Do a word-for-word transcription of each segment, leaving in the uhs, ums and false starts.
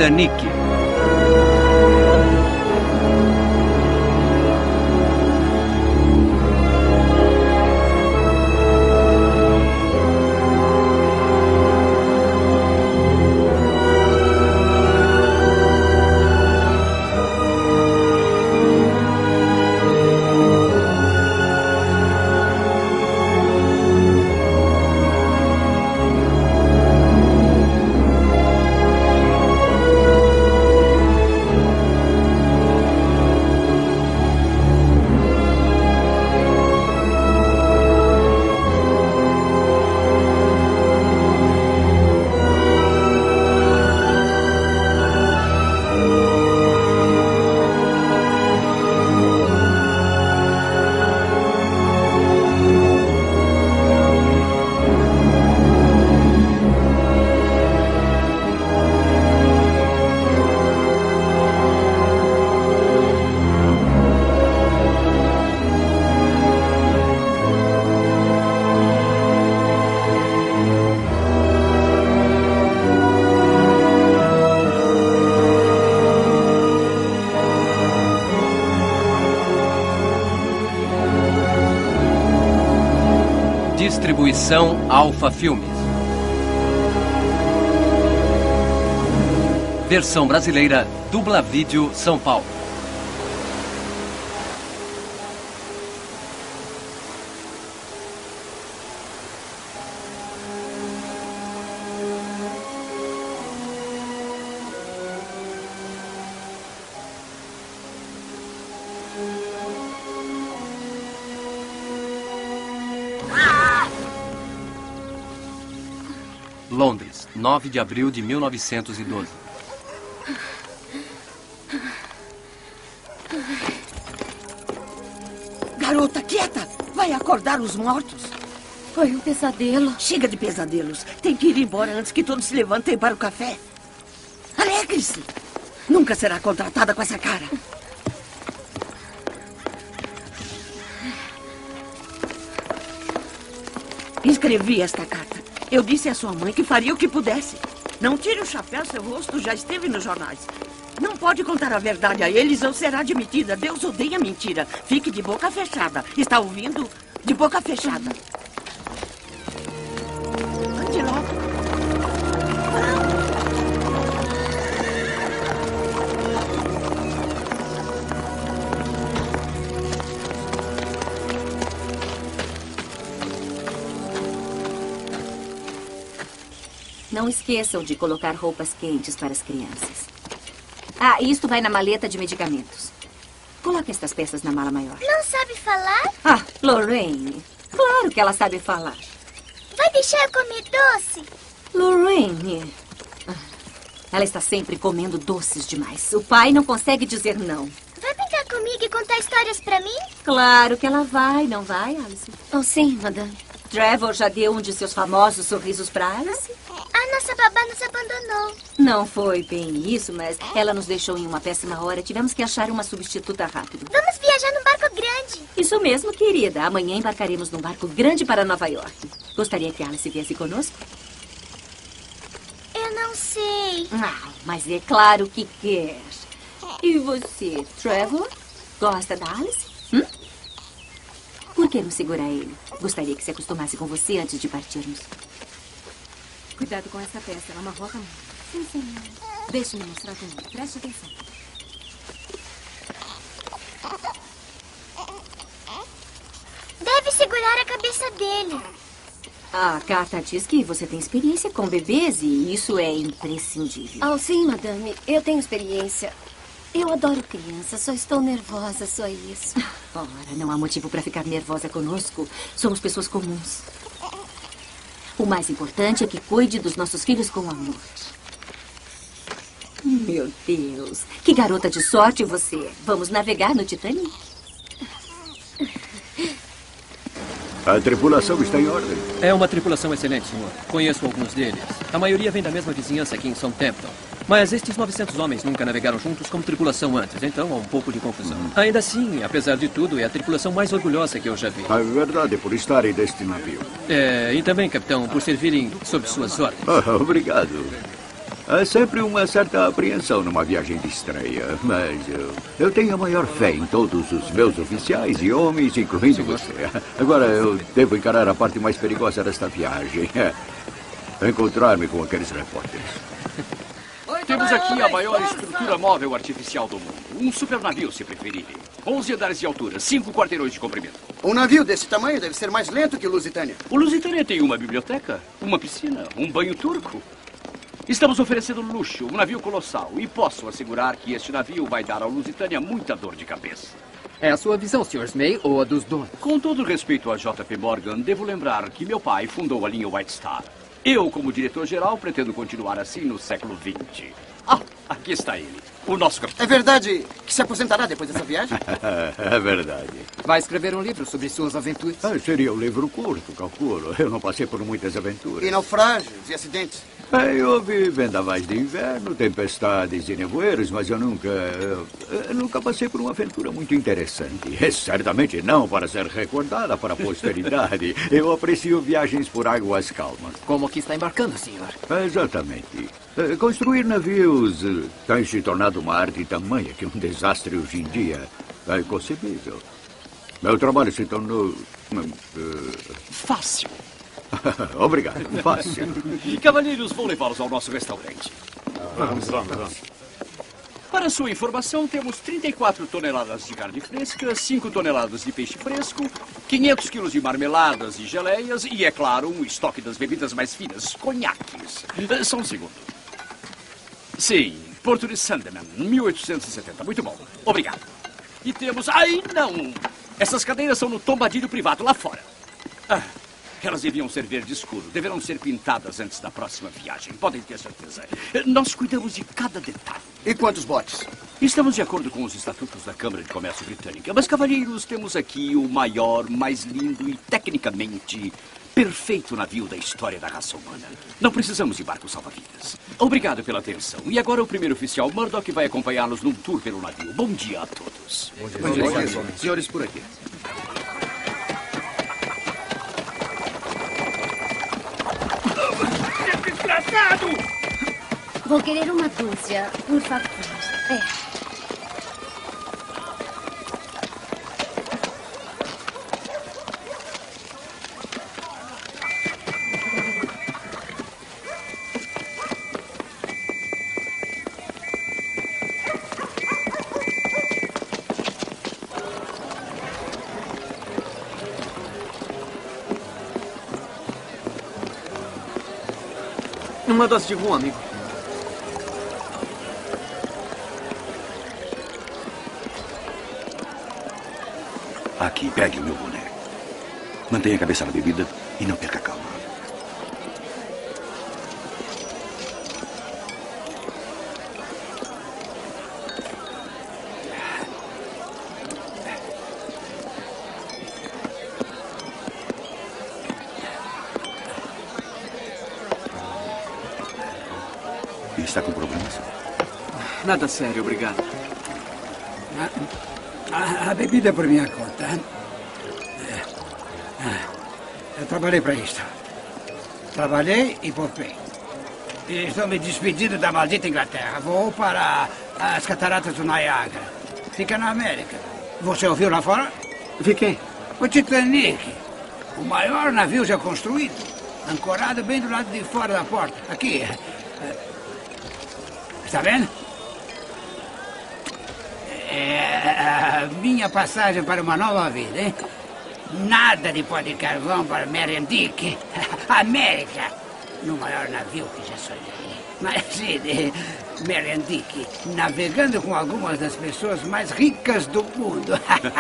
Titanic. Distribuição Alfa Filmes. Versão brasileira, Dubla Vídeo, São Paulo. Londres, nove de abril de mil novecentos e doze. Garota, quieta! Vai acordar os mortos. Foi um pesadelo. Chega de pesadelos. Tem que ir embora antes que todos se levantem para o café. Alegre-se! Nunca será contratada com essa cara. Escrevi esta carta. Eu disse à sua mãe que faria o que pudesse. Não tire o chapéu, seu rosto já esteve nos jornais. Não pode contar a verdade a eles ou será admitida. Deus odeia mentira. Fique de boca fechada. Está ouvindo? De boca fechada. Ande logo. Não esqueçam de colocar roupas quentes para as crianças. Ah, isto vai na maleta de medicamentos. Coloque estas peças na mala maior. Não sabe falar? Ah, Lorraine. Claro que ela sabe falar. Vai deixar eu comer doce? Lorraine. Ela está sempre comendo doces demais. O pai não consegue dizer não. Vai brincar comigo e contar histórias pra mim? Claro que ela vai, não vai, Alice? Oh, sim, madame. Trevor já deu um de seus famosos sorrisos para Alice? A nossa babá nos abandonou. Não foi bem isso, mas ela nos deixou em uma péssima hora. Tivemos que achar uma substituta rápido. Vamos viajar num barco grande. Isso mesmo, querida. Amanhã embarcaremos num barco grande para Nova York. Gostaria que Alice viesse conosco? Eu não sei. Ah, mas é claro que quer. E você, Trevor? Gosta da Alice? Hum? Por que não segurar ele? Gostaria que se acostumasse com você antes de partirmos. Cuidado com essa peça, ela amarrota muito. Sim, senhora. Deixe-me mostrar comigo. Preste atenção. Deve segurar a cabeça dele. A carta diz que você tem experiência com bebês e isso é imprescindível. Oh, sim, madame. Eu tenho experiência. Eu adoro crianças, só estou nervosa, só isso. Ora, não há motivo para ficar nervosa conosco. Somos pessoas comuns. O mais importante é que cuide dos nossos filhos com amor. Meu Deus, que garota de sorte você é. Vamos navegar no Titanic? A tripulação está em ordem. É uma tripulação excelente, senhor. Conheço alguns deles. A maioria vem da mesma vizinhança aqui em Southampton. Mas estes novecentos homens nunca navegaram juntos como tripulação antes, então há um pouco de confusão. Uhum. Ainda assim, apesar de tudo, é a tripulação mais orgulhosa que eu já vi. É verdade, por estarem deste navio. É, e também, capitão, por servirem sob suas ordens. Ah, obrigado. Há sempre uma certa apreensão numa viagem de estreia, mas eu, eu tenho a maior fé em todos os meus oficiais e homens, incluindo você. Agora eu devo encarar a parte mais perigosa desta viagem. Encontrar-me com aqueles repórteres. Temos aqui a maior estrutura móvel artificial do mundo. Um supernavio, se preferirem. onze andares de altura, cinco quarteirões de comprimento. Um navio desse tamanho deve ser mais lento que o Lusitânia. O Lusitânia tem uma biblioteca, uma piscina, um banho turco. Estamos oferecendo luxo, um navio colossal. E posso assegurar que este navio vai dar ao Lusitânia muita dor de cabeça. É a sua visão, senhor Smay, ou a dos donos? Com todo respeito a J P Morgan, devo lembrar que meu pai fundou a linha White Star. Eu, como diretor-geral, pretendo continuar assim no século vinte. Ah, aqui está ele, o nosso capitão. É verdade que se aposentará depois dessa viagem? É verdade. Vai escrever um livro sobre suas aventuras? Ah, seria um livro curto, calculo. Eu não passei por muitas aventuras. E naufrágios e acidentes? Bem, houve vendavais de inverno, tempestades e nevoeiros, mas eu nunca... Eu, eu nunca passei por uma aventura muito interessante. É, certamente não para ser recordada para a posteridade. Eu aprecio viagens por águas calmas. Como que está embarcando, senhor? Exatamente. Eh, Construir navios eh, tem se tornado uma arte tamanha que um desastre hoje em dia é inconcebível. Meu trabalho se tornou... eh, Fácil. Obrigado, fácil. Cavalheiros, vou levá-los ao nosso restaurante. Vamos, vamos, vamos. Para sua informação, temos trinta e quatro toneladas de carne fresca, cinco toneladas de peixe fresco, quinhentos quilos de marmeladas e geleias e, é claro, um estoque das bebidas mais finas, conhaques. Eh, Só um segundo. Sim, Porto de Sandeman, mil oitocentos e setenta. Muito bom. Obrigado. E temos... Ai, não! Essas cadeiras são no tombadilho privado, lá fora. Ah, elas deviam ser verde escuro. Deverão ser pintadas antes da próxima viagem. Podem ter certeza. Nós cuidamos de cada detalhe. E quantos botes? Estamos de acordo com os estatutos da Câmara de Comércio Britânica. Mas, cavalheiros, temos aqui o maior, mais lindo e tecnicamente perfeito navio da história da raça humana. Não precisamos de barcos salva-vidas. Obrigado pela atenção. E agora o primeiro oficial Murdoch vai acompanhá-los num tour pelo navio. Bom dia a todos. Bom dia. Bom dia. Bom dia. Senhores, por aqui. Desgraçado! Vou querer uma dúzia, por favor. É. Uma dose de rum, amigo. Aqui, pegue o meu boné. Mantenha a cabeça na bebida e não perca a calma. Está com problemas? Nada sério, obrigado. A, a, a bebida é por minha conta. É. Eu trabalhei para isto. Trabalhei e poupei. E estou me despedindo da maldita Inglaterra. Vou para as cataratas do Niágara. Fica na América. Você ouviu lá fora? Fiquei. O Titanic. O maior navio já construído. Ancorado bem do lado de fora da porta. Aqui. Está vendo? É a minha passagem para uma nova vida, hein? Nada de pó de carvão para Merendique. América! No maior navio que já sonhei. Imagine, Merendique navegando com algumas das pessoas mais ricas do mundo.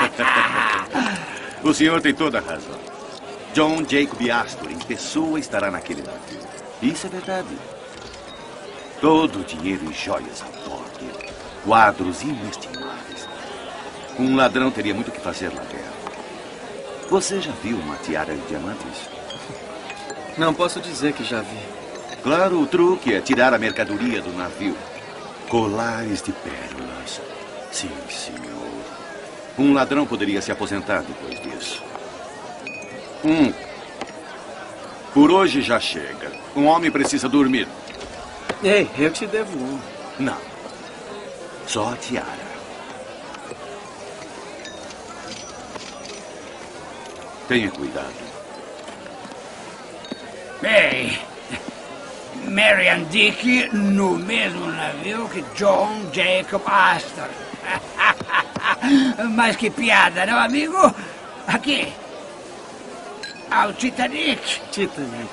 O senhor tem toda a razão. John Jacob Astor, em pessoa, estará naquele navio. Isso é verdade. Todo o dinheiro e joias a bordo. Quadros inestimáveis. Um ladrão teria muito o que fazer lá dentro. Você já viu uma tiara de diamantes? Não posso dizer que já vi. Claro, o truque é tirar a mercadoria do navio. Colares de pérolas. Sim, senhor. Um ladrão poderia se aposentar depois disso. Hum. Por hoje já chega. Um homem precisa dormir. Ei, eu te devo um. Não. Só a tiara. Tenha cuidado. Bem, Marian Dick no mesmo navio que John Jacob Astor. Mas que piada, não, amigo? Aqui. Ao Titanic. Titanic.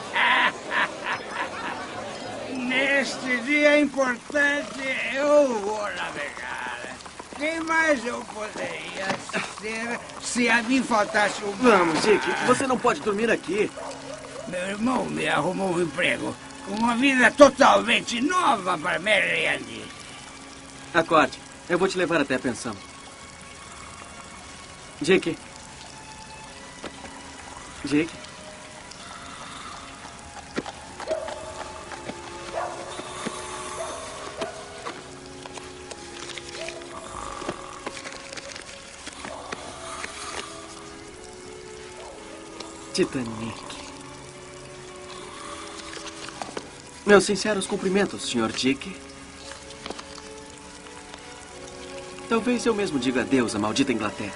Neste dia importante, eu vou navegar. Quem mais eu poderia ser se a mim faltasse um... Vamos, Dick. Você não pode dormir aqui. Meu irmão me arrumou um emprego. Uma vida totalmente nova para Marian Dick. Acorde. Eu vou te levar até a pensão. Dick. Dick. Titanic. Meus sinceros cumprimentos, senhor Dick. Talvez eu mesmo diga adeus à maldita Inglaterra.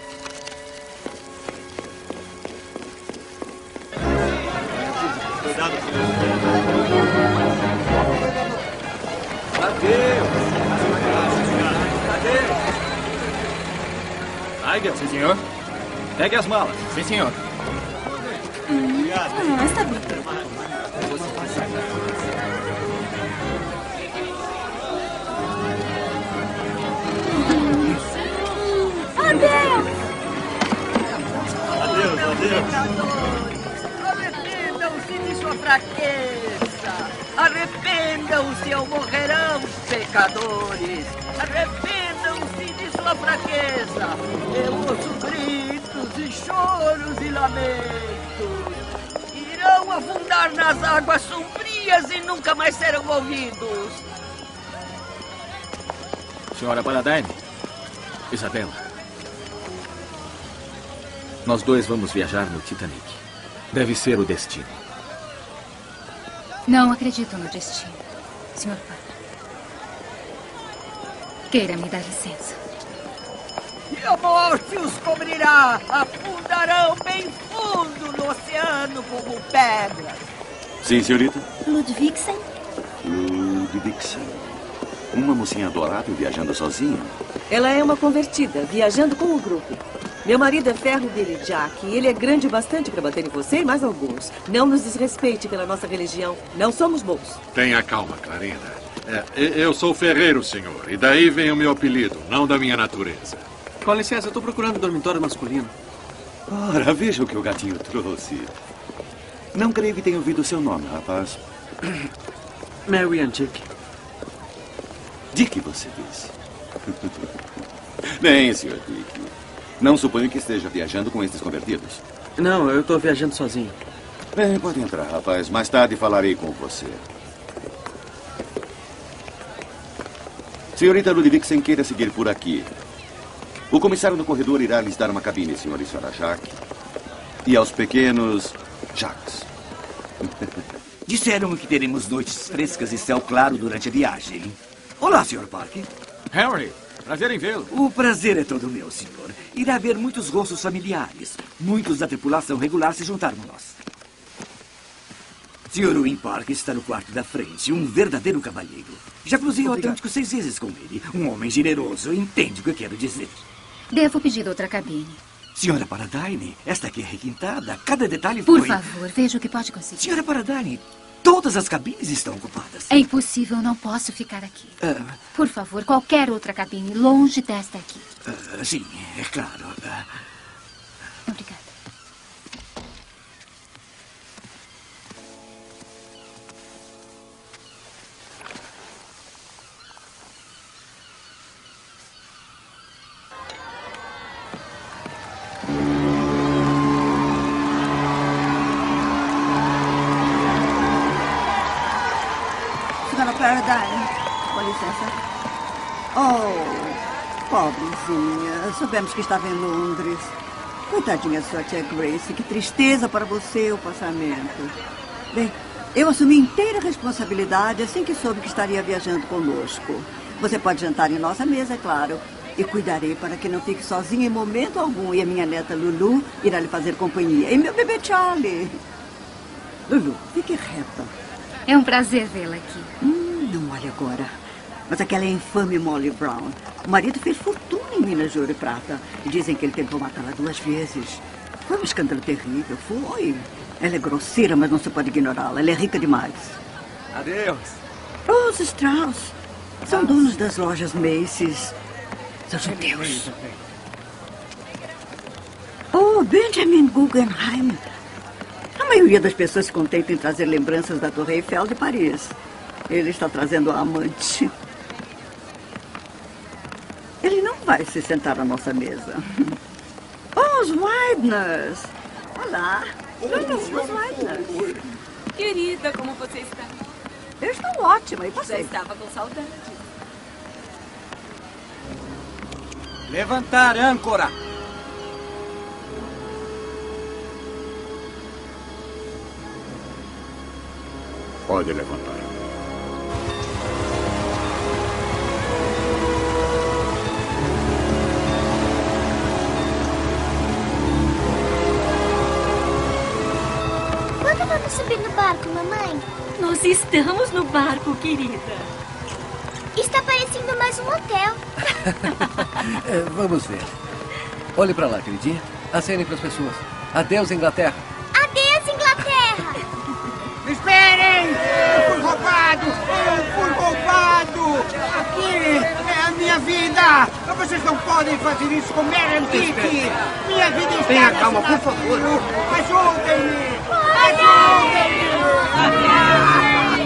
Cuidado. Adeus. Tiger? Sim, senhor. Pegue as malas. Sim, senhor. Ah, está bem. Adeus! Adeus, adeus. Arrependam-se de sua fraqueza. Arrependam-se ou morrerão, pecadores. Arrependam-se de sua fraqueza. Eu ouço gritos e choros e lamentos. Irão afundar nas águas sombrias e nunca mais serão ouvidos. Senhora Paradine, Isabela. Nós dois vamos viajar no Titanic. Deve ser o destino. Não acredito no destino, senhor Parker. Queira me dar licença. E a morte os cobrirá. Afundarão bem fundo no oceano como pedras. Sim, senhorita? Ludvigsen? Ludvigsen. Uma mocinha adorável viajando sozinha. Ela é uma convertida, viajando com o grupo. Meu marido é ferro dele, Jack, e ele é grande o bastante para bater em você e mais alguns. Não nos desrespeite pela nossa religião. Não somos bons. Tenha calma, Clarina. É, eu sou ferreiro, senhor, e daí vem o meu apelido, não da minha natureza. Com licença, eu estou procurando um dormitório masculino. Ora, veja o que o gatinho trouxe. Não creio que tenha ouvido o seu nome, rapaz. Marian Dick. Dick, você disse. Bem, senhor Dick. Não suponho que esteja viajando com esses convertidos. Não, eu estou viajando sozinho. Bem, pode entrar, rapaz. Mais tarde falarei com você. Senhorita Ludvigsen, queira seguir por aqui. O comissário no corredor irá lhes dar uma cabine, senhor e senhora Jack. E aos pequenos, Jacques. Disseram que teremos noites frescas e céu claro durante a viagem. Olá, senhor Parker. Harry, prazer em vê-lo. O prazer é todo meu, senhor. Irá haver muitos rostos familiares. Muitos da tripulação regular se juntaram a nós. senhor Win Parker está no quarto da frente, um verdadeiro cavalheiro. Já cruzei o Atlântico seis vezes com ele. Um homem generoso, entende o que eu quero dizer. Devo pedir outra cabine. Senhora Paradine, esta aqui é requintada. Cada detalhe Por foi... favor, veja o que pode conseguir. Senhora Paradine, todas as cabines estão ocupadas. É impossível, não posso ficar aqui. Uh, Por favor, qualquer outra cabine, longe desta aqui. uh, sim, é claro. Uh... Obrigada. Senhora Paradine, com licença. Oh, pobrezinha. Soubemos que estava em Londres. Coitadinha sua tia Grace. Que tristeza para você o passamento. Bem, Eu assumi inteira responsabilidade assim que soube que estaria viajando conosco. Você pode jantar em nossa mesa, é claro. E cuidarei para que não fique sozinha em momento algum. E a minha neta Lulu irá lhe fazer companhia. E meu bebê Charlie. Lulu, fique reta. É um prazer vê-la aqui. Hum, não olhe agora. Mas aquela é a infame Molly Brown. O marido fez fortuna em minas de ouro e prata. E dizem que ele tentou matá-la duas vezes. Foi um escândalo terrível, foi. Ela é grosseira, mas não se pode ignorá-la. Ela é rica demais. Adeus. Os Strauss são donos das lojas Macy's. São judeus. Oh, Benjamin Guggenheim. A maioria das pessoas se contenta em trazer lembranças da Torre Eiffel de Paris. Ele está trazendo a amante. Ele não vai se sentar à nossa mesa. Oh, os Wideners. Olá. Querida, como você está? Eu estou ótima, e você? Já estava com saudade. Levantar âncora! Pode levantar. Quando vamos subir no barco, mamãe? Nós estamos no barco, querida. Está parecendo mais um hotel. É, vamos ver. Olhe pra lá, queridinha. Acene para as pessoas. Adeus, Inglaterra. Adeus, Inglaterra! Esperem! Eu fui roubado! Eu fui roubado! Aqui é a minha vida! Vocês não podem fazer isso com Meredith! Minha vida está... Tenha calma, por favor. Ajudem-me! Ajudem-me!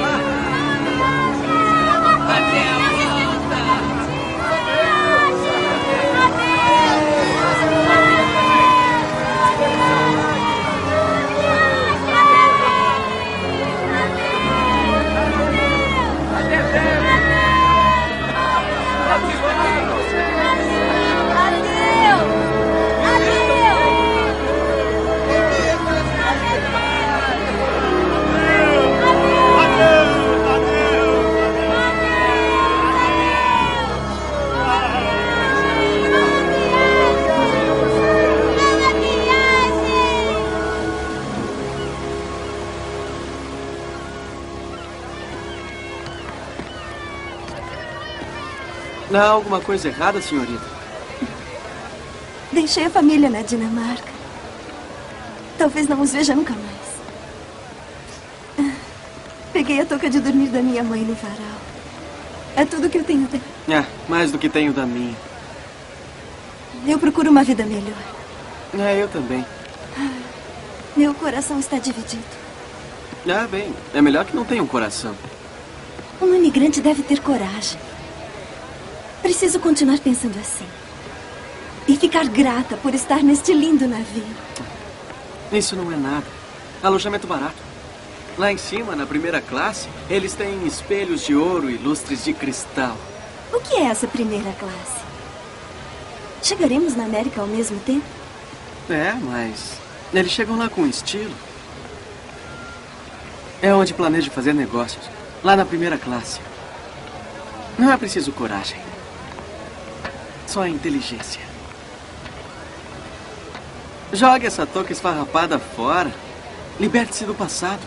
Não há alguma coisa errada, senhorita? Deixei a família na Dinamarca. Talvez não os veja nunca mais. Peguei a touca de dormir da minha mãe no varal. É tudo que eu tenho dela. É, mais do que tenho da minha. Eu procuro uma vida melhor. É, eu também. Meu coração está dividido. Ah, bem, é melhor que não tenha um coração. Um imigrante deve ter coragem. Preciso continuar pensando assim. E ficar grata por estar neste lindo navio. Isso não é nada. Alojamento barato. Lá em cima, na primeira classe, eles têm espelhos de ouro e lustres de cristal. O que é essa primeira classe? Chegaremos na América ao mesmo tempo? É, mas eles chegam lá com estilo. É onde planejo fazer negócios. Lá na primeira classe. Não é preciso coragem. Só a inteligência. Jogue essa touca esfarrapada fora. Liberte-se do passado.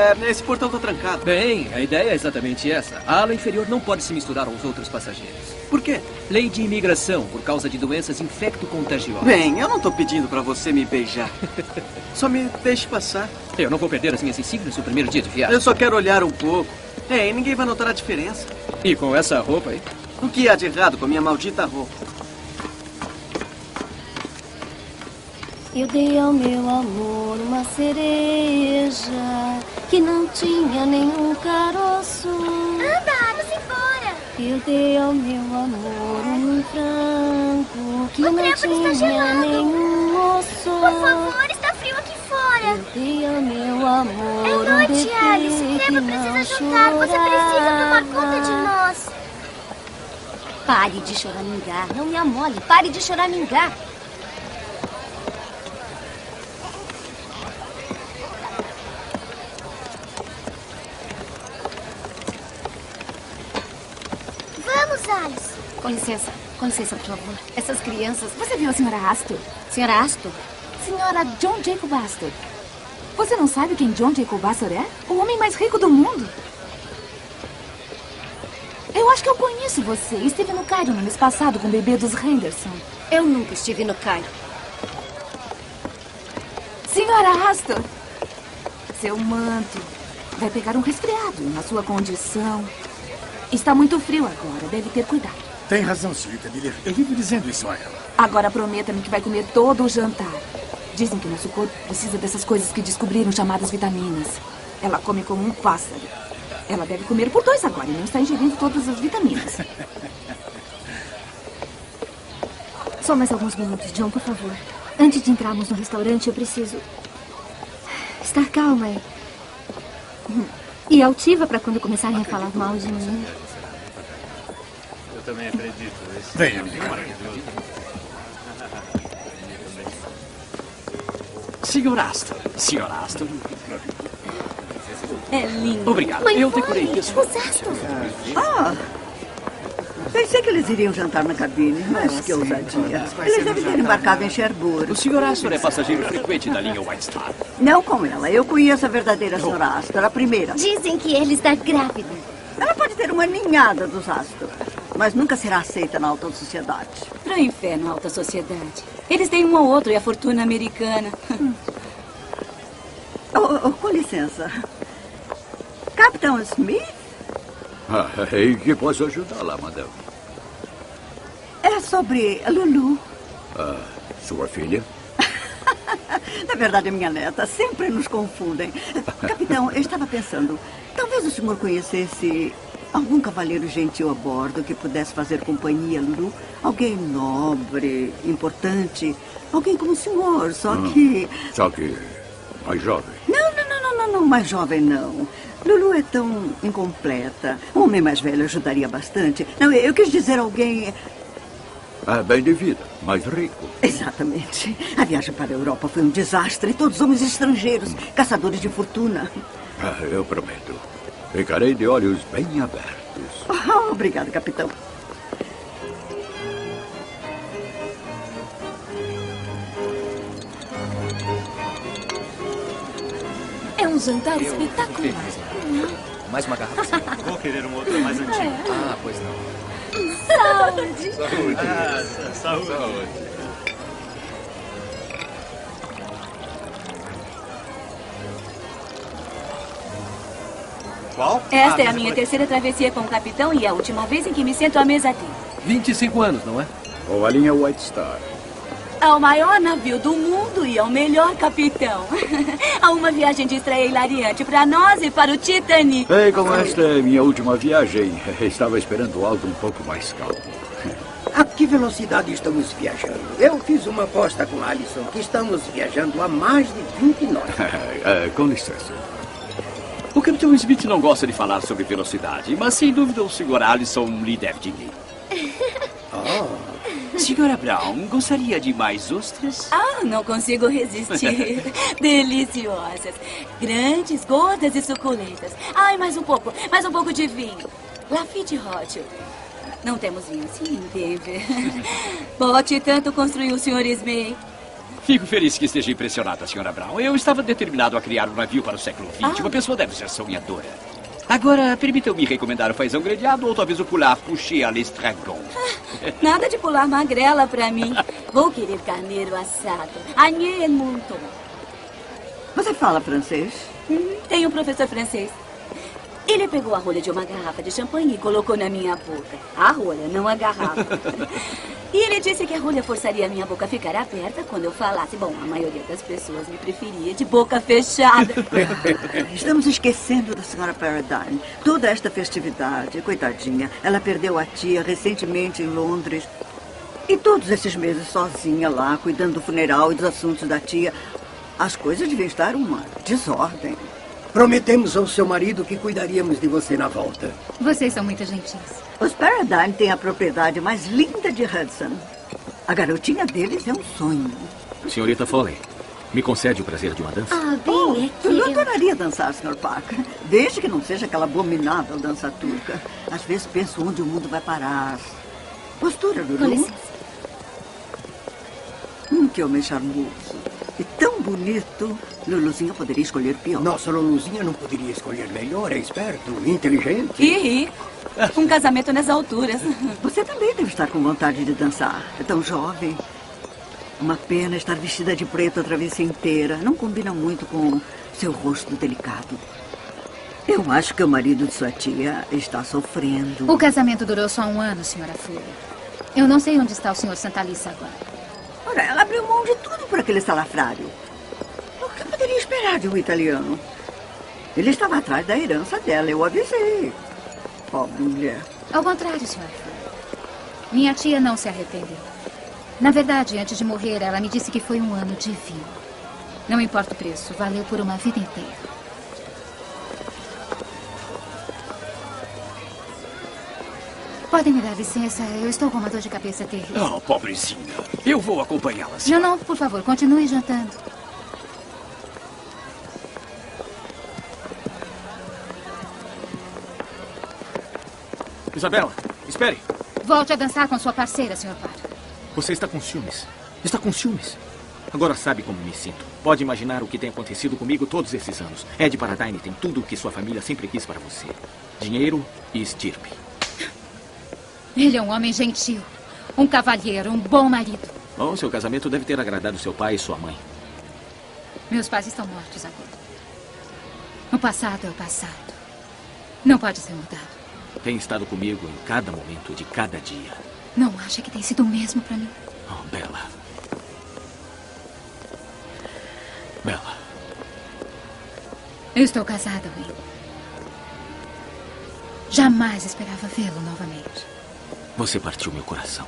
É, esse portão tá trancado. Bem, a ideia é exatamente essa. A ala inferior não pode se misturar aos outros passageiros. Por quê? Lei de imigração, por causa de doenças infecto-contagiosas. Bem, eu não tô pedindo pra você me beijar. Só me deixe passar. Eu não vou perder as minhas insígnias no primeiro dia de viagem. Eu só quero olhar um pouco. Ei, ninguém vai notar a diferença. E com essa roupa aí? O que há de errado com a minha maldita roupa? Eu dei ao meu amor uma cereja que não tinha nenhum caroço. Anda, vamos embora. Eu dei ao meu amor um frango que o não tinha está nenhum osso. Por favor, está frio aqui fora. Eu dei ao meu amor é um noite, Alice. O Crema precisa juntar. Você precisa tomar conta de nós. Pare de choramingar. Não me amole. Pare de choramingar. Vamos, Alice. Com licença, com licença, por favor. Essas crianças... Você viu a senhora Astor? Senhora Astor? Senhora John Jacob Astor. Você não sabe quem John Jacob Astor é? O homem mais rico do mundo. Eu acho que eu conheço você. Estive no Cairo no mês passado com o bebê dos Henderson. Eu nunca estive no Cairo. Senhora Astor, seu manto vai pegar um resfriado na sua condição. Está muito frio agora, deve ter cuidado. Tem razão, senhorita Miller. Eu vivo dizendo isso a ela. Agora prometa-me que vai comer todo o jantar. Dizem que nosso corpo precisa dessas coisas que descobriram chamadas vitaminas. Ela come como um pássaro. Ela deve comer por dois agora e não está ingerindo todas as vitaminas. Só mais alguns minutos, John, por favor. Antes de entrarmos no restaurante, eu preciso estar calma e, e altiva para quando começarem a falar mal de mim. Eu também acredito. Venha, amiga. senhor Astor. senhor Astor. É lindo. Obrigado. Mãe, eu decorei isso. Os Astor. Ah, pensei que eles iriam jantar na cabine, mas que ousadia. Eles devem ter embarcado em Cherbourg. O senhor Astor é passageiro frequente da linha White Star. Não com ela. Eu conheço a verdadeira senhora Astor, a primeira. Dizem que ele está grávida. Ela pode ter uma ninhada dos Astor, mas nunca será aceita na alta sociedade. Para o inferno, alta sociedade. Eles têm um ou outro e a fortuna americana. Oh, oh, com licença. Capitão Smith? Ah, em que posso ajudá-la, madame? É sobre a Lulu. Ah, sua filha? Na verdade, é minha neta. Sempre nos confundem. Capitão, eu estava pensando, talvez o senhor conhecesse algum cavalheiro gentil a bordo que pudesse fazer companhia a Lulu? Alguém nobre, importante. Alguém como o senhor, só Hum, que... Só que mais jovem. Não, não, não, não, não, não, mais jovem não. Lulu é tão incompleta. Um homem mais velho ajudaria bastante. Não, eu quis dizer alguém... Ah, bem de vida, mais rico. Exatamente. A viagem para a Europa foi um desastre. Todos homens estrangeiros, caçadores de fortuna. Ah, eu prometo. Ficarei de olhos bem abertos. Oh, obrigada, capitão. É um jantar espetacular. Mais uma garrafa. Vou querer um outro mais antigo. Ah, pois não. Saúde. Saúde. Ah, saúde. saúde. Qual? Esta Ah, é a minha terceira travessia com o capitão e a última vez em que me sento à mesa dele. vinte e cinco anos, não é? Ou a linha White Star. Ao maior navio do mundo e ao melhor capitão. Há uma viagem de estreia hilariante para nós e para o Titanic. Ei, como esta é minha última viagem, estava esperando algo um pouco mais calmo. A que velocidade estamos viajando? Eu fiz uma aposta com Alison que estamos viajando a mais de vinte nós. Ah, com licença. O capitão Smith não gosta de falar sobre velocidade, mas sem dúvida o senhor Allison lhe deve dinheiro. Oh. Senhora Brown, gostaria de mais ostras? Ah, não consigo resistir. Deliciosas. Grandes, gordas e suculentas. Ai, mais um pouco, mais um pouco de vinho. Lafite Rothschild. Não temos vinho assim em Denver. Bote tanto construiu o senhor Smith. Fico feliz que esteja impressionada, senhora Brown. Eu estava determinado a criar um navio para o século vinte. Ah. Uma pessoa deve ser sonhadora. Agora, permitam-me recomendar o fazão grelhado ou talvez o pular puxê à l'estragon. Nada de pular magrela pra mim. Vou querer carneiro assado. Agnê muito. Você fala francês? Hum, tem um professor francês. Ele pegou a rolha de uma garrafa de champanhe e colocou na minha boca. A rolha, não a garrafa. E ele disse que a rolha forçaria a minha boca a ficar aberta quando eu falasse. Bom, a maioria das pessoas me preferia de boca fechada. Estamos esquecendo da senhora Paradine. Toda esta festividade, coitadinha. Ela perdeu a tia recentemente em Londres. E todos esses meses sozinha lá, cuidando do funeral e dos assuntos da tia. As coisas deviam estar uma desordem. Prometemos ao seu marido que cuidaríamos de você na volta. Vocês são muito gentis. Os Paradine têm a propriedade mais linda de Hudson. A garotinha deles é um sonho. Senhorita Foley, me concede o prazer de uma dança? Ah, Oh, bem, é que eu eu... adoraria dançar, senhor Parker. Desde que não seja aquela abominável dança turca. Às vezes penso onde o mundo vai parar. Postura, Lulu. Com licença. Hum, que homem charmoso. E tão bonito. Luluzinha poderia escolher pior. Nossa Luluzinha não poderia escolher melhor. É esperto, inteligente. E rico. Um casamento nas alturas. Você também deve estar com vontade de dançar. É tão jovem. Uma pena estar vestida de preto a travessa inteira. Não combina muito com seu rosto delicado. Eu acho que o marido de sua tia está sofrendo. O casamento durou só um ano, senhora Foley. Eu não sei onde está o senhor Santalice agora. Ora, ela abriu mão de tudo por aquele salafrário. O que eu poderia esperar de um italiano? Ele estava atrás da herança dela, eu avisei. Pobre mulher. Ao contrário, senhora Foley. Minha tia não se arrependeu. Na verdade, antes de morrer, ela me disse que foi um ano divino. Não importa o preço, valeu por uma vida inteira. Podem me dar licença? Eu estou com uma dor de cabeça terrível. Oh, pobrezinha. Eu vou acompanhá-la. Não, não, por favor, continue jantando. Isabela, espere. Volte a dançar com sua parceira, senhor Parker. Você está com ciúmes. Está com ciúmes. Agora sabe como me sinto. Pode imaginar o que tem acontecido comigo todos esses anos. Ed Paradine tem tudo o que sua família sempre quis para você. Dinheiro e estirpe. Ele é um homem gentil, um cavalheiro, um bom marido. Bom, seu casamento deve ter agradado seu pai e sua mãe. Meus pais estão mortos agora. O passado é o passado. Não pode ser mudado. Tem estado comigo em cada momento de cada dia. Não acha que tem sido o mesmo para mim? Oh, Bella. Bella. Eu estou casada, Will. Jamais esperava vê-lo novamente. Você partiu meu coração.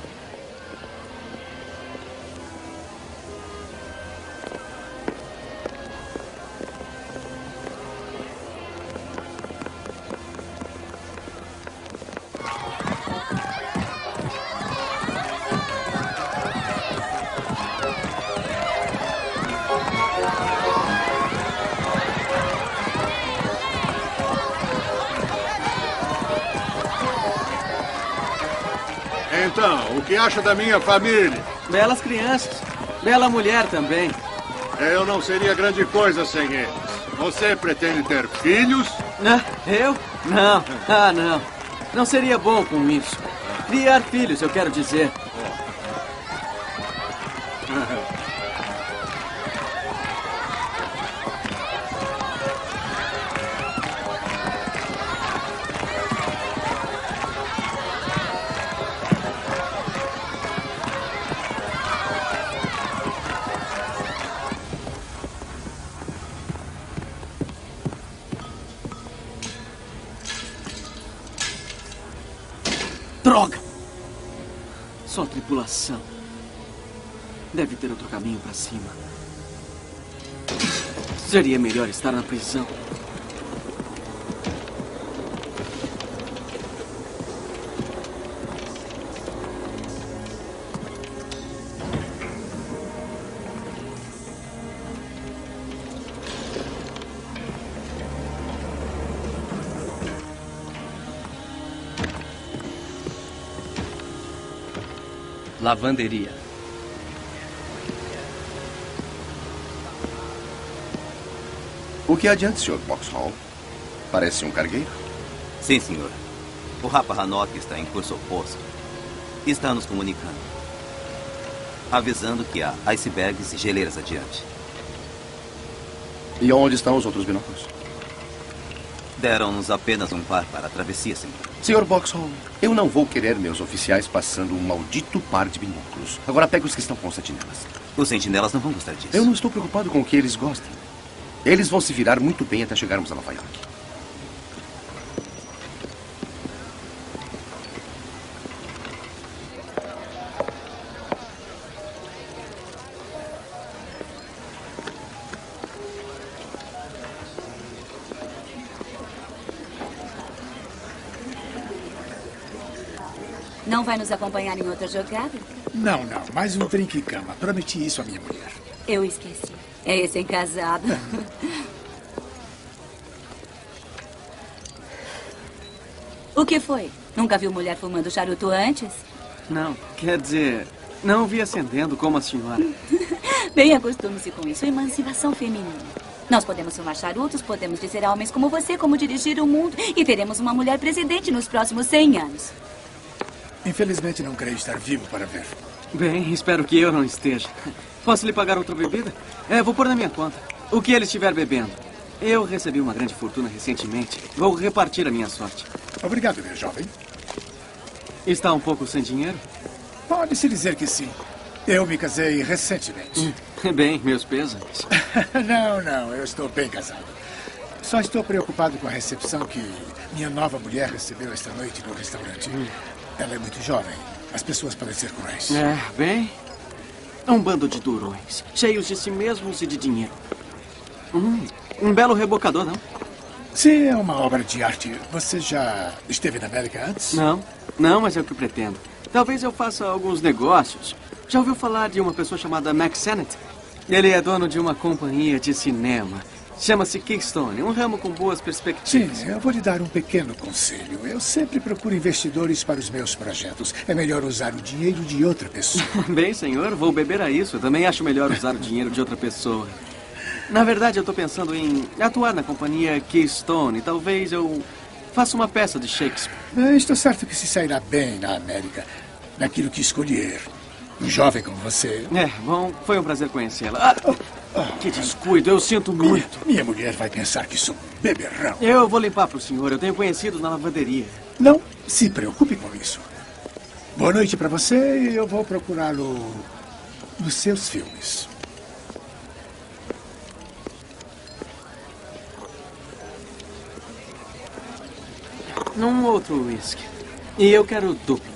Então, o que acha da minha família? Belas crianças. Bela mulher também. Eu não seria grande coisa sem eles. Você pretende ter filhos? Ah, eu? Não. Ah, não. Não seria bom com isso. Criar filhos, eu quero dizer. Droga! Só tripulação. Deve ter outro caminho para cima. Seria melhor estar na prisão. Lavanderia. O que adianta, senhor Boxhall? Parece um cargueiro. Sim, senhor. O Rapa Hanok está em curso oposto. Está nos comunicando. Avisando que há icebergs e geleiras adiante. E onde estão os outros binóculos? Deram-nos apenas um par para a travessia, senhor. senhor Boxhall, eu não vou querer meus oficiais passando um maldito par de binóculos. Agora pegue os que estão com sentinelas. Os sentinelas não vão gostar disso. Eu não estou preocupado com o que eles gostem. Eles vão se virar muito bem até chegarmos a Nova York. Não vai nos acompanhar em outra jogada? Não, não. Mais um drink e cama. Prometi isso à minha mulher. Eu esqueci. É esse encasado. O que foi? Nunca viu mulher fumando charuto antes? Não, quer dizer, não vi acendendo como a senhora. Bem, acostume-se com isso. Emancipação feminina. Nós podemos fumar charutos, podemos dizer a homens como você como dirigir o mundo e teremos uma mulher presidente nos próximos cem anos. Infelizmente, não creio estar vivo para ver. Bem, espero que eu não esteja. Posso lhe pagar outra bebida? É, vou pôr na minha conta. O que ele estiver bebendo. Eu recebi uma grande fortuna recentemente. Vou repartir a minha sorte. Obrigado, meu jovem. Está um pouco sem dinheiro? Pode-se dizer que sim. Eu me casei recentemente. Hum, bem, meus pêsames. Não, não, eu estou bem casado. Só estou preocupado com a recepção que minha nova mulher recebeu esta noite no restaurante. Hum. Ela é muito jovem. As pessoas podem ser cruéis. É, bem... É um bando de durões, cheios de si mesmos e de dinheiro. Hum, um belo rebocador, não? Sim, é uma obra de arte. Você já esteve na América antes? Não, não, mas é o que pretendo. Talvez eu faça alguns negócios. Já ouviu falar de uma pessoa chamada Mack Sennett? Ele é dono de uma companhia de cinema. Chama-se Keystone, um ramo com boas perspectivas. Sim, eu vou lhe dar um pequeno conselho. Eu sempre procuro investidores para os meus projetos. É melhor usar o dinheiro de outra pessoa. Bem, senhor, vou beber a isso. Eu também acho melhor usar o dinheiro de outra pessoa. Na verdade, eu estou pensando em atuar na companhia Keystone. Talvez eu faça uma peça de Shakespeare. É, estou certo que se sairá bem na América, naquilo que escolher. Um jovem como você. É, bom, foi um prazer conhecê-la. Ah, oh, que descuido, eu sinto muito. Minha, minha mulher vai pensar que sou um beberrão. Eu vou limpar para o senhor, eu tenho conhecido na lavanderia. Não se preocupe com isso. Boa noite para você e eu vou procurá-lo nos seus filmes. Num outro whisky. E eu quero duplo.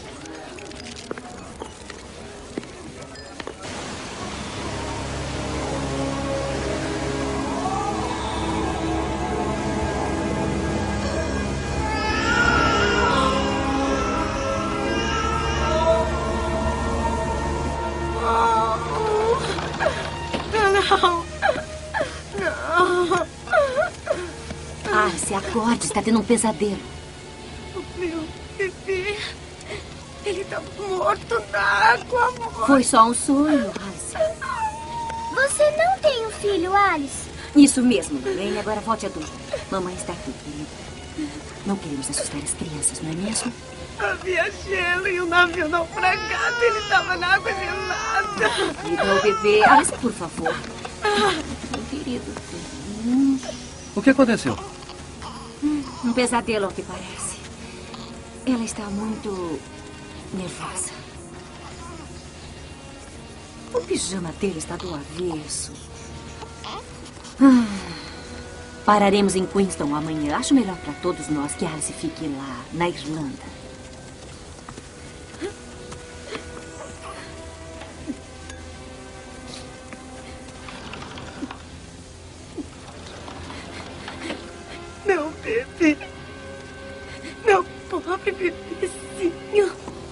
Acorde, está tendo um pesadelo. O meu bebê. Ele está morto na água, amor. Foi só um sonho, Alice. Você não tem um filho, Alice? Isso mesmo, Lorraine. Agora volte a dormir. Mamãe está aqui, querida. Não queremos assustar as crianças, não é mesmo? Havia gelo e o navio naufragado. Ele estava na água gelada. Querida, o bebê. Alice, por favor. Meu querido. Hum. O que aconteceu? Um pesadelo, ao que parece. Ela está muito nervosa. O pijama dele está do avesso. Ah, pararemos em Queenstown amanhã. Acho melhor para todos nós que Alice fique lá, na Irlanda. Meu bebê. Meu pobre bebezinho.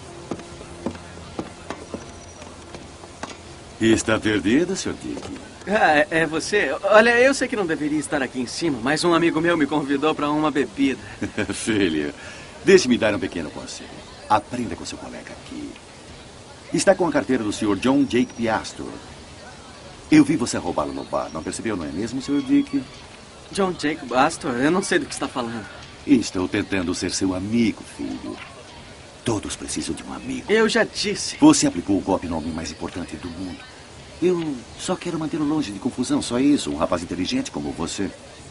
Está perdida, senhor Dick? Ah, é, é você? Olha, eu sei que não deveria estar aqui em cima, mas um amigo meu me convidou para uma bebida. Filha, deixe-me dar um pequeno conselho. Aprenda com seu colega aqui. Está com a carteira do senhor John Jake Piastro. Eu vi você roubá-lo no bar. Não percebeu, não é mesmo, senhor Dick? John Jacob Astor, eu não sei do que está falando. Estou tentando ser seu amigo, filho. Todos precisam de um amigo. Eu já disse. Você aplicou o golpe no homem mais importante do mundo. Eu só quero mantê-lo longe de confusão, só isso. Um rapaz inteligente como você.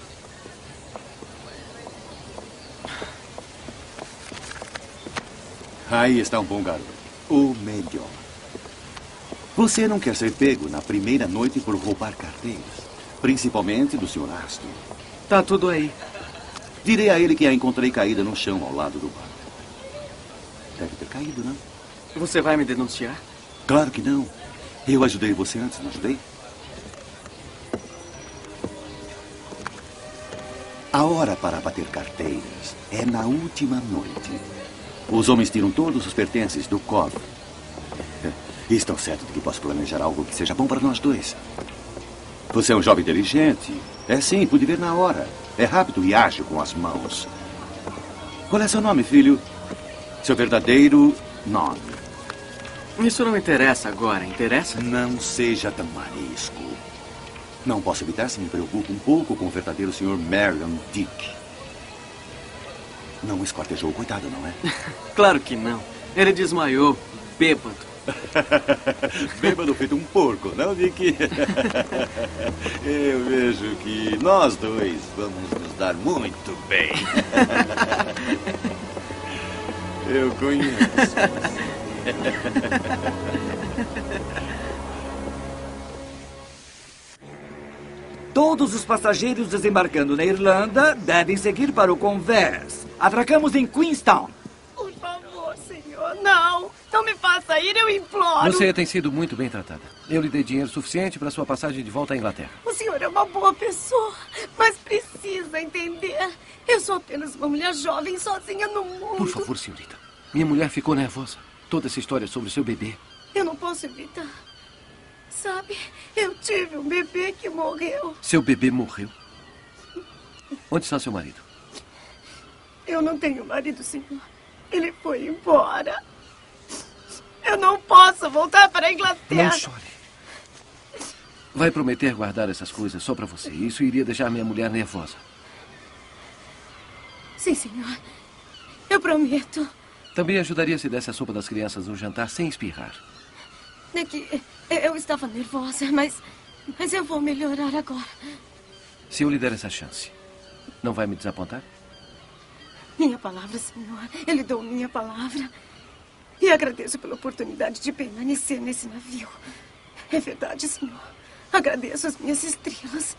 Aí está um bom garoto. O melhor. Você não quer ser pego na primeira noite por roubar carteiras. Principalmente do senhor Astor. Tá tudo aí. Direi a ele que a encontrei caída no chão ao lado do bar. Deve ter caído, não? Você vai me denunciar? Claro que não. Eu ajudei você antes, não ajudei? A hora para bater carteiras é na última noite. Os homens tiram todos os pertences do cofre. E estão certos de que posso planejar algo que seja bom para nós dois. Você é um jovem inteligente. É sim, pude ver na hora. É rápido e ágil com as mãos. Qual é seu nome, filho? Seu verdadeiro nome. Isso não interessa agora, interessa? Não seja tão arisco. Não posso evitar se me preocupo um pouco com o verdadeiro senhor Marion Dick. Não esquartejou, coitado, não é? Claro que não. Ele desmaiou, bêbado. Bêbado feito um porco, não, Dick? Eu vejo que nós dois vamos nos dar muito bem. Eu conheço. Todos os passageiros desembarcando na Irlanda devem seguir para o convés. Atracamos em Queenstown. Por favor, senhor, não. Não me faça ir, eu imploro. Você tem sido muito bem tratada. Eu lhe dei dinheiro suficiente para sua passagem de volta à Inglaterra. O senhor é uma boa pessoa, mas precisa entender. Eu sou apenas uma mulher jovem, sozinha no mundo. Por favor, senhorita. Minha mulher ficou nervosa. Toda essa história sobre o seu bebê. Eu não posso evitar. Sabe, eu tive um bebê que morreu. Seu bebê morreu? Onde está seu marido? Eu não tenho marido, senhor. Ele foi embora. Eu não posso voltar para a Inglaterra. Não chore. Vai prometer guardar essas coisas só para você. Isso iria deixar minha mulher nervosa. Sim, senhor. Eu prometo. Também ajudaria se desse a sopa das crianças no jantar sem espirrar. É que eu estava nervosa, mas, mas eu vou melhorar agora. Se eu lhe der essa chance, não vai me desapontar? Minha palavra, senhor. Eu lhe dou minha palavra. E agradeço pela oportunidade de permanecer nesse navio. É verdade, senhor. Agradeço as minhas estrelas.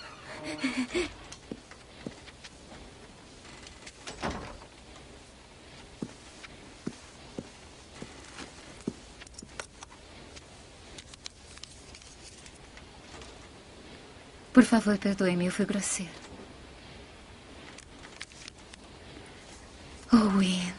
Por favor, perdoe-me, eu fui grosseiro. Owen.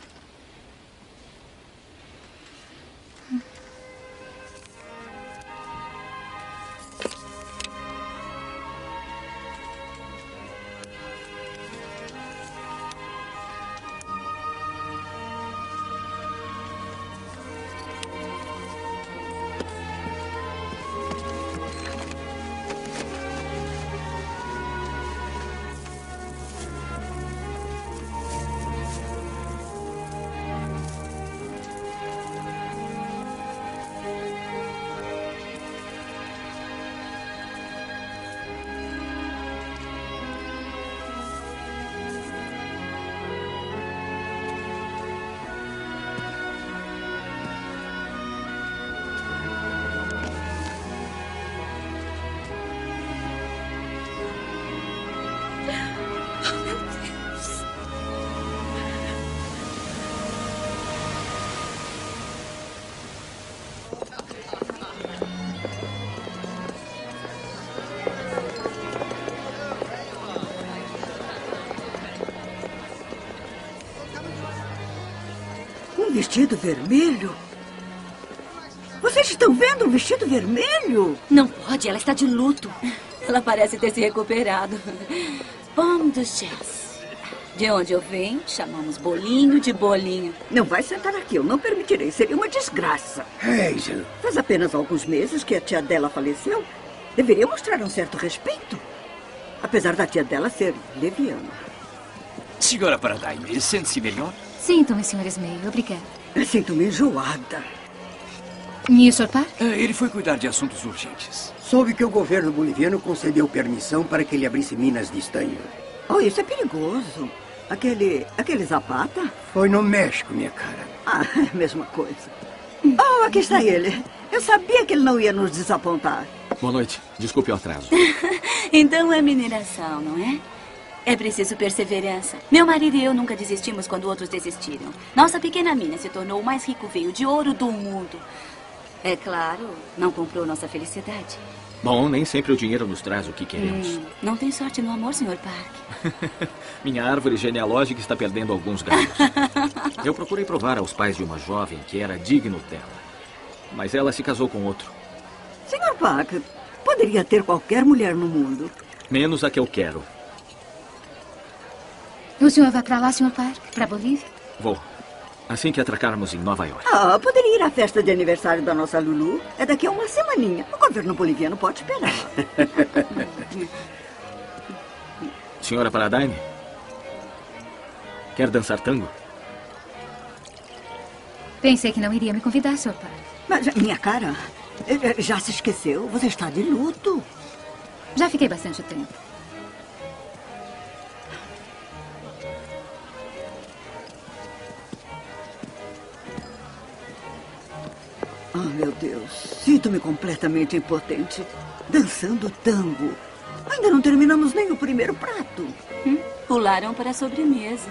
Vestido vermelho? Vocês estão vendo um vestido vermelho? Não pode, ela está de luto. Ela parece ter se recuperado. Pomme de chasse. De onde eu venho, chamamos bolinho de bolinho. Não vai sentar aqui, eu não permitirei. Seria uma desgraça. Hazel. Faz apenas alguns meses que a tia dela faleceu. deveria mostrar um certo respeito. Apesar da tia dela ser leviana. Senhora Paradine, sente-se melhor? Sinto-me, senhor Smay. Obrigada. Sinto-me enjoada. E o senhor Park? Ele foi cuidar de assuntos urgentes. Soube que o governo boliviano concedeu permissão para que ele abrisse minas de estanho. Oh, isso é perigoso. Aquele... aquele Zapata? Foi no México, minha cara. Ah, é a mesma coisa. Oh, aqui está ele. Eu sabia que ele não ia nos desapontar. Boa noite. Desculpe o atraso. Então é mineração, não é? É preciso perseverança. Meu marido e eu nunca desistimos quando outros desistiram. Nossa pequena mina se tornou o mais rico veio de ouro do mundo. É claro, não comprou nossa felicidade. Bom, nem sempre o dinheiro nos traz o que queremos. Hum, não tem sorte no amor, senhor Park. Minha árvore genealógica está perdendo alguns galhos. Eu procurei provar aos pais de uma jovem que era digno dela. Mas ela se casou com outro. senhor Park, poderia ter qualquer mulher no mundo. Menos a que eu quero. O senhor vai para lá, senhor Park? Para Bolívia? Vou. Assim que atracarmos em Nova York. Ah, poderia ir à festa de aniversário da nossa Lulu. É daqui a uma semaninha. O governo boliviano pode esperar. Senhora Paradine? Quer dançar tango? Pensei que não iria me convidar, senhor Park. Mas, minha cara, já se esqueceu? Você está de luto. Já fiquei bastante tempo. Ah, meu Deus. Sinto-me completamente impotente. Dançando tango. Ainda não terminamos nem o primeiro prato. Hum, pularam para a sobremesa.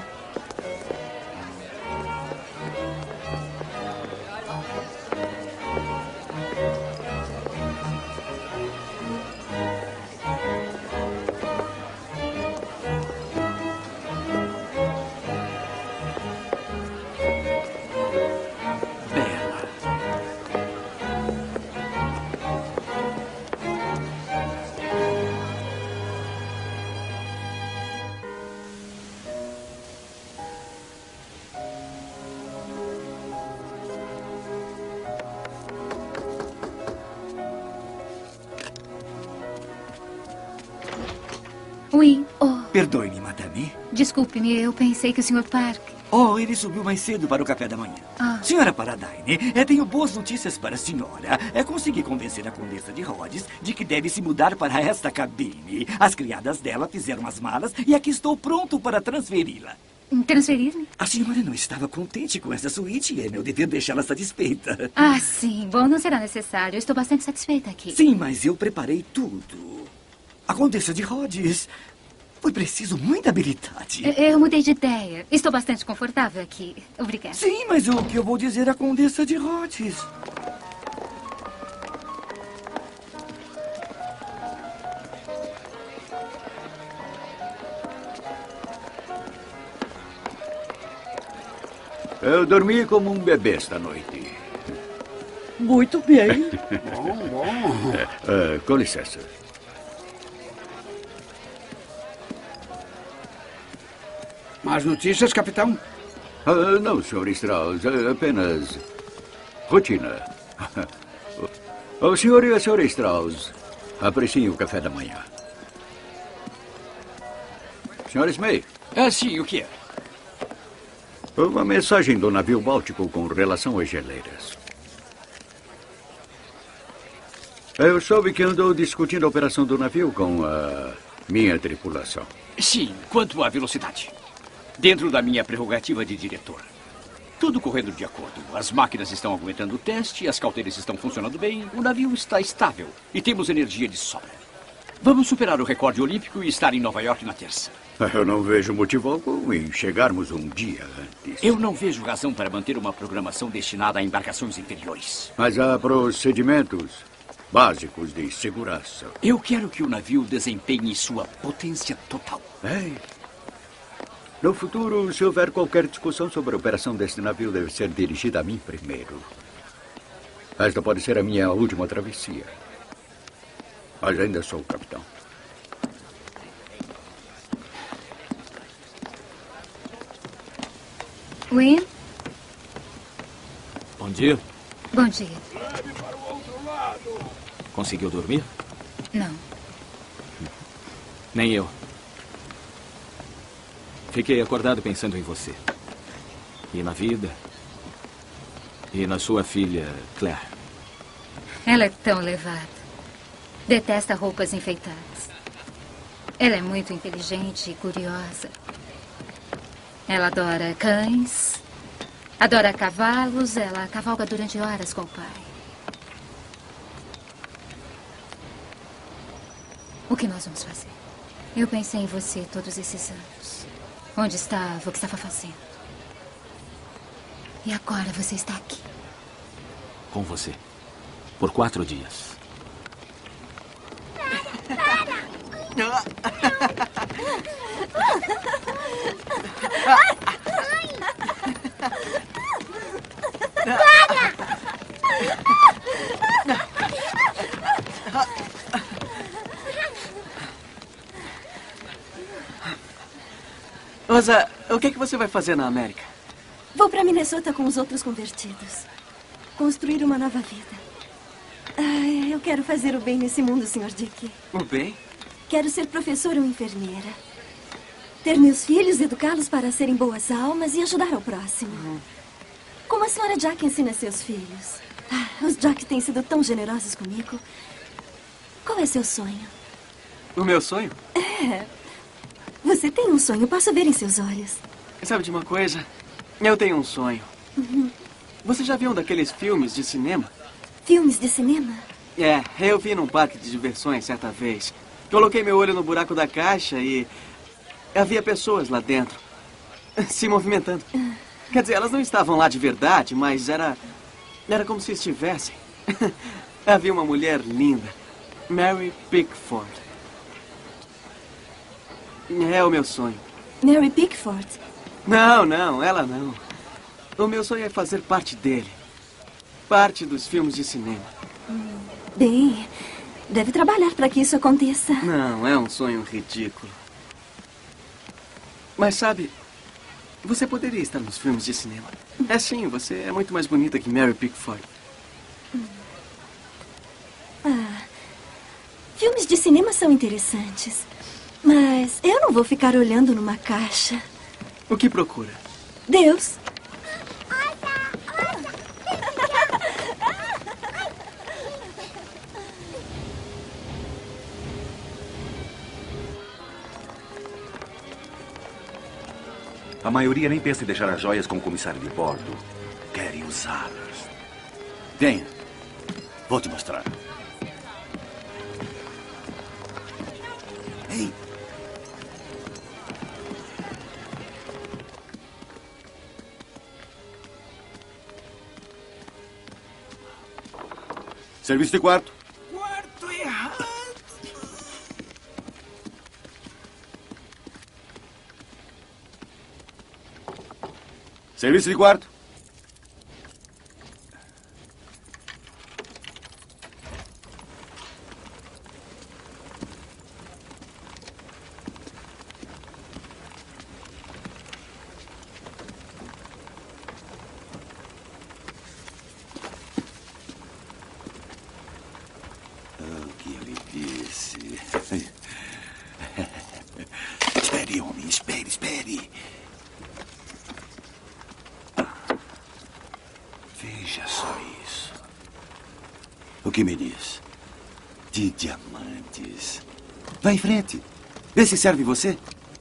Oui. Oh. Perdoe-me, madame. Desculpe-me, eu pensei que o senhor Park... Oh, ele subiu mais cedo para o café da manhã. Ah. Senhora Paradine, eu tenho boas notícias para a senhora. É conseguir convencer a Condessa de Rhodes de que deve se mudar para esta cabine. As criadas dela fizeram as malas e aqui estou pronto para transferi-la. Transferir-me? A senhora não estava contente com essa suíte e é meu dever deixá-la satisfeita. Ah, sim. Bom, não será necessário. Eu estou bastante satisfeita aqui. Sim, mas eu preparei tudo. A Condessa de Rhodes... Foi preciso muita habilidade. Eu mudei de ideia. Estou bastante confortável aqui. Obrigada. Sim, mas o que eu vou dizer à Condessa de Rhodes? Eu dormi como um bebê esta noite. Muito bem. Bom, bom. É, é, com licença. Mais notícias, capitão? Ah, não, senhor Strauss. É apenas rotina. O senhor e a senhora Strauss apreciem o café da manhã. senhor Smay. Ah, sim, o que é? Uma mensagem do navio Báltico com relação às geleiras. Eu soube que andou discutindo a operação do navio com a minha tripulação. Sim, quanto à velocidade. Dentro da minha prerrogativa de diretor. Tudo correndo de acordo. As máquinas estão aguentando o teste, as cauteras estão funcionando bem, o navio está estável e temos energia de sobra. Vamos superar o recorde olímpico e estar em Nova York na terça. Eu não vejo motivo algum em chegarmos um dia antes. Eu não vejo razão para manter uma programação destinada a embarcações inferiores. Mas há procedimentos básicos de segurança. Eu quero que o navio desempenhe sua potência total. Ei. No futuro, se houver qualquer discussão sobre a operação deste navio, deve ser dirigida a mim primeiro. Esta pode ser a minha última travessia. Mas ainda sou o capitão. Win? Bom dia. Bom dia. Conseguiu dormir? Não. Nem eu. Fiquei acordado pensando em você. E na vida. E na sua filha, Claire. Ela é tão levada. Detesta roupas enfeitadas. Ela é muito inteligente e curiosa. Ela adora cães. Adora cavalos. Ela cavalga durante horas com o pai. O que nós vamos fazer? Eu pensei em você todos esses anos. Onde estava, o que estava fazendo. E agora você está aqui. Com você. Por quatro dias. Rosa, o que é que você vai fazer na América? Vou para Minnesota com os outros convertidos. Construir uma nova vida. Ah, eu quero fazer o bem nesse mundo, senhor Dick. O bem? Quero ser professora ou enfermeira. Ter meus filhos, educá-los para serem boas almas e ajudar ao próximo. Uhum. Como a senhora Jack ensina seus filhos. Ah, os Jack têm sido tão generosos comigo. Qual é seu sonho? O meu sonho? É. Você tem um sonho, posso ver em seus olhos. Sabe de uma coisa? Eu tenho um sonho. Uhum. Você já viu um daqueles filmes de cinema? Filmes de cinema? É, eu vi num parque de diversões certa vez. Coloquei meu olho no buraco da caixa e havia pessoas lá dentro, se movimentando. Uh. Quer dizer, elas não estavam lá de verdade, mas era, era como se estivessem. Havia uma mulher linda, Mary Pickford. É o meu sonho. Mary Pickford? Não, não, ela não. O meu sonho é fazer parte dele. Parte dos filmes de cinema. Hum, bem, deve trabalhar para que isso aconteça. Não, é um sonho ridículo. Mas sabe, você poderia estar nos filmes de cinema. É sim, você é muito mais bonita que Mary Pickford. Hum. Ah, filmes de cinema são interessantes. Mas eu não vou ficar olhando numa caixa. O que procura? Deus. A maioria nem pensa em deixar as joias com o comissário de bordo. Querem usá-las. Venha. Vou te mostrar. Ei. Serviço de quarto. Quarto errado. Serviço de quarto. Espere, homem, espere, espere. Veja só isso. O que me diz? De diamantes. Vá em frente. Vê se serve você.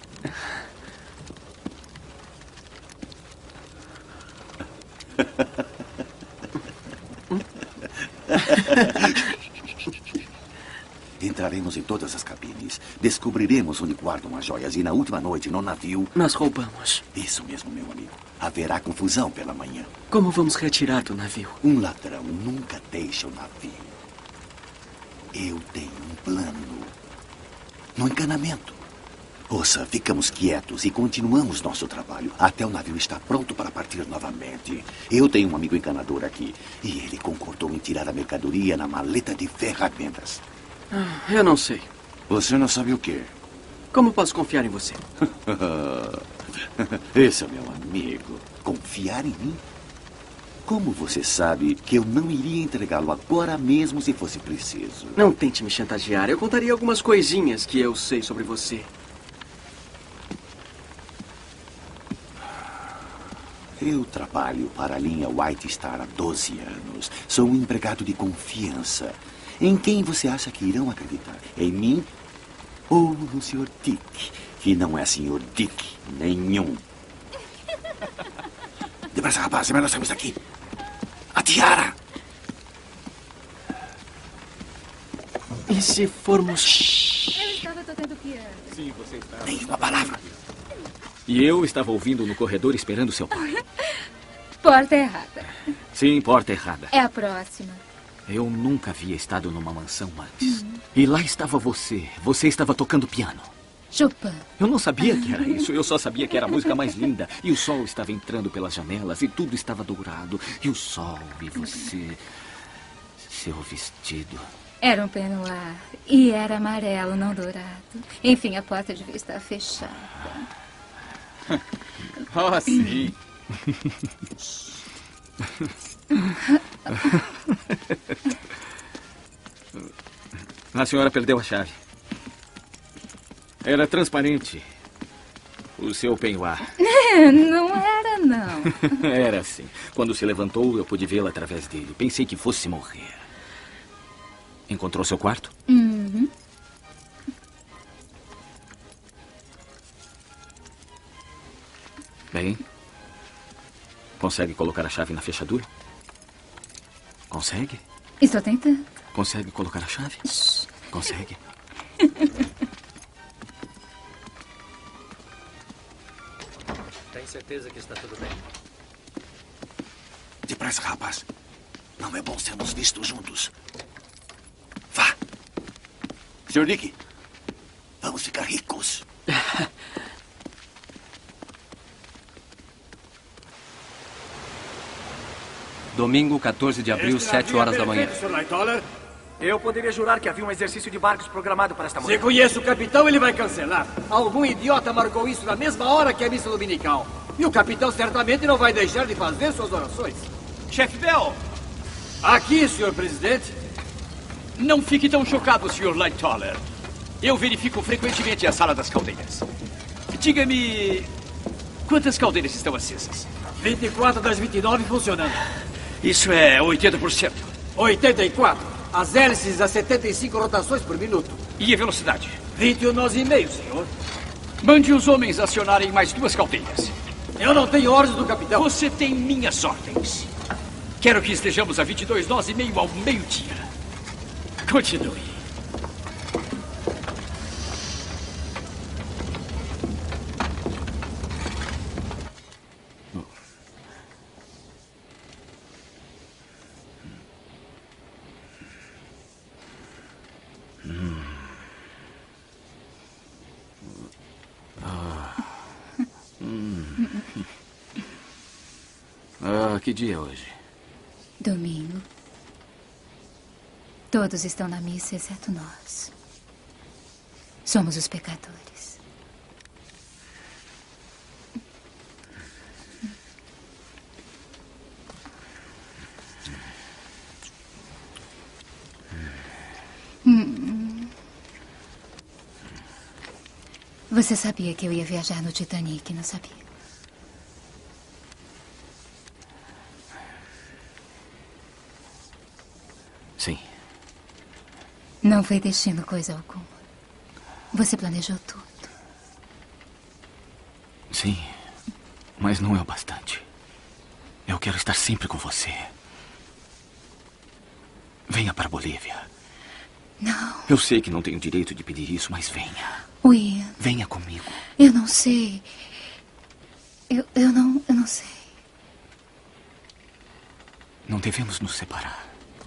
Entraremos em todas as cabines. Descobriremos onde guardam as joias. E na última noite, no navio... Nós roubamos. Isso mesmo, meu amigo. Haverá confusão pela manhã. Como vamos retirar do navio? Um ladrão nunca deixa o navio. Eu tenho um plano. No encanamento. Ouça, ficamos quietos e continuamos nosso trabalho até o navio estar pronto para partir novamente. Eu tenho um amigo encanador aqui. E ele concordou em tirar a mercadoria na maleta de ferramentas. Ah, eu não sei. Você não sabe o quê? Como posso confiar em você? Esse é meu amigo. Confiar em mim? Como você sabe que eu não iria entregá-lo agora mesmo se fosse preciso? Não tente me chantagear. Eu contaria algumas coisinhas que eu sei sobre você. Eu trabalho para a linha White Star há doze anos. Sou um empregado de confiança. Em quem você acha que irão acreditar? Em mim ou no senhor Dick, que não é senhor Dick nenhum? Depressa, rapaz, é melhor sairmos daqui. A tiara! E se formos... Eu estava tocando piano. Sim, você estava. Nenhuma palavra. E eu estava ouvindo no corredor esperando seu pai. Porta errada. Sim, porta errada. É a próxima. Eu nunca havia estado numa mansão antes. Uhum. E lá estava você. Você estava tocando piano. Chopin. Eu não sabia que era isso. Eu só sabia que era a música mais linda. E o sol estava entrando pelas janelas. E tudo estava dourado. E o sol e você... Seu vestido... Era um peignoir. E era amarelo, não dourado. Enfim, a porta devia estar fechada. Oh, sim. A senhora perdeu a chave. Era transparente. O seu peignoir. Não era, não. Era sim. Quando se levantou, eu pude vê-la através dele. Pensei que fosse morrer. Encontrou seu quarto? Uhum. Bem, consegue colocar a chave na fechadura? Consegue? Estou tentando. Consegue colocar a chave? Shhh. Consegue? Tem certeza que está tudo bem? Depressa, rapaz. Não é bom sermos vistos juntos. Vá. senhor Dick, vamos ficar ricos. Domingo, quatorze de abril, sete horas da manhã. senhor Lightoller. Eu poderia jurar que havia um exercício de barcos programado para esta manhã. Se conhece o capitão, ele vai cancelar. Algum idiota marcou isso na mesma hora que a missa dominical. E o capitão certamente não vai deixar de fazer suas orações. Chefe Bell! Aqui, senhor presidente. Não fique tão chocado, senhor Lightoller. Eu verifico frequentemente a sala das caldeiras. Diga-me... quantas caldeiras estão acesas? vinte e quatro das vinte e nove funcionando. Isso é oitenta por cento. oitenta e quatro. As hélices a setenta e cinco rotações por minuto. E a velocidade? vinte e um nós e meio, senhor. Mande os homens acionarem mais duas caldeiras. Eu não tenho ordens do capitão. Você tem minhas ordens. Quero que estejamos a vinte e dois nós e meio ao meio-dia. Continue. Ah, que dia é hoje? Domingo. Todos estão na missa, exceto nós. Somos os pecadores. Hum. Você sabia que eu ia viajar no Titanic, não sabia? Sim. Não foi destino coisa alguma. Você planejou tudo. Sim, mas não é o bastante. Eu quero estar sempre com você. Venha para a Bolívia. Não. Eu sei que não tenho direito de pedir isso, mas venha. Ian. Venha comigo. Eu não sei. Eu, eu não, eu não sei. Não devemos nos separar.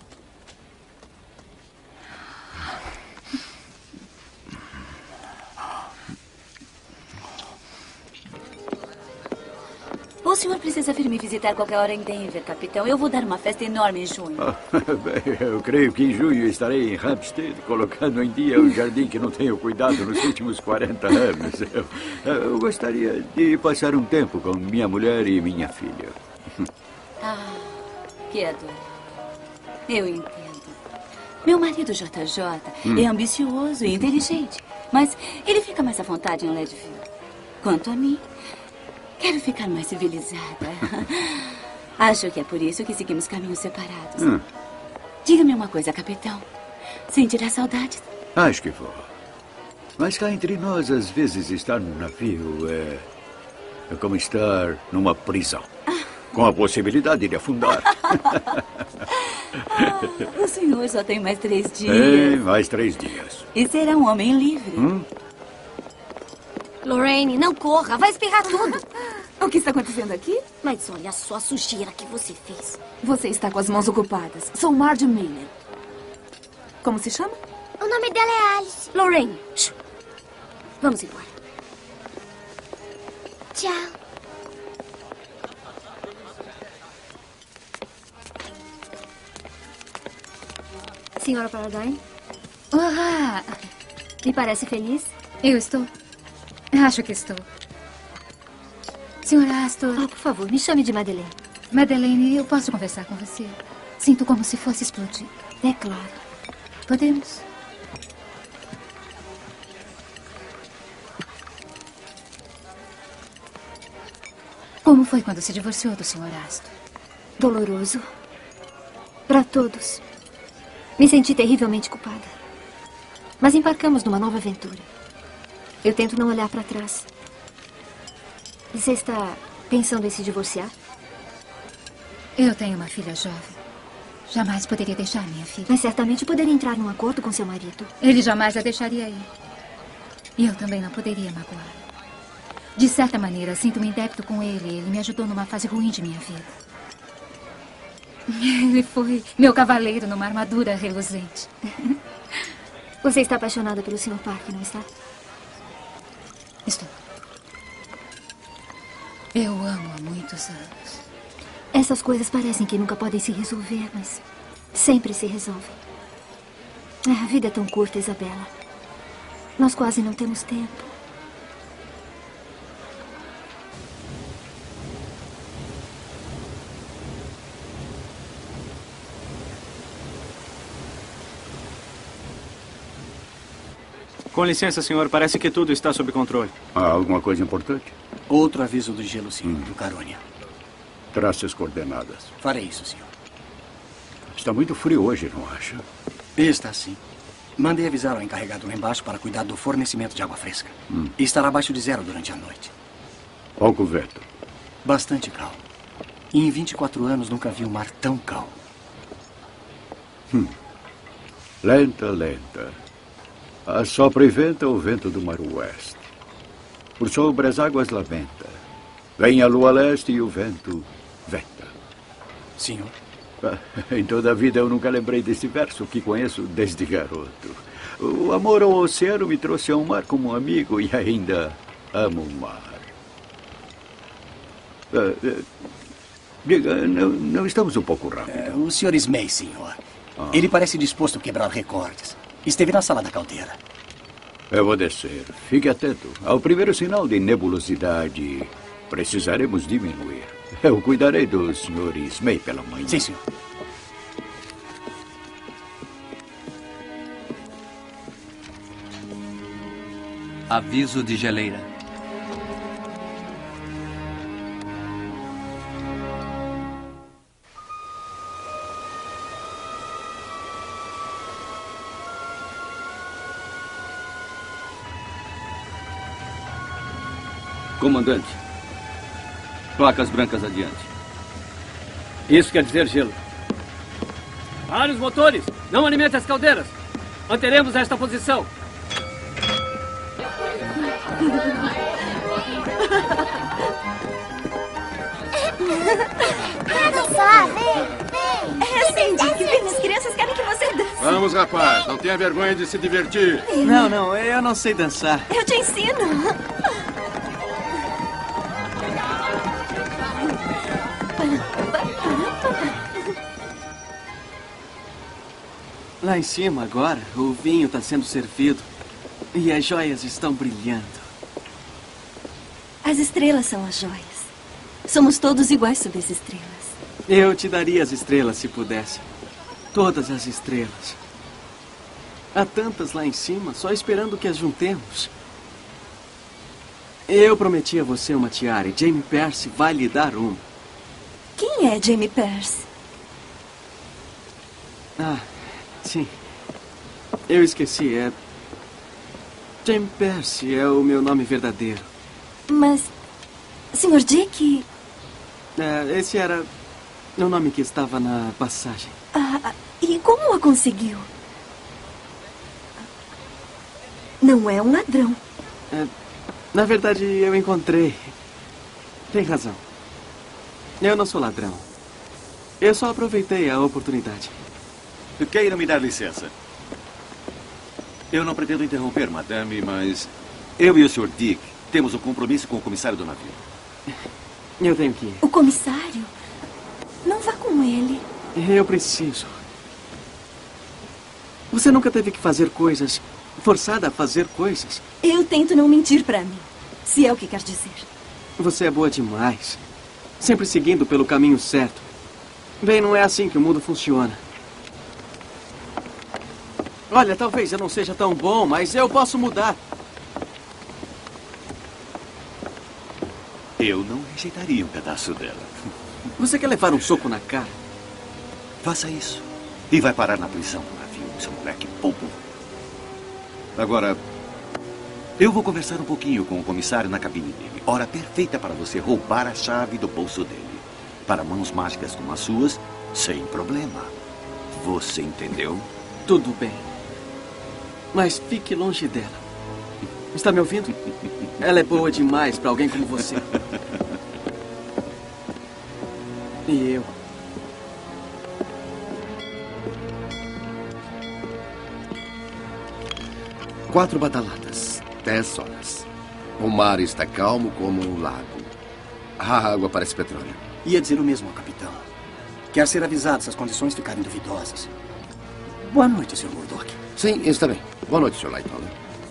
O senhor precisa vir me visitar qualquer hora em Denver, capitão. Eu vou dar uma festa enorme em junho. Ah, bem, eu creio que em junho estarei em Hampstead, colocando em dia o jardim que não tenho cuidado nos últimos quarenta anos. Eu, eu gostaria de passar um tempo com minha mulher e minha filha. Ah, quê, Dora? Eu entendo. Meu marido, J J, Hum. é ambicioso e inteligente. Mas ele fica mais à vontade em Leadville. Quanto a mim, quero ficar mais civilizada. Acho que é por isso que seguimos caminhos separados. Hum. Diga-me uma coisa, capitão. Sentirá saudades? Acho que vou. Mas cá entre nós, às vezes estar num navio é, é como estar numa prisão. Com a possibilidade de afundar. O senhor só tem mais três dias. É, mais três dias. E será um homem livre. Hum? Lorraine, não corra, vai espirrar tudo. O que está acontecendo aqui? Mas olha só a sujeira que você fez. Você está com as mãos ocupadas. Sou Marge Miller. Como se chama? O nome dela é Alice. Lorraine, shh. Vamos embora. Tchau. Senhora Paradine? Olá! Me parece feliz? Eu estou. Acho que estou. Senhora Astor. Oh, por favor, me chame de Madeleine. Madeleine, eu posso conversar com você? Sinto como se fosse explodir. É claro. Podemos? Como foi quando se divorciou do senhor Astor? Doloroso. Para todos. Me senti terrivelmente culpada. Mas embarcamos numa nova aventura. Eu tento não olhar para trás. Você está pensando em se divorciar? Eu tenho uma filha jovem. Jamais poderia deixar minha filha. Mas certamente poderia entrar num acordo com seu marido. Ele jamais a deixaria ir. E eu também não poderia magoar. De certa maneira, sinto-me em débito com ele. Ele me ajudou numa fase ruim de minha vida. Ele foi meu cavaleiro numa armadura reluzente. Você está apaixonada pelo senhor Parker, não está? Estou. Eu amo há muitos anos. Essas coisas parecem que nunca podem se resolver, mas sempre se resolvem. A vida é tão curta, Isabela. Nós quase não temos tempo. Com licença, senhor. Parece que tudo está sob controle. Há alguma coisa importante? Outro aviso do gelo, sim, hum. do Carônia. Trace as coordenadas. Farei isso, senhor. Está muito frio hoje, não acha? Está sim. Mandei avisar ao encarregado lá embaixo para cuidar do fornecimento de água fresca. Hum. E estará abaixo de zero durante a noite. Pouco vento. Bastante calmo. E em vinte e quatro anos nunca vi um mar tão calmo. Hum. Lenta, lenta. Assopra e venta o vento do mar oeste. Por sobre as águas lamenta. Vem a lua leste e o vento venta. Senhor? Em toda a vida eu nunca lembrei desse verso que conheço desde garoto. O amor ao oceano me trouxe ao mar como um amigo e ainda amo o mar. Uh, uh, diga, não, não estamos um pouco rápido? É, o senhor Smay, senhor. Ah. Ele parece disposto a quebrar recordes. Esteve na sala da caldeira. Eu vou descer. Fique atento. Ao primeiro sinal de nebulosidade, precisaremos diminuir. Eu cuidarei do senhor Smay pela manhã. Sim, senhor. Aviso de geleira. Comandante, placas brancas adiante. Isso quer dizer gelo. Pare os motores! Não alimente as caldeiras! Manteremos esta posição. Quer dançar? Vem, vem! É assim, Dick. As crianças querem que você dance. Vamos, rapaz. Não tenha vergonha de se divertir. Não, não. Eu não sei dançar. Eu te ensino. Lá em cima, agora, o vinho está sendo servido e as joias estão brilhando. As estrelas são as joias. Somos todos iguais sob as estrelas. Eu te daria as estrelas se pudesse. Todas as estrelas. Há tantas lá em cima, só esperando que as juntemos. Eu prometi a você uma tiara e Jamie Percy vai lhe dar uma. Quem é Jamie Percy? Ah, sim. Eu esqueci, é... Jamie Percy é o meu nome verdadeiro. Mas... senhor Dick... É, esse era o nome que estava na passagem. Ah, e como a conseguiu? Não é um ladrão. É, na verdade, eu encontrei. Tem razão. Eu não sou ladrão. Eu só aproveitei a oportunidade. Queira me dar licença. Eu não pretendo interromper, madame, mas eu e o senhor Dick temos um compromisso com o comissário do navio. Eu tenho que ir. O comissário? Não vá com ele. Eu preciso. Você nunca teve que fazer coisas... forçada a fazer coisas? Eu tento não mentir pra mim, se é o que quer dizer. Você é boa demais. Sempre seguindo pelo caminho certo. Bem, não é assim que o mundo funciona. Olha, talvez eu não seja tão bom, mas eu posso mudar. Eu não rejeitaria um pedaço dela. Você quer levar um soco na cara? Faça isso. E vai parar na prisão do navio, seu moleque bobo. Agora, eu vou conversar um pouquinho com o comissário na cabine dele. Hora perfeita para você roubar a chave do bolso dele. Para mãos mágicas como as suas, sem problema. Você entendeu? Tudo bem. Mas fique longe dela. Está me ouvindo? Ela é boa demais para alguém como você. E eu... Quatro badaladas, dez horas. O mar está calmo como um lago. A água parece petróleo. Ia dizer o mesmo ao capitão. Quer ser avisado se as condições ficarem duvidosas. Boa noite, senhor Murdoch. Sim, está bem. Boa noite, senhor Lightoller.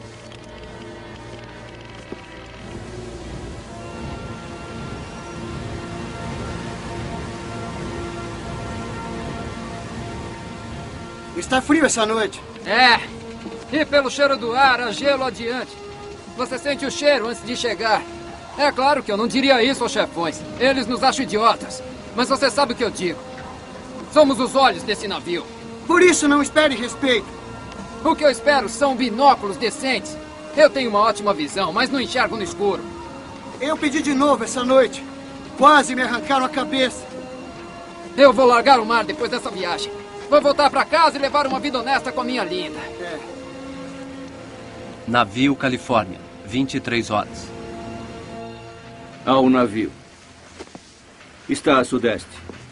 Está frio essa noite. É. E pelo cheiro do ar, há gelo adiante. Você sente o cheiro antes de chegar. É claro que eu não diria isso aos chefões. Eles nos acham idiotas. Mas você sabe o que eu digo. Somos os olhos desse navio. Por isso, não espere respeito. O que eu espero são binóculos decentes. Eu tenho uma ótima visão, mas não enxergo no escuro. Eu pedi de novo essa noite. Quase me arrancaram a cabeça. Eu vou largar o mar depois dessa viagem. Vou voltar para casa e levar uma vida honesta com a minha linda. É. Navio Califórnia, vinte e três horas. Ao navio. Está a sudeste.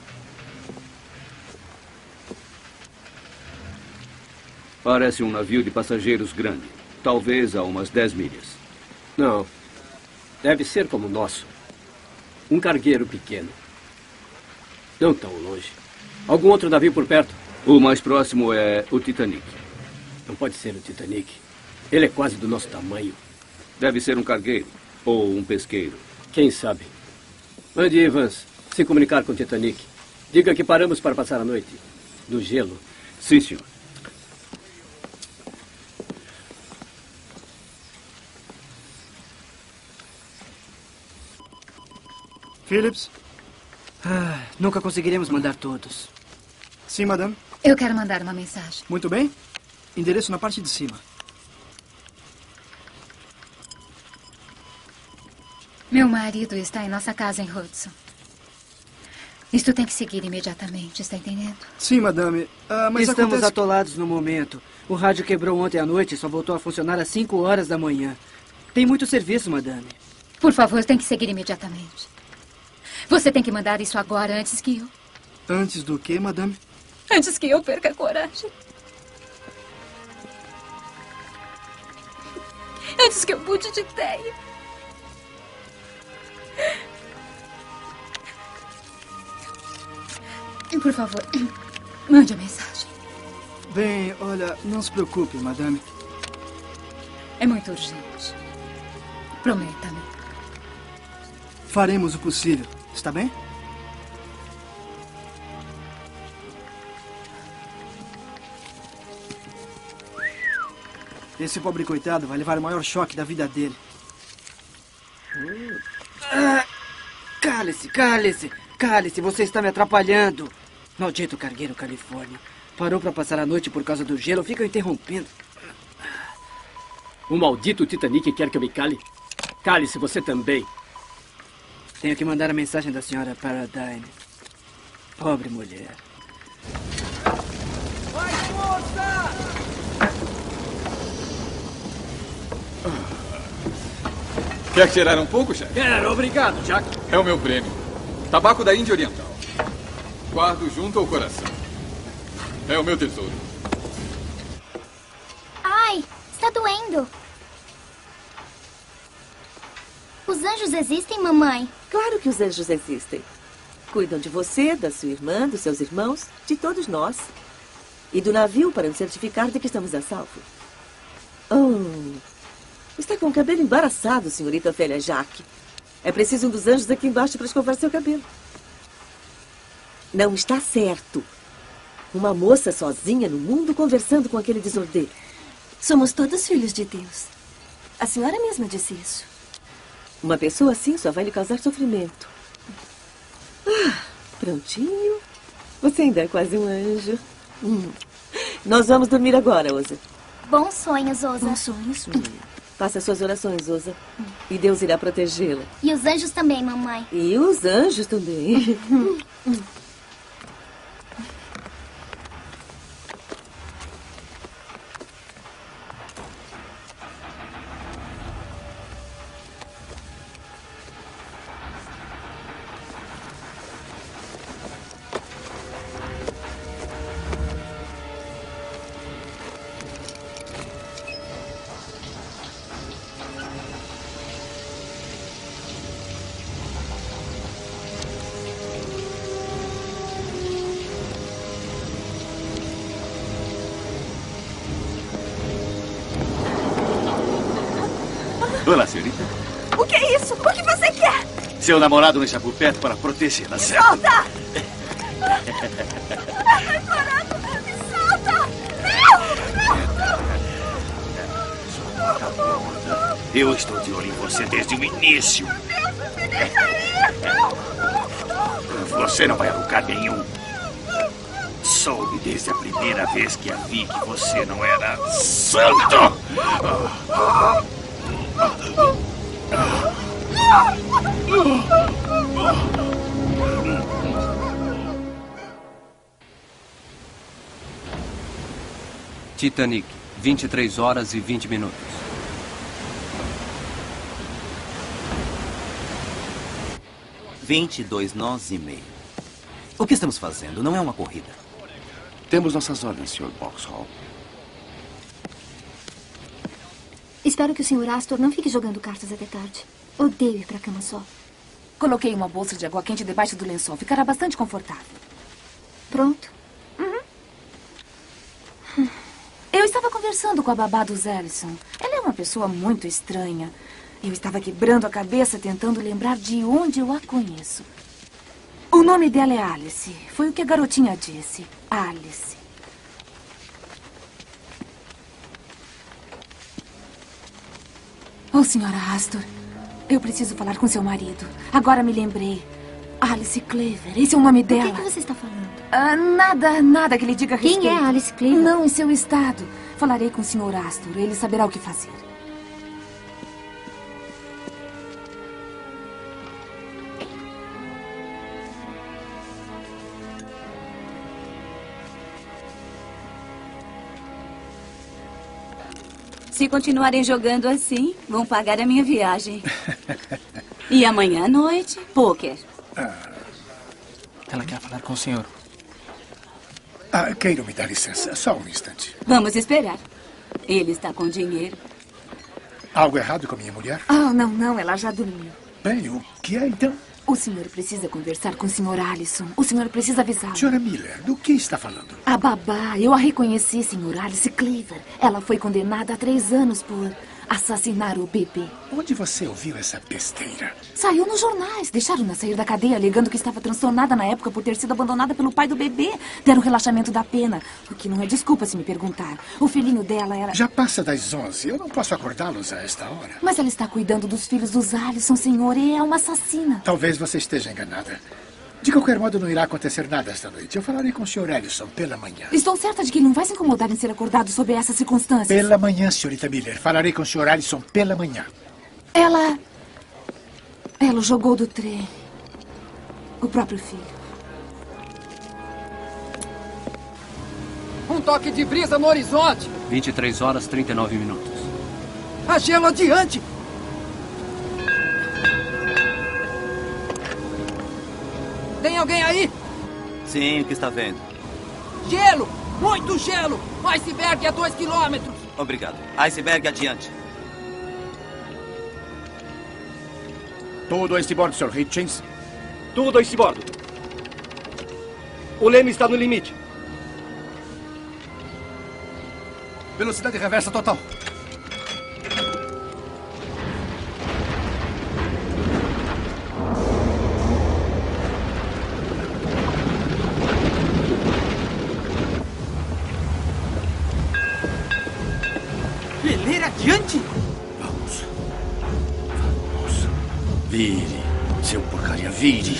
Parece um navio de passageiros grande. Talvez a umas dez milhas. Não. Deve ser como o nosso. Um cargueiro pequeno. Não tão longe. Algum outro navio por perto? O mais próximo é o Titanic. Não pode ser o Titanic. Ele é quase do nosso tamanho. Deve ser um cargueiro ou um pesqueiro. Quem sabe? Mande Evans se comunicar com o Titanic. Diga que paramos para passar a noite. No gelo. Sim, senhor. Phillips? Ah, nunca conseguiremos mandar todos. Sim, madame. Eu quero mandar uma mensagem. Muito bem. Endereço na parte de cima. Meu marido está em nossa casa em Hudson. Isto tem que seguir imediatamente, está entendendo? Sim, madame. Ah, mas Estamos acontece... atolados no momento. O rádio quebrou ontem à noite e só voltou a funcionar às cinco horas da manhã. Tem muito serviço, madame. Por favor, tem que seguir imediatamente. Você tem que mandar isso agora, antes que eu... Antes do que, madame? Antes que eu perca a coragem. Antes que eu mude de ideia. Por favor, mande a mensagem. Bem, olha, não se preocupe, madame. É muito urgente. Prometa-me. Faremos o possível, está bem? Esse pobre coitado vai levar o maior choque da vida dele. Ah, cale-se, cale-se, cale-se, você está me atrapalhando. Maldito cargueiro Califórnia. Parou para passar a noite por causa do gelo, fica interrompendo. O maldito Titanic quer que eu me cale? Cale-se você também. Tenho que mandar a mensagem da senhora Paradine. Pobre mulher. Vai, moça! Quer tirar um pouco, chefe? Quero, obrigado, Jack. É o meu prêmio. Tabaco da Índia Oriental. Guardo junto ao coração. É o meu tesouro. Ai, está doendo. Os anjos existem, mamãe? Claro que os anjos existem. Cuidam de você, da sua irmã, dos seus irmãos, de todos nós. E do navio para nos certificar de que estamos a salvo. Oh, está com o cabelo embaraçado, senhorita Ophélia Jacques. É preciso um dos anjos aqui embaixo para escovar seu cabelo. Não está certo. Uma moça sozinha no mundo conversando com aquele desordeiro. Somos todos filhos de Deus. A senhora mesma disse isso. Uma pessoa assim só vai lhe causar sofrimento. Ah, prontinho. Você ainda é quase um anjo. Hum. Nós vamos dormir agora, Osa. Bons sonhos, Osa. Bons sonhos. Hum. Faça suas orações, Osa. Hum. E Deus irá protegê-la. E os anjos também, mamãe. E os anjos também. Hum. Olá, senhorita. O que é isso? O que você quer? Seu namorado me chamou perto para protegê-la, Me certo? solta! Ai, parado! Me solta! Não! Eu estou de olho em você desde o início. Meu Deus, me deixa ir! Não! Você não vai a lugar nenhum. Soube desde a primeira vez que a vi que você não era santo. Titanic, vinte e três horas e vinte minutos. vinte e dois nós e meio. O que estamos fazendo? Não é uma corrida. Temos nossas ordens, senhor Boxhall. Espero que o senhor Astor não fique jogando cartas até tarde. Odeio ir pra cama só. Coloquei uma bolsa de água quente debaixo do lençol. Ficará bastante confortável. Pronto? Uhum. Eu estava conversando com a babá do Ellison. Ela é uma pessoa muito estranha. Eu estava quebrando a cabeça tentando lembrar de onde eu a conheço. O nome dela é Alice. Foi o que a garotinha disse. Alice. Oh, senhora Astor, eu preciso falar com seu marido. Agora me lembrei. Alice Cleaver, esse é o nome dela. O que, que você está falando? Ah, nada, nada que lhe diga a respeito. Quem é Alice Cleaver? Não, em seu estado. Falarei com o senhor Astor, ele saberá o que fazer. Se continuarem jogando assim, vão pagar a minha viagem. E amanhã à noite, pôquer. Ah, ela quer falar com o senhor. Ah, queiro me dar licença, só um instante. Vamos esperar. Ele está com dinheiro. Algo errado com a minha mulher? Ah, não, não, ela já dormiu. Bem, o que é então? O senhor precisa conversar com o senhor Allison. O senhor precisa avisá-lo. Senhora Miller, do que está falando? A babá, eu a reconheci, senhor Alice Cleaver. Ela foi condenada a três anos por assassinar o bebê. Onde você ouviu essa besteira? Saiu nos jornais. Deixaram-na sair da cadeia, alegando que estava transtornada na época por ter sido abandonada pelo pai do bebê. Deram relaxamento da pena. O que não é desculpa se me perguntar. O filhinho dela era... Já passa das onze. Eu não posso acordá-los a esta hora. Mas ela está cuidando dos filhos dos Allison, senhor, e é uma assassina. Talvez você esteja enganada. De qualquer modo, não irá acontecer nada esta noite. Eu falarei com o senhor Ellison pela manhã. Estou certa de que ele não vai se incomodar em ser acordado sob essas circunstâncias. Pela manhã, senhorita Miller. Falarei com o senhor Ellison pela manhã. Ela... Ela o jogou do trem. O próprio filho. Um toque de brisa no horizonte. vinte e três horas, trinta e nove minutos. A gelo adiante. Tem alguém aí? Sim, o que está vendo? Gelo! Muito gelo! O iceberg a dois quilômetros! Obrigado. Iceberg adiante. Tudo a este bordo, senhor Hitchens. Tudo a este bordo. O leme está no limite. Velocidade reversa total. Veleira adiante! Vamos. Vamos. Vire, seu porcaria, vire.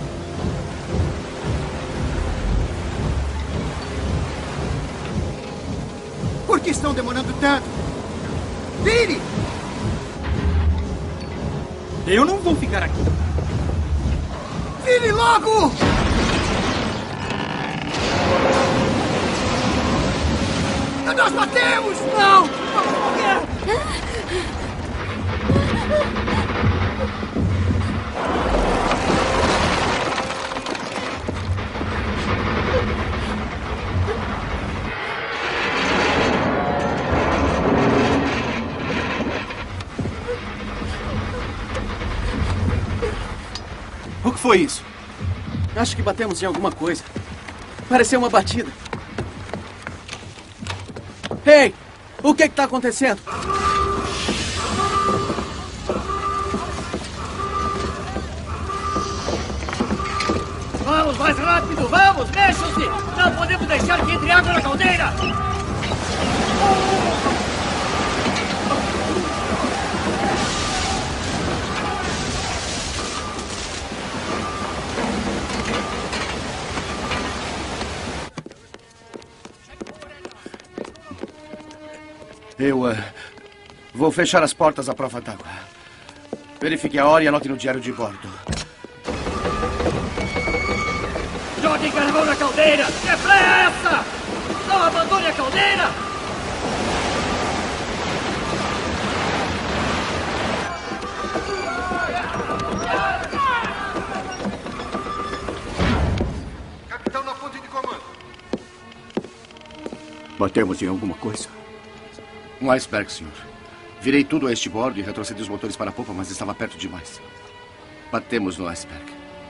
Por que estão demorando tanto? Vire! Eu não vou ficar aqui. Vire logo! Nós batemos! Não! Vamos morrer! O que foi isso? Acho que batemos em alguma coisa. Pareceu uma batida. Ei! O que está acontecendo? Vamos, mais rápido! Vamos, mexam-se! Não podemos deixar que entre água na caldeira! Eu uh, vou fechar as portas à prova d'água. Verifique a hora e anote no diário de bordo. Joguem carvão na caldeira! Que praia é essa? Não abandone a caldeira! Capitão na ponte de comando. Batemos em alguma coisa? Um iceberg, senhor. Virei tudo a este bordo e retrocedi os motores para a popa, mas estava perto demais. Batemos no iceberg.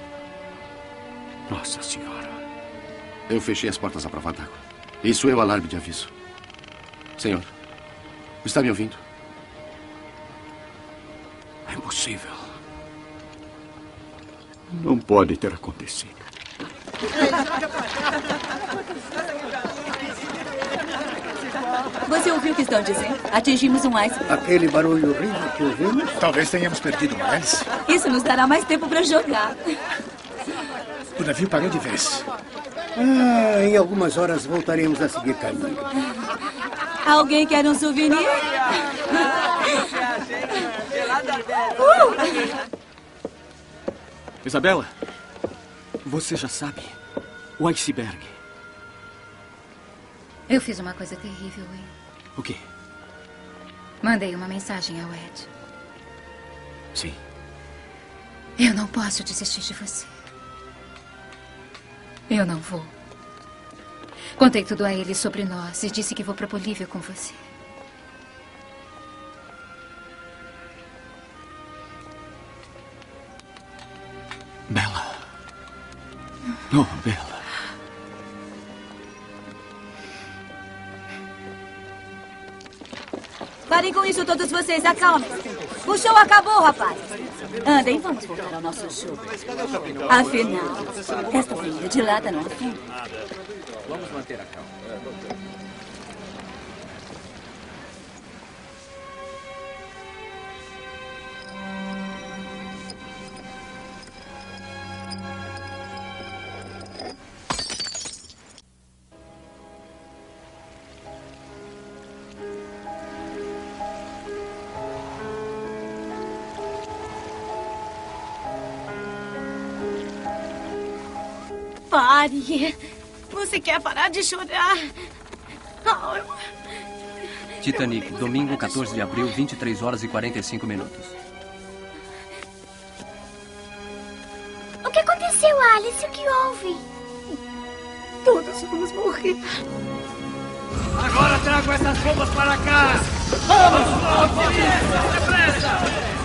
Nossa Senhora. Eu fechei as portas à prova d'água. Isso é o alarme de aviso. Senhor, está me ouvindo? É impossível. Não pode ter acontecido. Você ouviu o que estão dizendo? Atingimos um iceberg. Aquele barulho horrível que ouvimos? Talvez tenhamos perdido uma hélice. Isso nos dará mais tempo para jogar. O navio parou de vez. Ah, em algumas horas voltaremos a seguir caminho. Alguém quer um souvenir? Uh! Isabela, você já sabe. O iceberg. Eu fiz uma coisa terrível, Wayne. O quê? Mandei uma mensagem ao Ed. Sim. Eu não posso desistir de você. Eu não vou. Contei tudo a ele sobre nós e disse que vou para Bolívia com você. Bela. Oh, Bela. Parem com isso, todos vocês. Acalmem-se. O show acabou, rapaz. Andem, vamos voltar ao nosso show. Afinal, esta fogueira de lata não afunda. Vamos manter a calma. Pare. Você quer parar de chorar? Oh, eu... Titanic, domingo, quatorze de abril, vinte e três horas e quarenta e cinco minutos. O que aconteceu, Alice? O que houve? Todos vamos morrer. Agora trago essas bombas para cá! Vamos! Vamos! Depressa!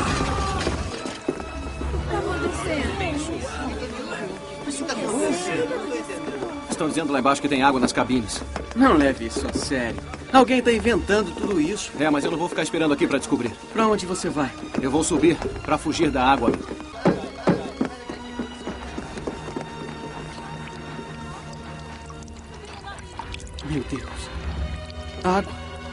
Estão dizendo lá embaixo que tem água nas cabines. Não leve isso a sério. Alguém está inventando tudo isso. É, mas eu não vou ficar esperando aqui para descobrir. Para onde você vai? Eu vou subir para fugir da água. Meu Deus. Água.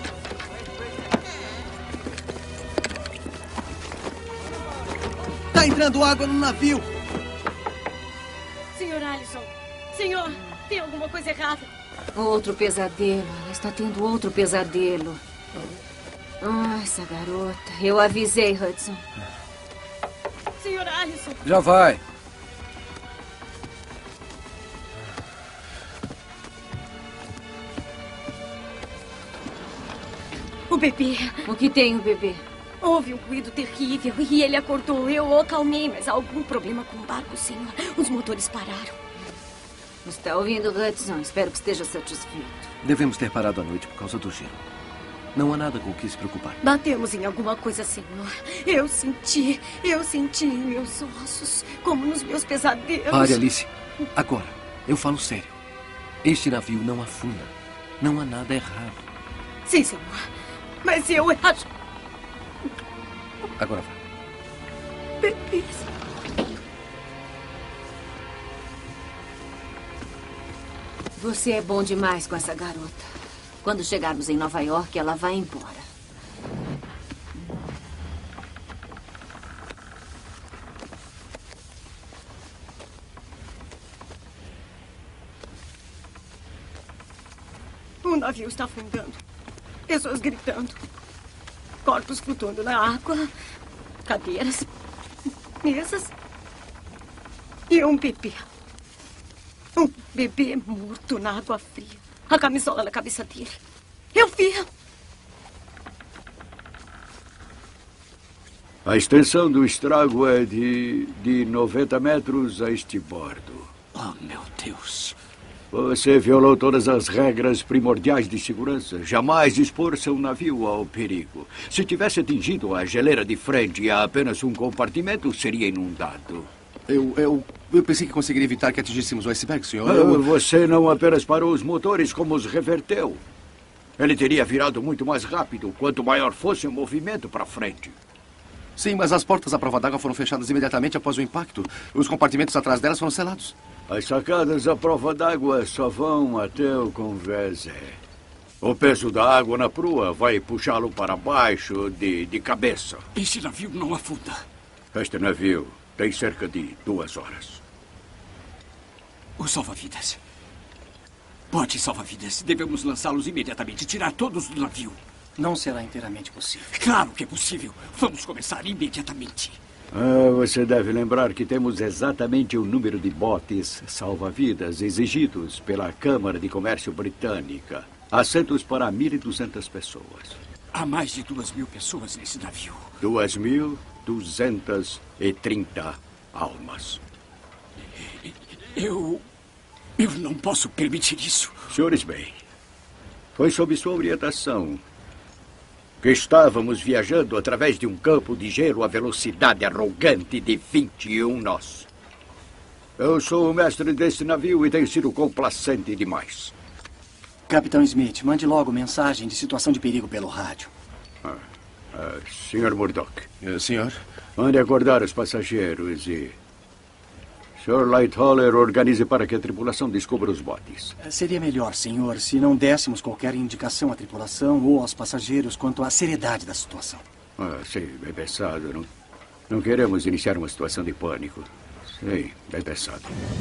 Tá entrando água no navio. Senhor Allison. Senhor, tem alguma coisa errada? Outro pesadelo. Ela está tendo outro pesadelo. Ah, essa garota. Eu avisei, Hudson. Senhor Allison. Já vai. O bebê. O que tem o bebê? Houve um ruído terrível e ele acordou. Eu o acalmei, mas há algum problema com o barco, senhor. Os motores pararam. Está ouvindo, Hudson? Espero que esteja satisfeito. Devemos ter parado à noite por causa do gelo. Não há nada com o que se preocupar. Batemos em alguma coisa, senhor. Eu senti, eu senti em meus ossos, como nos meus pesadelos. Pare, Alice. Agora, eu falo sério. Este navio não afunda. Não há nada errado. Sim, senhor. Mas eu acho... Agora vá. Bebês. Você é bom demais com essa garota. Quando chegarmos em Nova York, ela vai embora. O navio está afundando. Pessoas gritando. Corpos flutuando na água. Cadeiras. Mesas. E um bebê. Um bebê morto na água fria. A camisola na cabeça dele. Eu vi. A extensão do estrago é de, de noventa metros a este bordo. Oh, meu Deus. Você violou todas as regras primordiais de segurança. Jamais expor seu navio ao perigo. Se tivesse atingido a geleira de frente e há apenas um compartimento, seria inundado. Eu, eu, eu pensei que conseguiria evitar que atingíssemos o iceberg, senhor. Eu... Você não apenas parou os motores, como os reverteu. Ele teria virado muito mais rápido, quanto maior fosse o movimento para frente. Sim, mas as portas à prova d'água foram fechadas imediatamente após o impacto. Os compartimentos atrás delas foram selados. As sacadas à prova d'água só vão até o convés. O peso da água na proa vai puxá-lo para baixo de, de cabeça. Esse navio não afunda. Este navio tem cerca de duas horas. Os salva-vidas. Bote salva-vidas. Devemos lançá-los imediatamente. Tirar todos do navio. Não será inteiramente possível. Claro que é possível. Vamos começar imediatamente. Ah, você deve lembrar que temos exatamente o número de botes salva-vidas exigidos pela Câmara de Comércio Britânica. Assentos para mil e duzentas pessoas. Há mais de duas mil pessoas nesse navio. Duas mil duzentas e trinta almas. Eu... Eu não posso permitir isso. Senhores, bem, foi sob sua orientação que estávamos viajando através de um campo de gelo a velocidade arrogante de vinte e um nós. Eu sou o mestre desse navio e tenho sido complacente demais. Capitão Smith, mande logo mensagem de situação de perigo pelo rádio. Ah, ah, senhor Murdoch. Uh, senhor? Mande acordar os passageiros e... senhor Lightoller, organize para que a tripulação descubra os botes. Seria melhor, senhor, se não dessemos qualquer indicação à tripulação ou aos passageiros quanto à seriedade da situação. Ah, sim, bem pensado. Não, não queremos iniciar uma situação de pânico. Sim, bem pensado.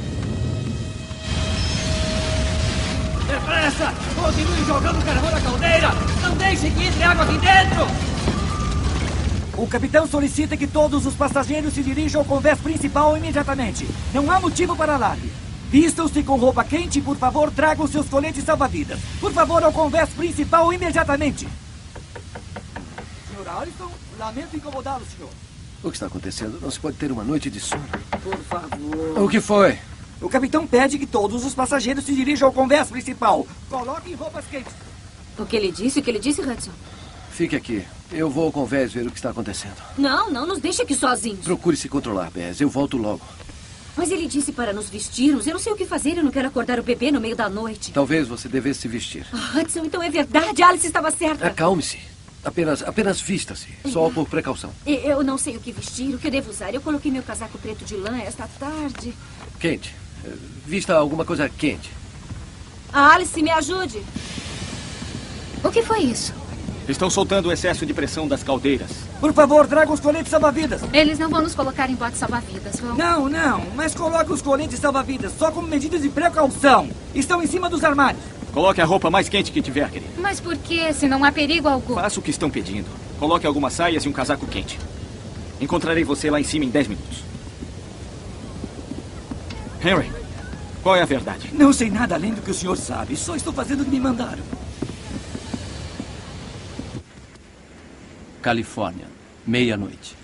Depressa! Continue jogando carvão na caldeira! Não deixe que entre água aqui dentro! O capitão solicita que todos os passageiros se dirijam ao convés principal imediatamente. Não há motivo para alarme. Vistam-se com roupa quente e, por favor, tragam seus coletes salva-vidas. Por favor, ao convés principal imediatamente. senhor Alisson, lamento incomodá-lo, senhor. O que está acontecendo? Não se pode ter uma noite de sono. Por favor. O que foi? O capitão pede que todos os passageiros se dirijam ao convés principal. Coloquem roupas quentes. O que ele disse? O que ele disse, Hudson? Fique aqui. Eu vou ao convés ver o que está acontecendo. Não, não nos deixe aqui sozinhos. Procure se controlar, Bess. Eu volto logo. Mas ele disse para nos vestirmos. Eu não sei o que fazer. Eu não quero acordar o bebê no meio da noite. Talvez você devesse se vestir. Ah, Hudson, então é verdade. Alice estava certa. Acalme-se. Apenas, apenas vista-se. Só por precaução. Eu não sei o que vestir. O que eu devo usar? Eu coloquei meu casaco preto de lã esta tarde. Quente. Vista alguma coisa quente. Ah, Alice, me ajude. O que foi isso? Estão soltando o excesso de pressão das caldeiras. Por favor, tragam os coletes salva-vidas. Eles não vão nos colocar em botes salva-vidas, vão? Não, não. Mas coloque os coletes salva-vidas só como medida de precaução. Estão em cima dos armários. Coloque a roupa mais quente que tiver, querido. Mas por quê? Se não há perigo algum. Faça o que estão pedindo. Coloque algumas saias e um casaco quente. Encontrarei você lá em cima em dez minutos. Henry, qual é a verdade? Não sei nada além do que o senhor sabe. Só estou fazendo o que me mandaram. Califórnia, meia-noite.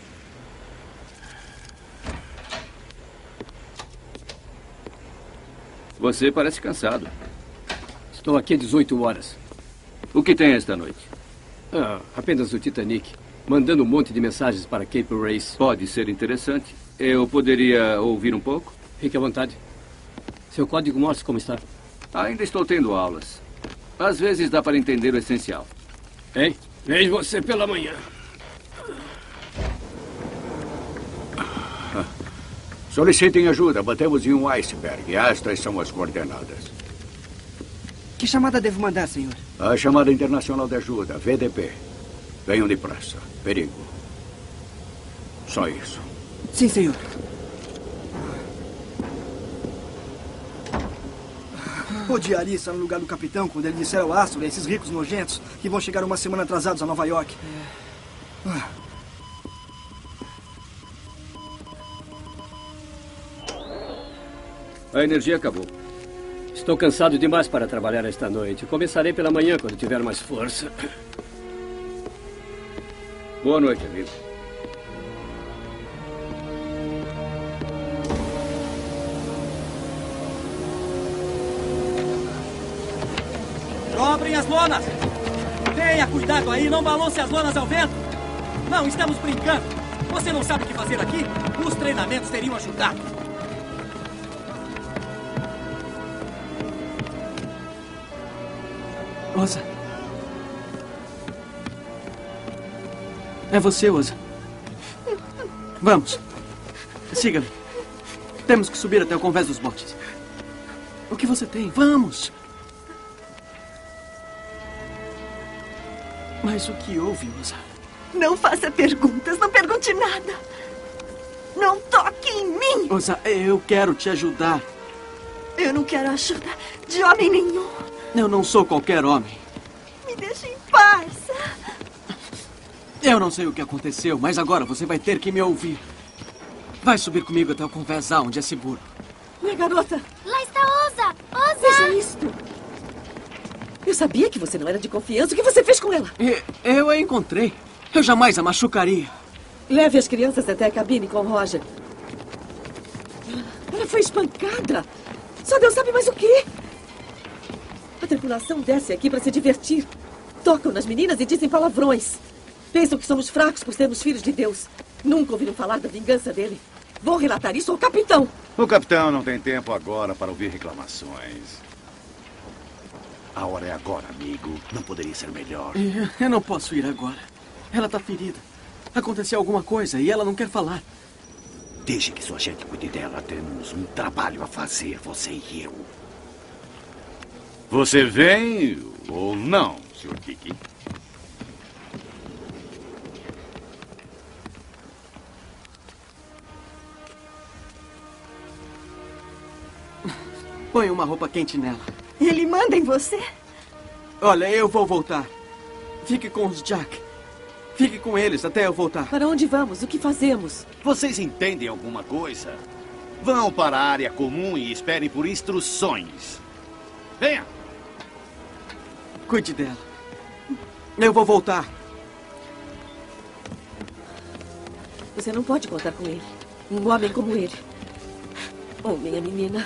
Você parece cansado. Estou aqui há dezoito horas. O que tem esta noite? Ah, apenas o Titanic, mandando um monte de mensagens para Cape Race. Pode ser interessante. Eu poderia ouvir um pouco? Fique à vontade. Seu código Morse como está? Ainda estou tendo aulas. Às vezes dá para entender o essencial. Ei, vejo você pela manhã. Solicitem ajuda. Batemos em um iceberg. Estas são as coordenadas. Que chamada devo mandar, senhor? A chamada internacional de ajuda, V D P. Venham depressa. Perigo. Só isso. Sim, senhor. Odiaria no lugar do capitão quando ele disser ao Astro, esses ricos nojentos, que vão chegar uma semana atrasados a Nova York. É. Ah. A energia acabou. Estou cansado demais para trabalhar esta noite. Começarei pela manhã, quando tiver mais força. Boa noite, amigo. Dobrem as lonas! Tenha cuidado aí, não balance as lonas ao vento! Não, estamos brincando! Você não sabe o que fazer aqui? Os treinamentos teriam ajudado. Osa. É você, Osa. Vamos. Siga-me. Temos que subir até o convés dos botes. O que você tem? Vamos. Mas o que houve, Osa? Não faça perguntas. Não pergunte nada. Não toque em mim. Osa, eu quero te ajudar. Eu não quero ajuda de homem nenhum. Eu não sou qualquer homem. Me deixe em paz. Eu não sei o que aconteceu, mas agora você vai ter que me ouvir. Vai subir comigo até o convés A, onde é seguro. Minha garota. Lá está Osa. Osa. Veja isto. Eu sabia que você não era de confiança. O que você fez com ela? E, eu a encontrei. Eu jamais a machucaria. Leve as crianças até a cabine com o Roger. Ela foi espancada. Só Deus sabe mais o quê. A tripulação desce aqui para se divertir. Tocam nas meninas e dizem palavrões. Pensam que somos fracos por sermos filhos de Deus. Nunca ouviram falar da vingança dele. Vou relatar isso ao capitão. O capitão não tem tempo agora para ouvir reclamações. A hora é agora, amigo. Não poderia ser melhor. Eu não posso ir agora. Ela está ferida. Aconteceu alguma coisa e ela não quer falar. Deixe que sua gente cuide dela. Temos um trabalho a fazer, você e eu. Você vem ou não, senhor Kiki? Põe uma roupa quente nela. Ele manda em você? Olha, eu vou voltar. Fique com os Jack. Fique com eles até eu voltar. Para onde vamos? O que fazemos? Vocês entendem alguma coisa? Vão para a área comum e esperem por instruções. Venha! Cuide dela. Eu vou voltar. Você não pode contar com ele. Um homem como ele. Oh, minha menina.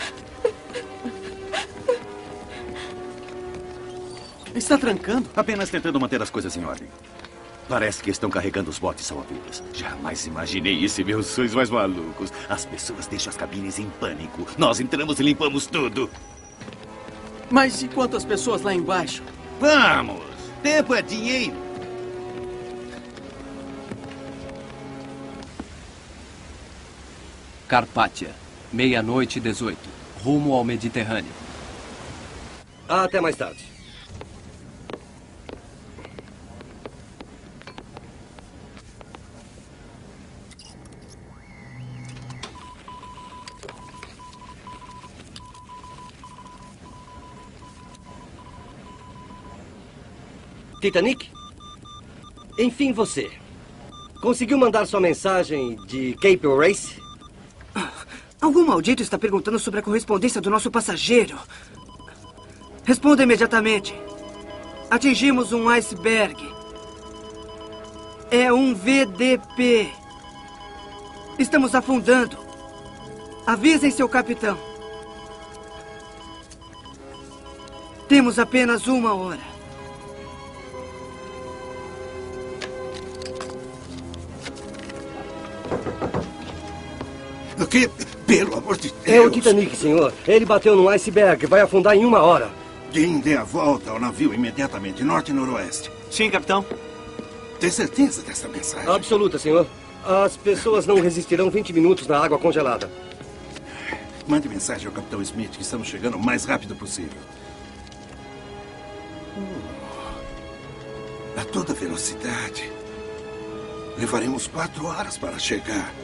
Está trancando? Apenas tentando manter as coisas em ordem. Parece que estão carregando os botes salva-vidas. Jamais imaginei isso em meus sonhos mais malucos. As pessoas deixam as cabines em pânico. Nós entramos e limpamos tudo. Mas e quantas pessoas lá embaixo? Vamos! Tempo é dinheiro. Carpátia, meia-noite e dezoito. Rumo ao Mediterrâneo. Até mais tarde. Titanic? Enfim, você. Conseguiu mandar sua mensagem de Cape Race? Algum maldito está perguntando sobre a correspondência do nosso passageiro. Responda imediatamente. Atingimos um iceberg. É um V D P. Estamos afundando. Avisem seu capitão. Temos apenas uma hora. O quê? Pelo amor de Deus. É o Titanic, senhor. Ele bateu num iceberg. Vai afundar em uma hora. Jim, dê a volta ao navio imediatamente, norte e noroeste. Sim, capitão. Tem certeza dessa mensagem? Absoluta, senhor. As pessoas não resistirão vinte minutos na água congelada. Mande mensagem ao capitão Smith que estamos chegando o mais rápido possível. A toda velocidade. Levaremos quatro horas para chegar.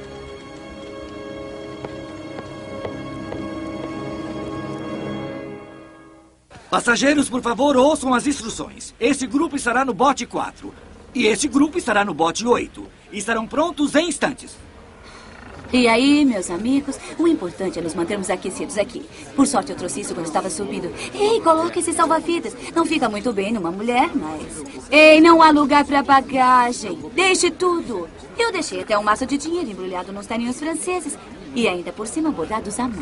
Passageiros, por favor, ouçam as instruções. Esse grupo estará no bote quatro. E esse grupo estará no bote oito. E estarão prontos em instantes. E aí, meus amigos, o importante é nos mantermos aquecidos aqui. Por sorte, eu trouxe isso quando estava subindo. Ei, coloque esse salva-vidas. Não fica muito bem numa mulher, mas... Ei, não há lugar para bagagem. Deixe tudo. Eu deixei até um maço de dinheiro embrulhado nos terninhos franceses. E ainda por cima bordados à mão.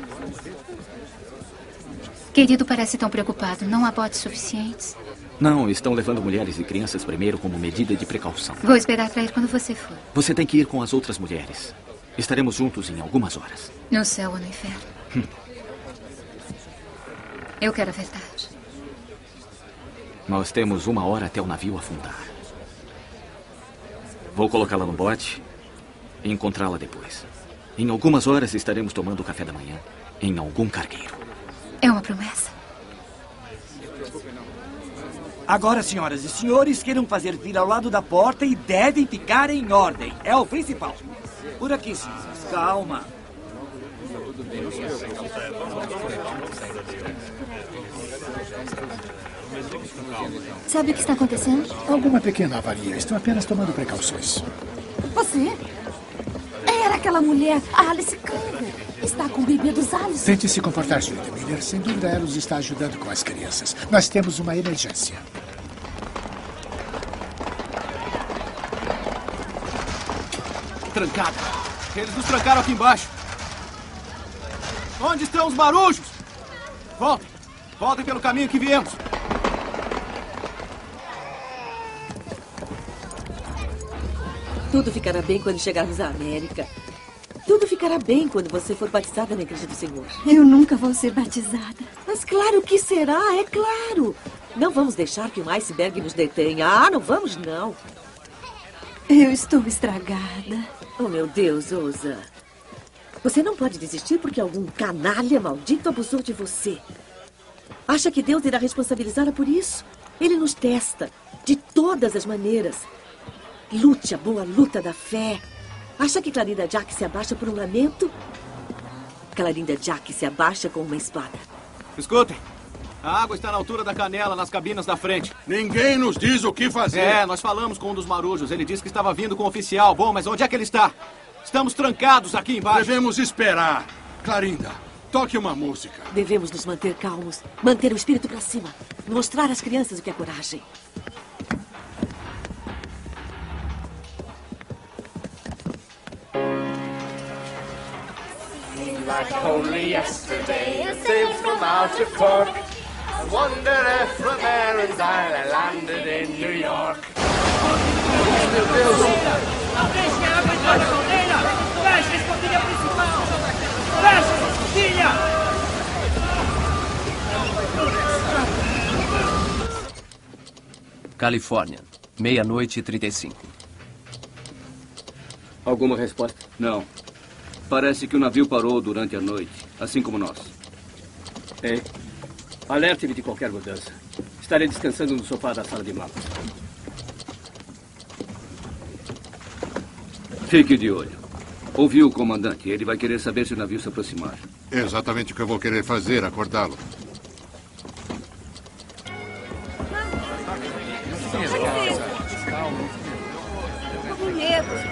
Querido parece tão preocupado. Não há botes suficientes. Não, estão levando mulheres e crianças primeiro como medida de precaução. Vou esperar para ir quando você for. Você tem que ir com as outras mulheres. Estaremos juntos em algumas horas. No céu ou no inferno. Hum. Eu quero a verdade. Nós temos uma hora até o navio afundar. Vou colocá-la no bote e encontrá-la depois. Em algumas horas estaremos tomando café da manhã em algum cargueiro. É uma promessa. Agora, senhoras e senhores, queiram fazer fila ao lado da porta e devem ficar em ordem. É o principal. Por aqui, sim. Calma. Sabe o que está acontecendo? Alguma pequena avaria. Estou apenas tomando precauções. Você? Era aquela mulher, a Alice Cooper. Está com o bebê dos Alice. Tente se comportar, senhorita Miller. Sem dúvida, ela nos está ajudando com as crianças. Nós temos uma emergência. Trancado. Eles nos trancaram aqui embaixo. Onde estão os marujos? Voltem. Voltem pelo caminho que viemos. Tudo ficará bem quando chegarmos à América. Tudo ficará bem quando você for batizada na igreja do Senhor. Eu nunca vou ser batizada. Mas claro que será, é claro. Não vamos deixar que um iceberg nos detenha. Ah, não vamos, não. Eu estou estragada. Oh, meu Deus, Osa. Você não pode desistir porque algum canalha maldito abusou de você. Acha que Deus irá responsabilizá-la por isso? Ele nos testa de todas as maneiras. Lute a boa luta da fé. Acha que Clarinda Jack se abaixa por um lamento? Clarinda Jack se abaixa com uma espada. Escutem. A água está na altura da canela, nas cabinas da frente. Ninguém nos diz o que fazer. É, nós falamos com um dos marujos. Ele disse que estava vindo com o oficial. Bom, mas onde é que ele está? Estamos trancados aqui embaixo. Devemos esperar. Clarinda, toque uma música. Devemos nos manter calmos, manter o espírito para cima, mostrar às crianças o que é coragem. Like only yesterday, I sailed from out of Cork. I wonder if from there as I landed in New York. Não deixe a água entrar na caldeira! Feche a escotilha principal! Feche essa escotilha! Califórnia, meia-noite e trinta e cinco. Alguma resposta? Não. Parece que o navio parou durante a noite, assim como nós. Ei, alerte-me de qualquer mudança. Estarei descansando no sofá da sala de mapas. Fique de olho. Ouviu o comandante. Ele vai querer saber se o navio se aproximar. É exatamente o que eu vou querer fazer, acordá-lo. Tô com medo.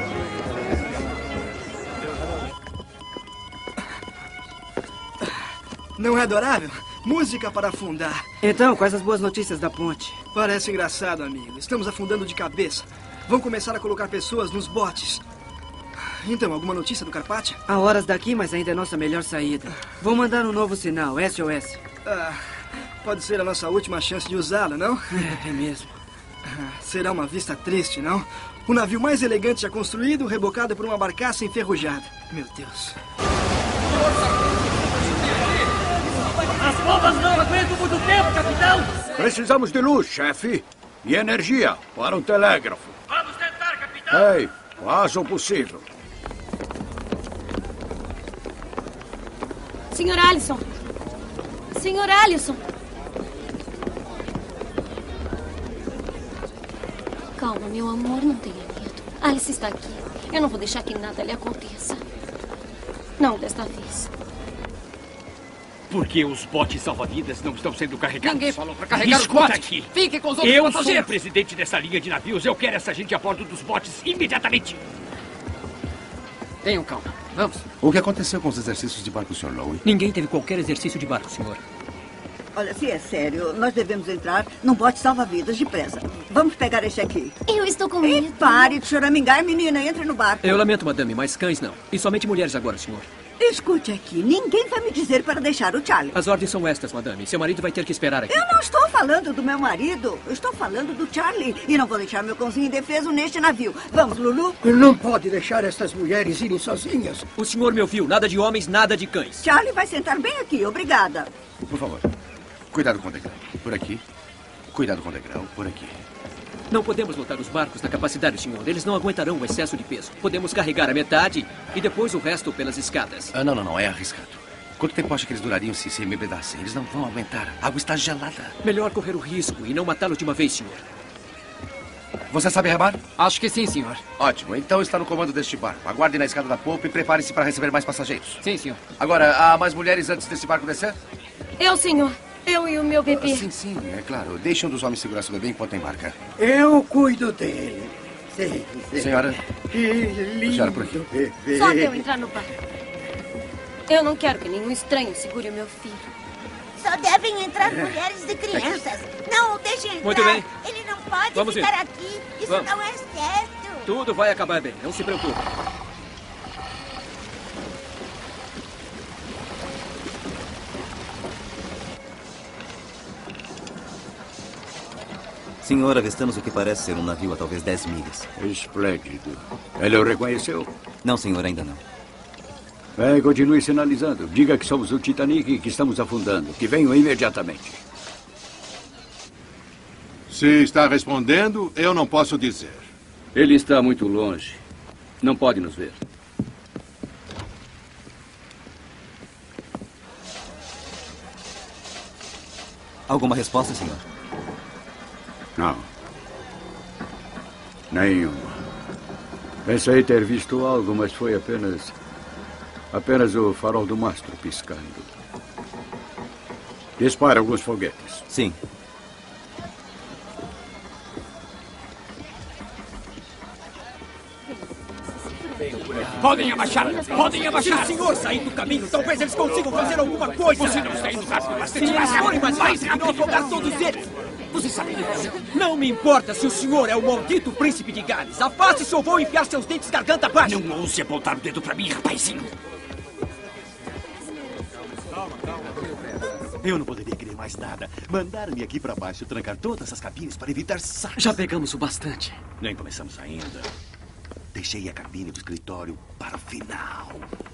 Não é adorável? Música para afundar. Então, quais as boas notícias da ponte? Parece engraçado, amigo. Estamos afundando de cabeça. Vão começar a colocar pessoas nos botes. Então, alguma notícia do Carpathia? Há horas daqui, mas ainda é nossa melhor saída. Vou mandar um novo sinal, S O S. Ah, pode ser a nossa última chance de usá-la, não? É, é mesmo. Será uma vista triste, não? O navio mais elegante já construído, rebocado por uma barcaça enferrujada. Meu Deus. As bombas não aguentam muito tempo, capitão! Precisamos de luz, chefe. E energia para um telégrafo. Vamos tentar, capitão! Ei, faça o possível. Senhor Alisson! Senhor Alisson! Calma, meu amor, não tenha medo. Alice está aqui. Eu não vou deixar que nada lhe aconteça. Não desta vez. Por que os botes salva-vidas não estão sendo carregados? Ninguém falou para carregar os botes. Aqui. Fique com os outros eu passageiros. Eu sou o presidente dessa linha de navios. Eu quero essa gente a bordo dos botes imediatamente. Tenham calma. Vamos. O que aconteceu com os exercícios de barco, senhor Lowe? Ninguém teve qualquer exercício de barco, senhor. Olha, se é sério, nós devemos entrar num bote salva-vidas depressa. Vamos pegar esse aqui. Eu estou com medo. E pare de choramingar, menina. Entre no barco. Eu lamento, madame, mas cães não. E somente mulheres agora, senhor. Escute aqui, ninguém vai me dizer para deixar o Charlie. As ordens são estas, madame. Seu marido vai ter que esperar aqui. Eu não estou falando do meu marido. Eu estou falando do Charlie. E não vou deixar meu cãozinho indefeso neste navio. Vamos, Lulu? Não pode deixar estas mulheres irem sozinhas. O senhor me ouviu. Nada de homens, nada de cães. Charlie vai sentar bem aqui. Obrigada. Por favor, cuidado com o degrau. Por aqui. Cuidado com o degrau. Por aqui. Não podemos lotar os barcos na capacidade, senhor. Eles não aguentarão o excesso de peso. Podemos carregar a metade e depois o resto pelas escadas. Ah, não, não, não. É arriscado. Quanto tempo acha que eles durariam se se embebedassem? Eles não vão aguentar. A água está gelada. Melhor correr o risco e não matá-lo de uma vez, senhor. Você sabe remar? Acho que sim, senhor. Ótimo. Então está no comando deste barco. Aguarde na escada da popa e prepare-se para receber mais passageiros. Sim, senhor. Agora, há mais mulheres antes desse barco descer? Eu, senhor. Eu e o meu bebê. Sim, sim, é claro. Deixe um dos homens segurar seu bebê enquanto embarca. Eu cuido dele. Sim, sim. Senhora? Que lindo. Senhora, por aqui. Bebê. Só de eu entrar no barco. Eu não quero que nenhum estranho segure o meu filho. Só devem entrar mulheres e crianças. Não, deixem entrar. Muito bem. Ele não pode Vamos ficar ir. aqui. Isso Vamos. não é certo. Tudo vai acabar bem. Não se preocupe. Senhor, avistamos o que parece ser um navio a talvez dez milhas. Esplêndido. Ele o reconheceu? Não, senhor, ainda não. Bem, continue sinalizando. Diga que somos o Titanic e que estamos afundando. Que venham imediatamente. Se está respondendo, eu não posso dizer. Ele está muito longe. Não pode nos ver. Alguma resposta, senhor? Não. Nenhuma. Pensei ter visto algo, mas foi apenas... apenas o farol do mastro piscando. Dispara alguns foguetes. Sim. Podem abaixar! Podem abaixar! Se o senhor sair do caminho, talvez eles consigam fazer alguma coisa! Você não está indo rápido bastante! Se eles forem mais rápido, não afogar todos eles! Você sabe disso? Não me importa se o senhor é o maldito príncipe de Gales! Afaste-se ou vou enfiar seus dentes garganta abaixo! Não ouse apontar o dedo pra mim, rapazinho! Eu não poderia querer mais nada. Mandaram-me aqui pra baixo trancar todas as cabines para evitar sacos. Já pegamos o bastante. Nem começamos ainda. Deixei a cabine do escritório para o final.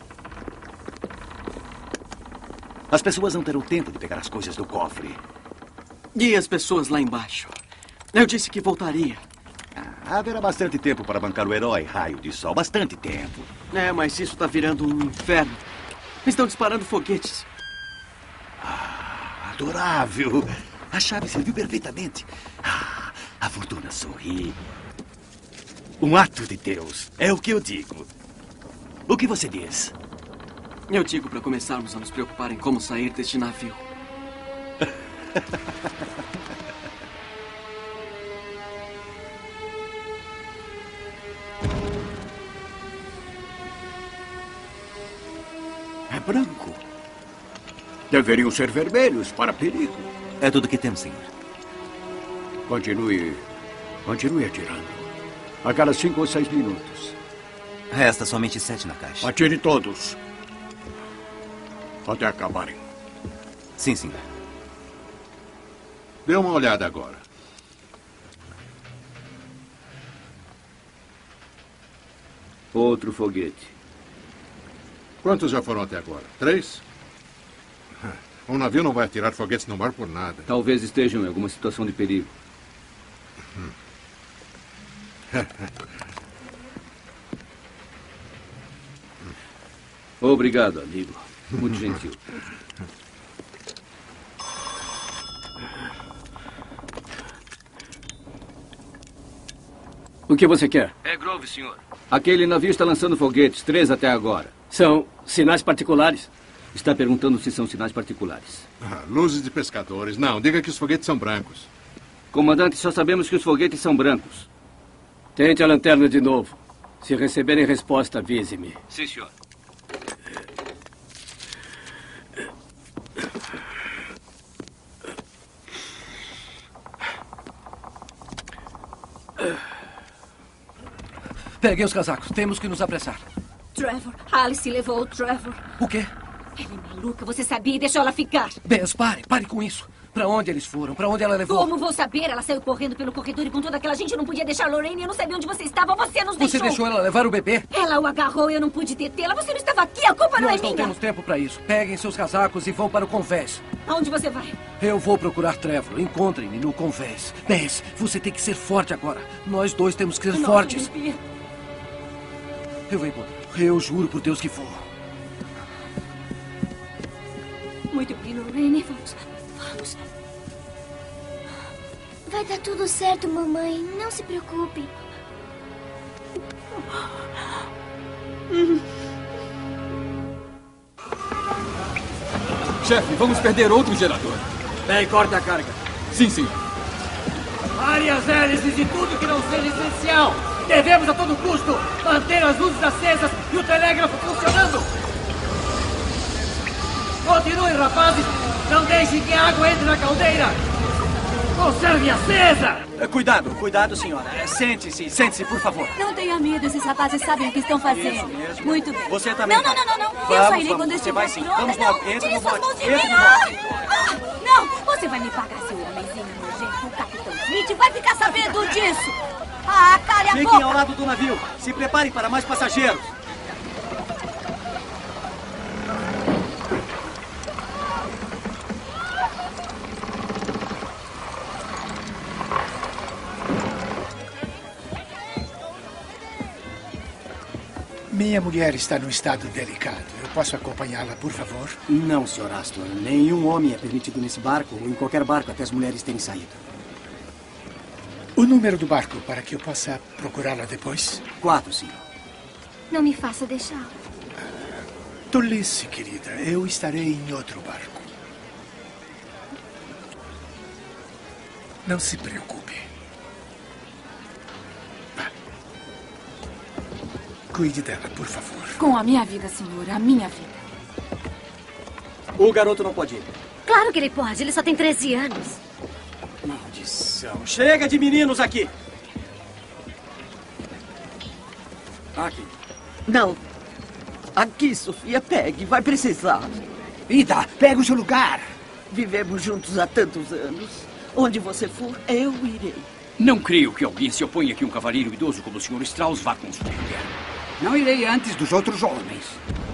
As pessoas não terão tempo de pegar as coisas do cofre. E as pessoas lá embaixo? Eu disse que voltaria. Ah, haverá bastante tempo para bancar o herói Raio de Sol. Bastante tempo. É, mas isso está virando um inferno. Estão disparando foguetes. Ah, adorável. A chave serviu perfeitamente. Ah, a fortuna sorri. Um ato de Deus. É o que eu digo. O que você diz? Eu digo para começarmos a nos preocupar em como sair deste navio. É branco. Deveriam ser vermelhos para perigo. É tudo que temos, senhor. Continue. Continue atirando. A cada cinco ou seis minutos. Resta somente sete na caixa. Atire todos. Até acabarem. Sim, senhor. Dê uma olhada agora. Outro foguete. Quantos já foram até agora? Três? Um navio não vai atirar foguetes no mar por nada. Talvez estejam em alguma situação de perigo. Obrigado, amigo. Muito gentil. O que você quer? É Grove, senhor. Aquele navio está lançando foguetes, três até agora. São sinais particulares? Está perguntando se são sinais particulares. Ah, luzes de pescadores. Não, diga que os foguetes são brancos. Comandante, só sabemos que os foguetes são brancos. Tente a lanterna de novo. Se receberem resposta, avise-me. Sim, senhor. Peguem os casacos. Temos que nos apressar. Trevor, Alice levou o Trevor. O quê? Ela é maluca, você sabia e deixou ela ficar. Bess, pare. Pare com isso. Pra onde eles foram? Pra onde ela levou? Como vou saber? Ela saiu correndo pelo corredor e com toda aquela gente eu não podia deixar a Lorraine. Eu não sabia onde você estava. Você nos deixou. Você deixou ela levar o bebê? Ela o agarrou e eu não pude detê-la. Você não estava aqui. A culpa não é Nós não minha. temos tempo pra isso. Peguem seus casacos e vão para o convés. Aonde você vai? Eu vou procurar Trevor. Encontrem-me no convés. Bess, você tem que ser forte agora. Nós dois temos que ser Não, fortes. Bebê. Eu vou encontrar. Eu juro por Deus que vou. Muito bem, Lorraine. Vamos. Vamos. Vai dar tudo certo, mamãe. Não se preocupe. Chefe, vamos perder outro gerador. Bem, corta a carga. Sim, sim. Pare as hélices e tudo que não seja essencial. Devemos a todo custo manter as luzes acesas e o telégrafo funcionando. Continuem, rapazes. Não deixem que a água entre na caldeira. Conserve acesa. Cuidado, cuidado, senhora. Sente-se, sente-se, por favor. Não tenha medo, esses rapazes sabem o que estão fazendo. mesmo. Muito bem. Você também. Não, não, não, não, não. Vamos, Eu sairei vamos, quando eu você vai estiver sim. pronta. Vamos Não, logo, entre tire no suas bote, mãos de entre mim. no bote. Ah, não, você vai me pagar, seu homenzinho nojento. O Capitão Smith vai ficar sabendo disso. Ah, cale a Fiquem boca. ao lado do navio. Se preparem para mais passageiros. Minha mulher está num estado delicado. Eu posso acompanhá-la, por favor? Não, senhor Astor. Nenhum homem é permitido nesse barco ou em qualquer barco até as mulheres terem saído. O número do barco, para que eu possa procurá-la depois? Quatro, senhor. Não me faça deixá-lo. Tolice, querida. Eu estarei em outro barco. Não se preocupe. Vá. Cuide dela, por favor. Com a minha vida, senhor. A minha vida. O garoto não pode ir. Claro que ele pode. Ele só tem treze anos. Maldição. Chega de meninos aqui. Aqui. Não. Aqui, Sofia, pegue. Vai precisar. Ida, pega o seu lugar. Vivemos juntos há tantos anos. Onde você for, eu irei. Não creio que alguém se oponha que um cavalheiro idoso como o senhor Strauss vá com sua mulher. Não irei antes dos outros homens.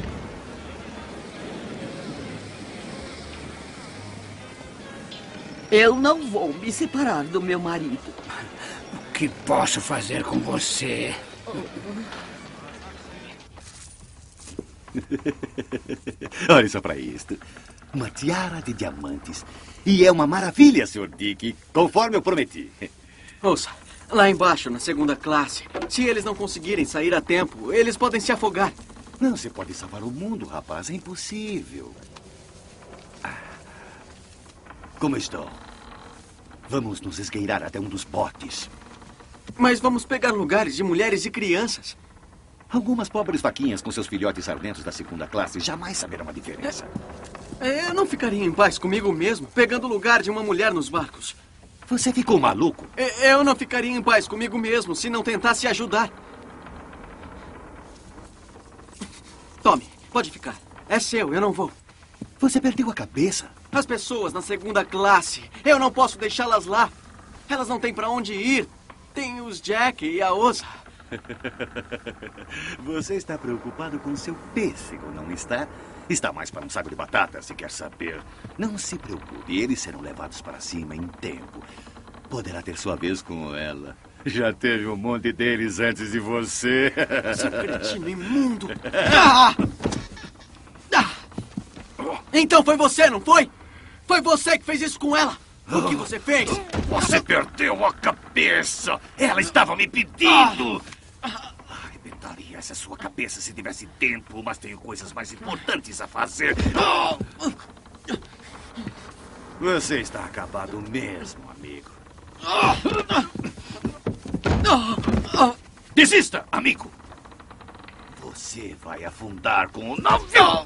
Eu não vou me separar do meu marido. O que posso fazer com você? Olha só para isto. Uma tiara de diamantes. E é uma maravilha, senhor Dick, conforme eu prometi. Ouça, lá embaixo, na segunda classe, se eles não conseguirem sair a tempo, eles podem se afogar. Não se pode salvar o mundo, rapaz. É impossível. Ah. Como estou? Vamos nos esgueirar até um dos botes. Mas vamos pegar lugares de mulheres e crianças. Algumas pobres vaquinhas com seus filhotes sardentos da segunda classe jamais saberão a diferença. Eu não ficaria em paz comigo mesmo, pegando o lugar de uma mulher nos barcos. Você ficou maluco? Eu não ficaria em paz comigo mesmo se não tentasse ajudar. Tome, pode ficar. É seu, eu não vou. Você perdeu a cabeça? As pessoas na segunda classe, eu não posso deixá-las lá. Elas não têm para onde ir. Tem os Jack e a Osa. Você está preocupado com seu pêssego, não está? Está mais para um saco de batata, se quer saber. Não se preocupe, eles serão levados para cima em tempo. Poderá ter sua vez com ela. Já teve um monte deles antes de você. Seu cretino imundo. Ah! Ah! Então foi você, não foi? Foi você que fez isso com ela. O que você fez? Você perdeu a cabeça. Ela estava me pedindo. Arrebentaria essa sua cabeça se tivesse tempo, mas tenho coisas mais importantes a fazer. Você está acabado mesmo, amigo. Desista, amigo. Você vai afundar com o navio.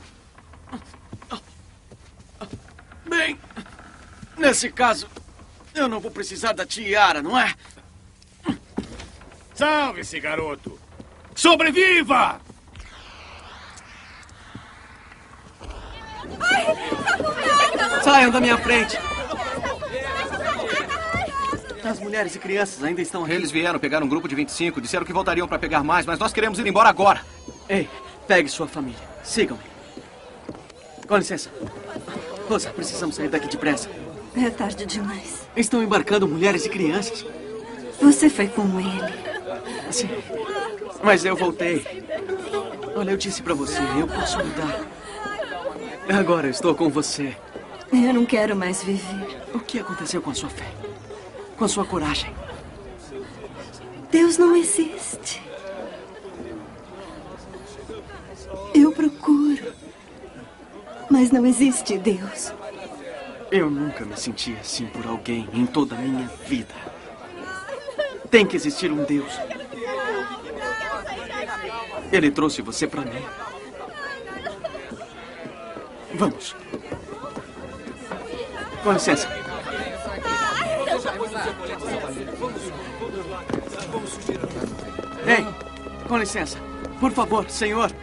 Bem, nesse caso, eu não vou precisar da tiara, não é? Salve-se, garoto. Sobreviva! Saiam da minha frente. As mulheres e crianças ainda estão aqui. Eles vieram pegar um grupo de vinte e cinco, disseram que voltariam para pegar mais, mas nós queremos ir embora agora. Ei, pegue sua família. Sigam-me. Com licença. Rosa, precisamos sair daqui depressa. É tarde demais. Estão embarcando mulheres e crianças. Você foi com ele. Sim. Mas eu voltei. Olha, eu disse pra você, eu posso mudar. Agora eu estou com você. Eu não quero mais viver. O que aconteceu com a sua fé? Com a sua coragem? Deus não existe. Eu procuro. Mas não existe Deus. Eu nunca me senti assim por alguém em toda a minha vida. Tem que existir um Deus. Ele trouxe você pra mim. Vamos. Com licença. Ei, com licença. Por favor, senhor.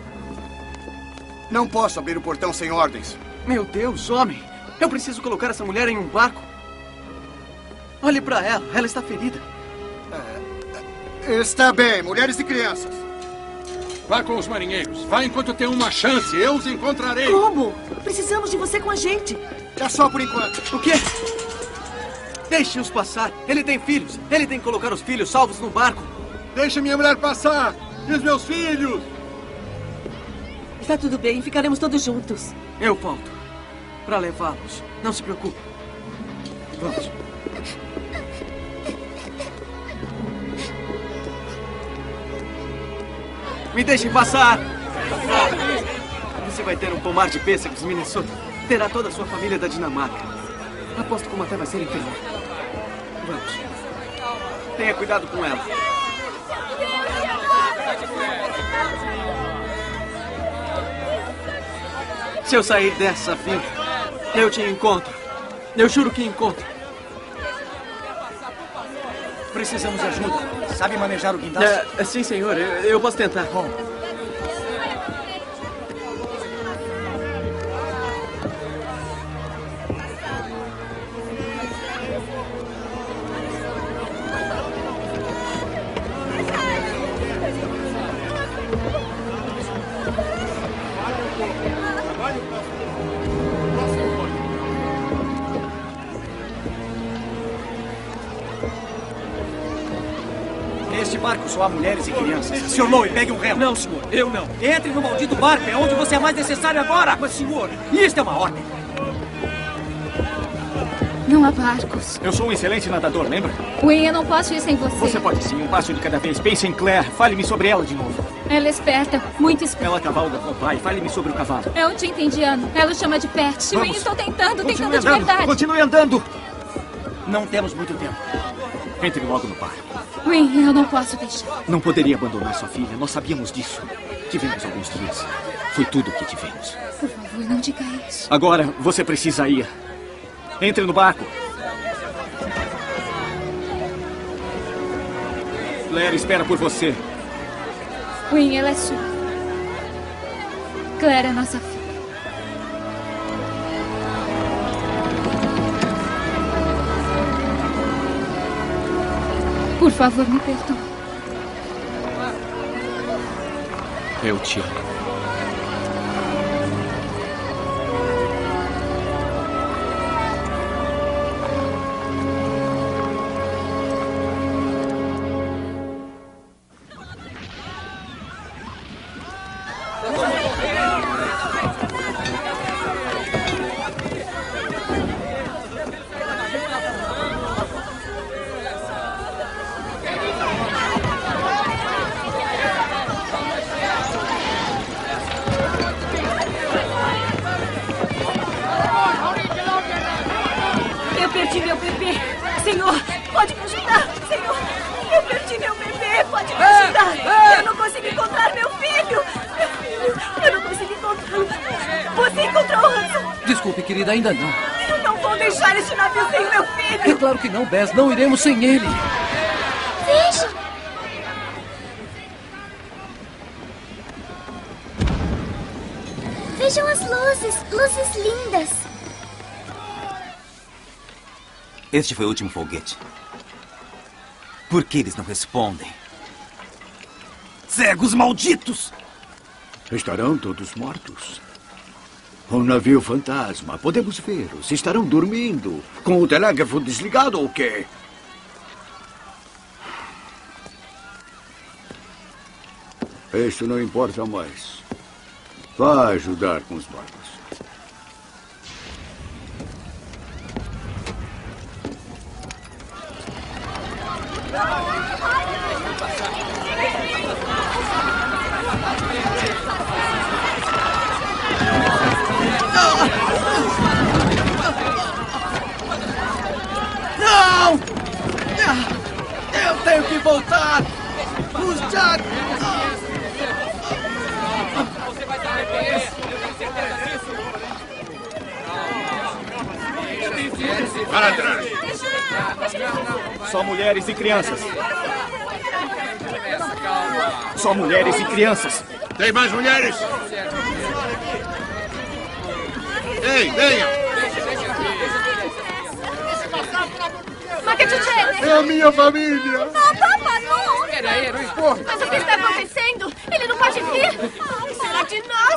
Não posso abrir o portão sem ordens. Meu Deus, homem. Eu preciso colocar essa mulher em um barco. Olhe pra ela. Ela está ferida. É, está bem, mulheres e crianças. Vá com os marinheiros. Vá enquanto tem uma chance. Eu os encontrarei. Como? Precisamos de você com a gente. É só por enquanto. O quê? Deixe-os passar. Ele tem filhos. Ele tem que colocar os filhos salvos no barco. Deixe minha mulher passar. E os meus filhos. Está tudo bem, ficaremos todos juntos. Eu volto para levá-los. Não se preocupe. Vamos. Me deixem passar. Você vai ter um pomar de pêssegos, Minnesota. Terá toda a sua família da Dinamarca. Aposto como até vai ser inferior. Vamos. Tenha cuidado com ela. Se eu sair dessa vida, eu te encontro. Eu juro que encontro. Precisamos de ajuda. Sabe manejar o guindaste? É, sim, senhor. Eu, eu posso tentar. Bom. Neste barco só há mulheres e crianças. senhor Lowe, pegue um remo. Não, senhor. Eu não. Entre no maldito barco. É onde você é mais necessário agora. Mas, senhor... Isto é uma ordem. Não há barcos. Eu sou um excelente nadador, lembra? Wayne, eu não posso ir sem você. Você pode sim, um passo de cada vez. Pense em Claire. Fale-me sobre ela de novo. Ela é esperta, muito esperta. Ela cavalga com o pai. Fale-me sobre o cavalo. É um tinta indiano. Ela o chama de Pet. Wayne, estou tentando, Continue tentando de andando. verdade. Continue andando. Não temos muito tempo. Entre logo no barco. Wayne, eu não posso deixar. Não poderia abandonar sua filha. Nós sabíamos disso. Tivemos alguns dias. Foi tudo o que tivemos. Por favor, não diga isso. Agora, você precisa ir. Entre no barco. Claire espera por você. Wayne, ela é sua. Claire é nossa filha. Por favor, me perdoe. Eu te amo. Eu perdi meu bebê. Senhor, pode me ajudar. Senhor, eu perdi meu bebê. Pode me ajudar. Eu não consigo encontrar meu filho. Meu filho, eu não consigo encontrá-lo. Você encontrou o Hudson? Desculpe, querida, ainda não. Não vou deixar este navio sem meu filho. É claro que não, Bess. Não iremos sem ele. Veja. Vejam as luzes. Luzes lindas. Este foi o último foguete. Por que eles não respondem? Cegos malditos! Estarão todos mortos. Um navio fantasma. Podemos vê-los. Estarão dormindo. Com o telégrafo desligado ou quê? Isso não importa mais. Vá ajudar com os barcos. Não! Eu tenho que voltar! Os Jack! Você vai se arrepender. Eu tenho certeza disso. Para trás! Só mulheres e crianças. Só mulheres e crianças. Tem mais mulheres? Ei, venham! Ma che succede? É a minha família! Não, papá, não! Peraí, não importa. Mas o que está acontecendo? Ele não pode vir! Será de nós?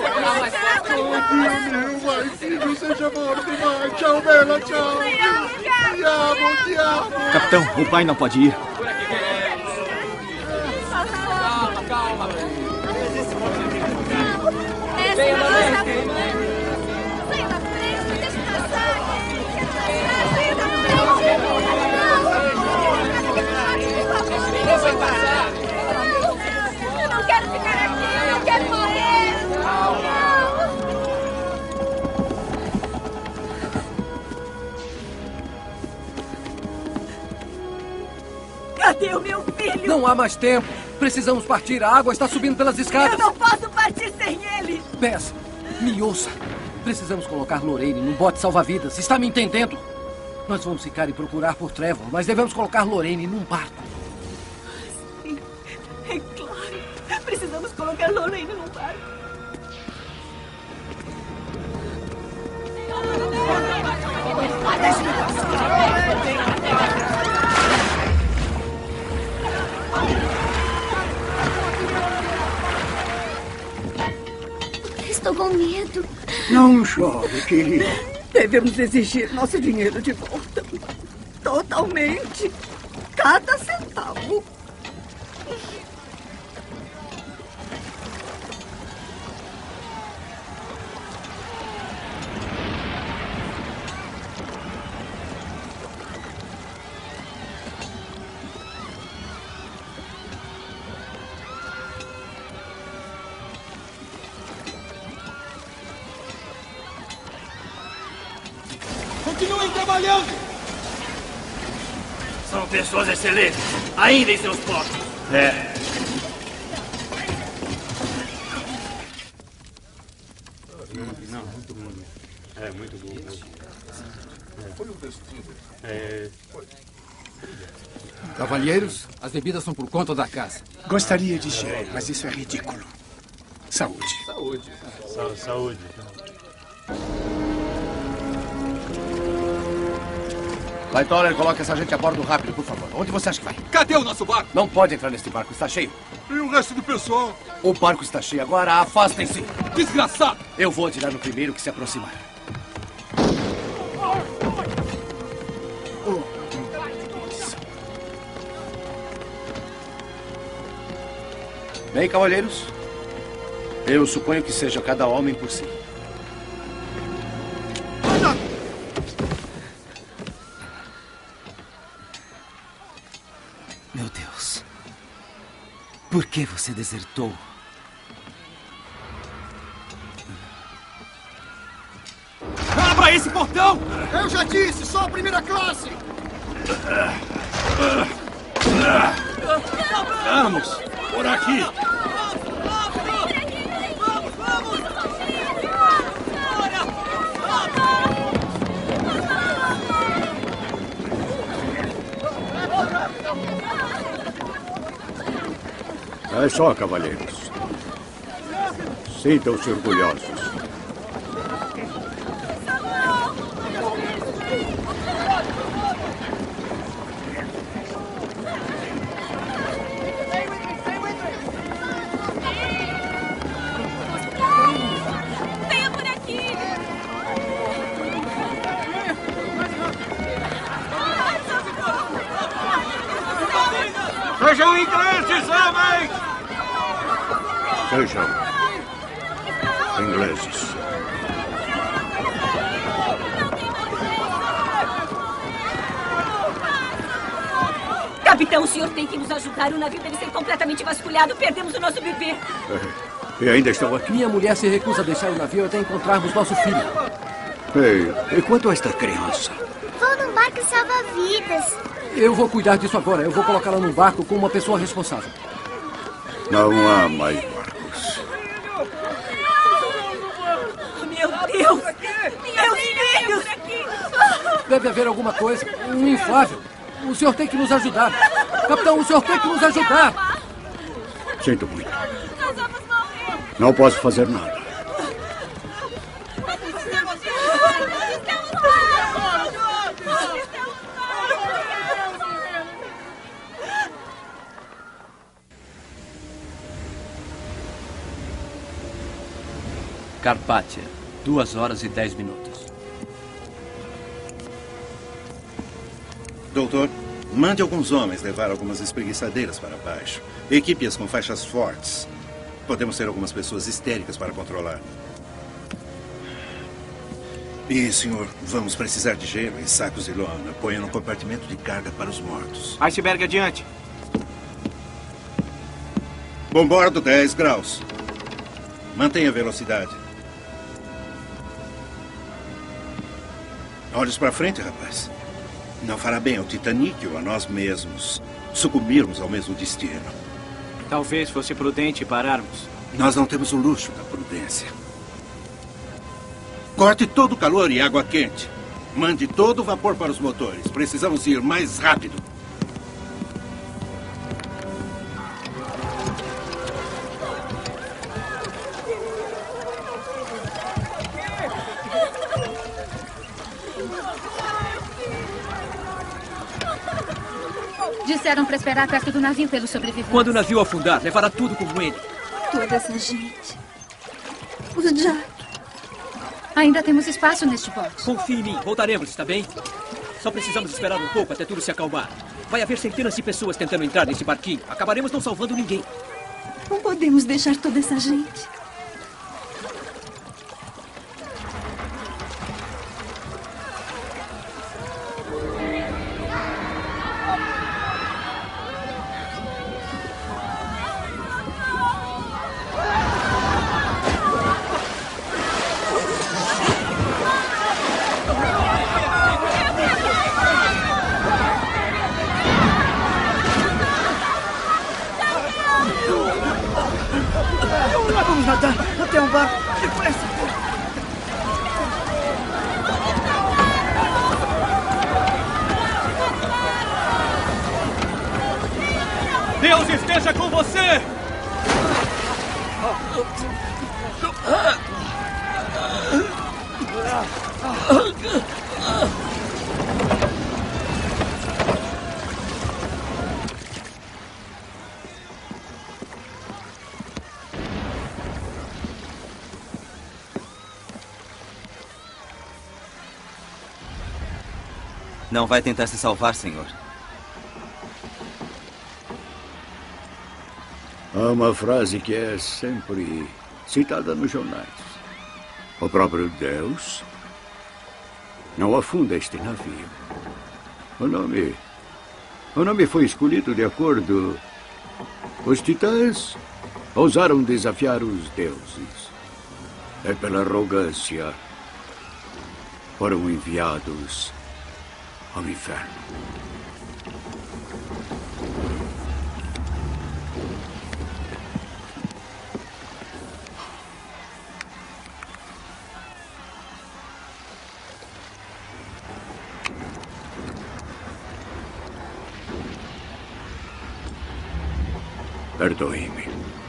Meu pai, filho, seja morto, mãe! Tchau, Bela, tchau! Te amo, te amo! Capitão, o pai não pode ir. Calma, calma. Cadê o meu filho? Não há mais tempo. Precisamos partir. A água está subindo pelas escadas. Eu não posso partir sem ele. Bess, me ouça. Precisamos colocar Lorraine num bote salva-vidas. Está me entendendo? Nós vamos ficar e procurar por Trevor, mas devemos colocar Lorraine num barco. Sim, é claro. Precisamos colocar Lorraine num barco. Estou com medo. Não chore, querida. Devemos exigir nosso dinheiro de volta. Totalmente. Cada centavo. Continuem trabalhando! São pessoas excelentes, ainda em seus postos. É. Não, muito bom. É, muito bom. Foi o vestido. É. Cavalheiros, as bebidas são por conta da casa. Gostaria de gelo, mas isso é ridículo. Saúde. Saúde. Sa saúde. Lightoller, coloque essa gente a bordo rápido, por favor. Onde você acha que vai? Cadê o nosso barco? Não pode entrar neste barco, está cheio. E o resto do pessoal? O barco está cheio, agora afastem-se. Desgraçado! Eu vou atirar no primeiro que se aproximar. Bem, cavalheiros, eu suponho que seja cada homem por si. Meu Deus. Por que você desertou? Abra esse portão! Eu já disse, só a primeira classe! Vamos! Por aqui! É só, cavalheiros. Sintam-se orgulhosos. Venha por aqui! Sejam ingleses, homens! Sejam ingleses. Capitão, o senhor tem que nos ajudar. O navio deve ser completamente vasculhado. Perdemos o nosso bebê. E ainda estão aqui? Minha mulher se recusa a deixar o navio até encontrarmos nosso filho. Ei, e quanto a esta criança? Vou num barco salva-vidas. Eu vou cuidar disso agora. Eu vou colocá-la num barco com uma pessoa responsável. Não há mais barcos. Meu Deus! Meus filhos! Deve haver alguma coisa. Um inflável. O senhor tem que nos ajudar. Capitão, o senhor tem que nos ajudar. Sinto muito. Não posso fazer nada. Carpátia, duas horas e dez minutos. Doutor, mande alguns homens levar algumas espreguiçadeiras para baixo. Equipe-as com faixas fortes. Podemos ter algumas pessoas histéricas para controlar. E, senhor, vamos precisar de gelo e sacos de lona. Ponha no compartimento de carga para os mortos. Iceberg adiante. Bombordo dez graus. Mantenha a velocidade. Olhos para frente, rapaz. Não fará bem ao Titanic ou a nós mesmos sucumbirmos ao mesmo destino. Talvez fosse prudente pararmos. Nós não temos o luxo da prudência. Corte todo o calor e água quente. Mande todo o vapor para os motores. Precisamos ir mais rápido. Disseram para esperar perto do navio pelos sobreviventes. Quando o navio afundar, levará tudo com ele. Toda essa gente. Os Jack. Ainda temos espaço neste bote. Confie em mim. Voltaremos, está bem? Só precisamos esperar um pouco até tudo se acalmar. Vai haver centenas de pessoas tentando entrar nesse barquinho. Acabaremos não salvando ninguém. Não podemos deixar toda essa gente. Vamos nadar até um barco. Depressa! Deus esteja com você! Não vai tentar se salvar, senhor. Há uma frase que é sempre citada nos jornais. O próprio Deus não afunda este navio. O nome... O nome foi escolhido de acordo... Os titãs ousaram desafiar os deuses. É pela arrogância foram enviados ao inferno. Perdoe-me.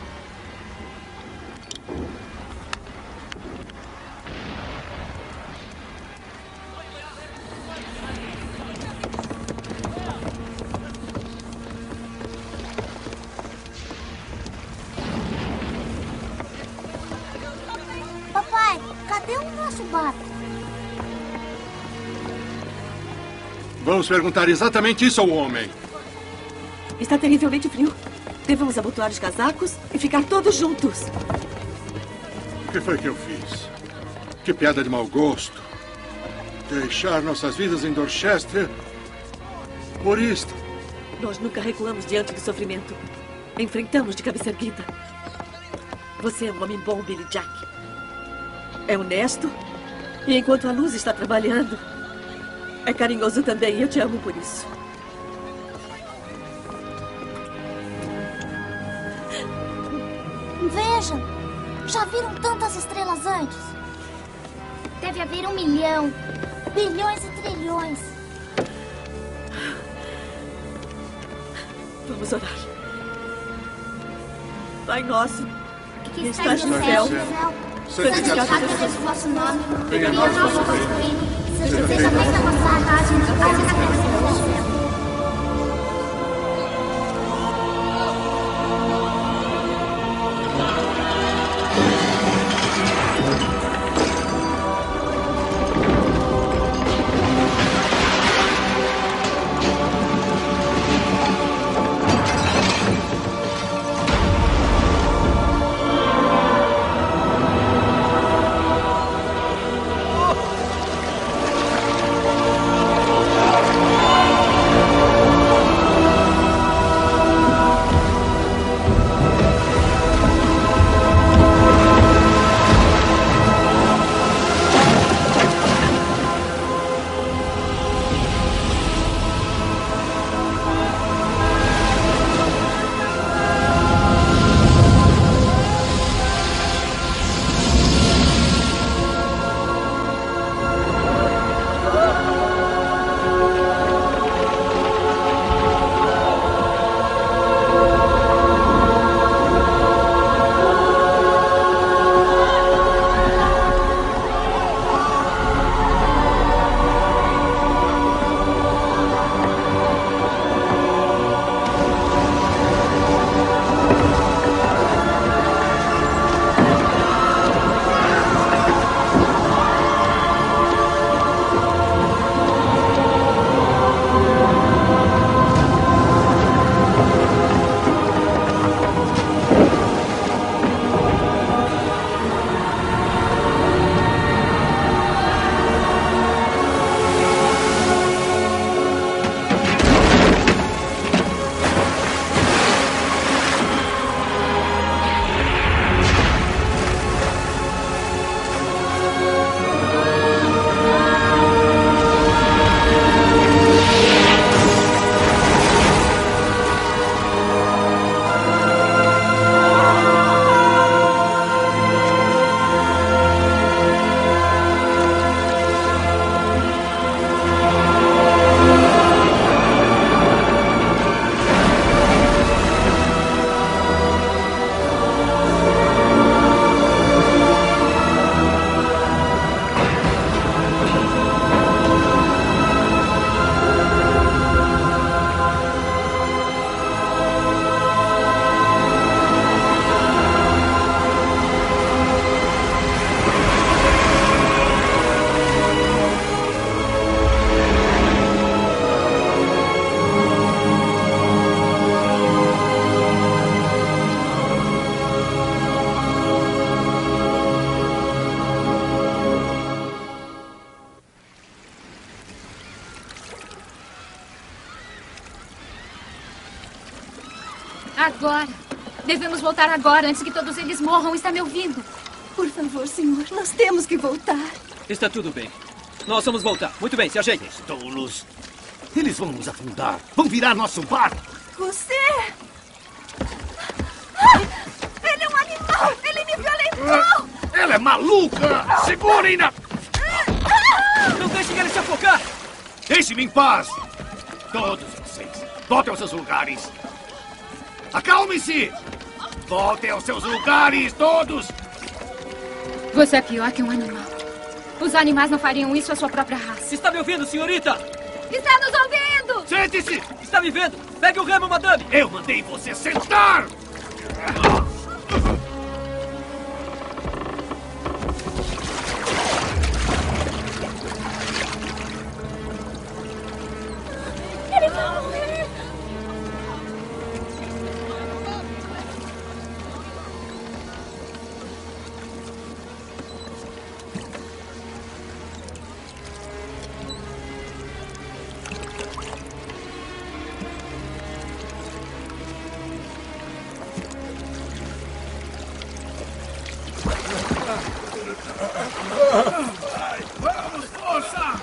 Papai, cadê o nosso barco? Vamos perguntar exatamente isso ao homem. Está terrivelmente frio. Devemos abotoar os casacos e ficar todos juntos. O que foi que eu fiz? Que piada de mau gosto. Deixar nossas vidas em Dorchester por isto. Nós nunca recuamos diante do sofrimento. Enfrentamos de cabeça erguida. Você é um homem bom, Billy Jack. É honesto. E enquanto a luz está trabalhando, é carinhoso também. E eu te amo por isso. Vejam, já viram tantas estrelas antes? Deve haver um milhão, bilhões e trilhões. Vamos orar. Pai nosso, que estás no céu, santificado seja o vosso nome, venha a nós o vosso reino, seja feita a vossa vontade, no céu e na terra. Oh! Agora. Devemos voltar agora, antes que todos eles morram. Está me ouvindo? Por favor, senhor. Nós temos que voltar. Está tudo bem. Nós vamos voltar. Muito bem, se ajeitem. Tolos. Eles vão nos afundar. Vão virar nosso barco. Você... Ah, ele é um animal! Ele me violentou! Ela é maluca! Segurem-na! Não deixem ele se afogar! Deixe-me em paz! Todos vocês, voltem aos seus lugares! Acalme-se! Voltem aos seus lugares, todos! Você é pior que um animal. Os animais não fariam isso à sua própria raça. Está me ouvindo, senhorita? Está nos ouvindo! Sente-se! Está me vendo? Pegue o remo, madame! Eu mandei você sentar! Ele vai morrer! Vamos, força!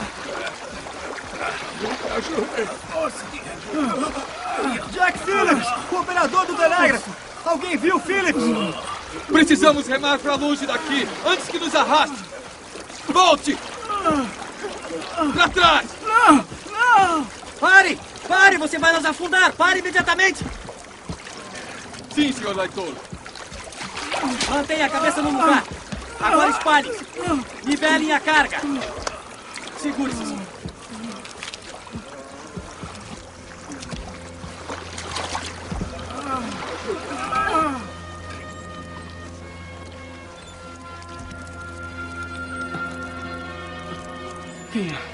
Ajude! Força! Jack Phillips, o operador do telégrafo! Alguém viu Phillips? Precisamos remar para longe daqui, antes que nos arraste! Volte! Para trás! Não! Não! Pare! Pare! Você vai nos afundar! Pare imediatamente! Sim, senhor Laitolo. Mantenha a cabeça no lugar! Agora espalhe-se! Nivelem a carga! Segure-se, senhor. Quem é?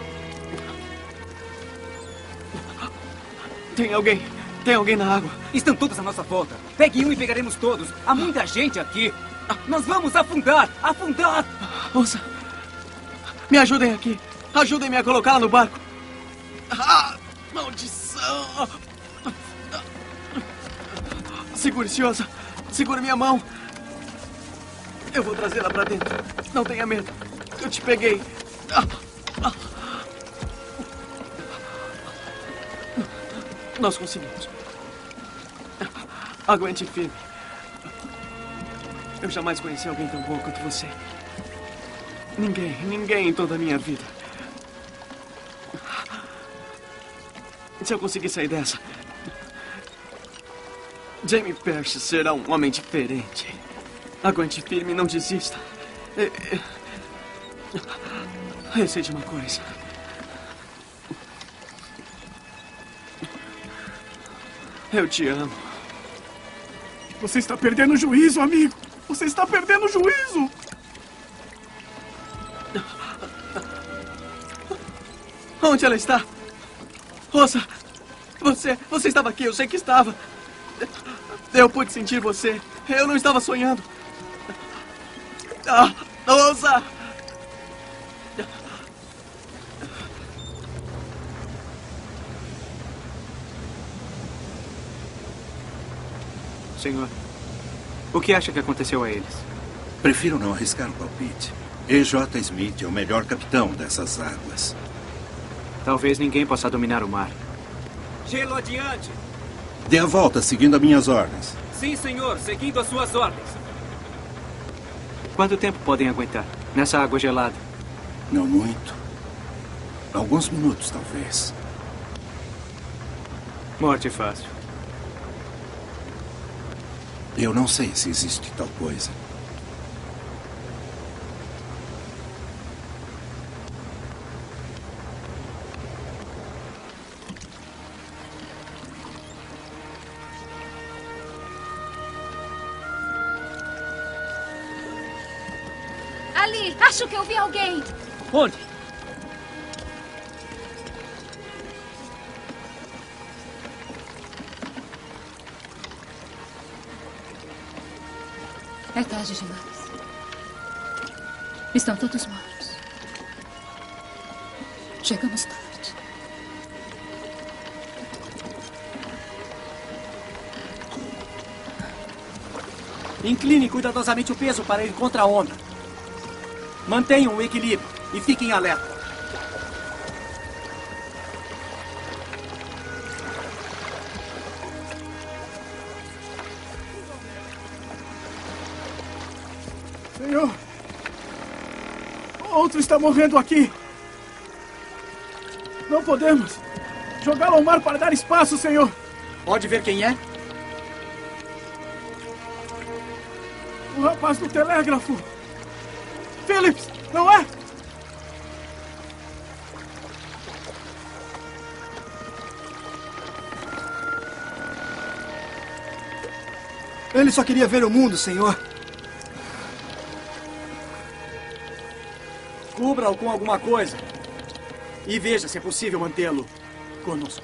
Tem alguém. Tem alguém na água. Estão todos à nossa volta. Pegue um e pegaremos todos. Há muita gente aqui. Nós vamos afundar! Afundar! Ouça. Me ajudem aqui. Ajudem-me a colocá-la no barco. Ah, maldição! Segure-se, Osa. Segure minha mão. Eu vou trazê-la pra dentro. Não tenha medo. Eu te peguei. Ah, ah. Nós conseguimos. Aguente firme. Eu jamais conheci alguém tão bom quanto você. Ninguém, ninguém em toda a minha vida. Se eu conseguir sair dessa, Jamie Percy será um homem diferente. Aguente firme, não desista. Eu sei de uma coisa. Eu te amo. Você está perdendo o juízo, amigo. Você está perdendo o juízo. Onde ela está? Rosa, você, você estava aqui, eu sei que estava. Eu pude sentir você. Eu não estava sonhando. Ah, Rosa! Senhor, o que acha que aconteceu a eles? Prefiro não arriscar o palpite. E J. Smith é o melhor capitão dessas águas. Talvez ninguém possa dominar o mar. Gelo adiante! Dê a volta, seguindo as minhas ordens. Sim, senhor, seguindo as suas ordens. Quanto tempo podem aguentar nessa água gelada? Não muito. Alguns minutos, talvez. Morte fácil. Eu não sei se existe tal coisa. Ali, acho que eu vi alguém. Onde? É tarde demais. Estão todos mortos. Chegamos tarde. Incline cuidadosamente o peso para ir contra a onda. Mantenham o equilíbrio e fiquem alerta. Senhor, outro está morrendo aqui. Não podemos jogá-lo ao mar para dar espaço, senhor. Pode ver quem é? O rapaz do telégrafo. Phillips, não é? Ele só queria ver o mundo, senhor. Cubra-o com alguma coisa. E veja se é possível mantê-lo conosco.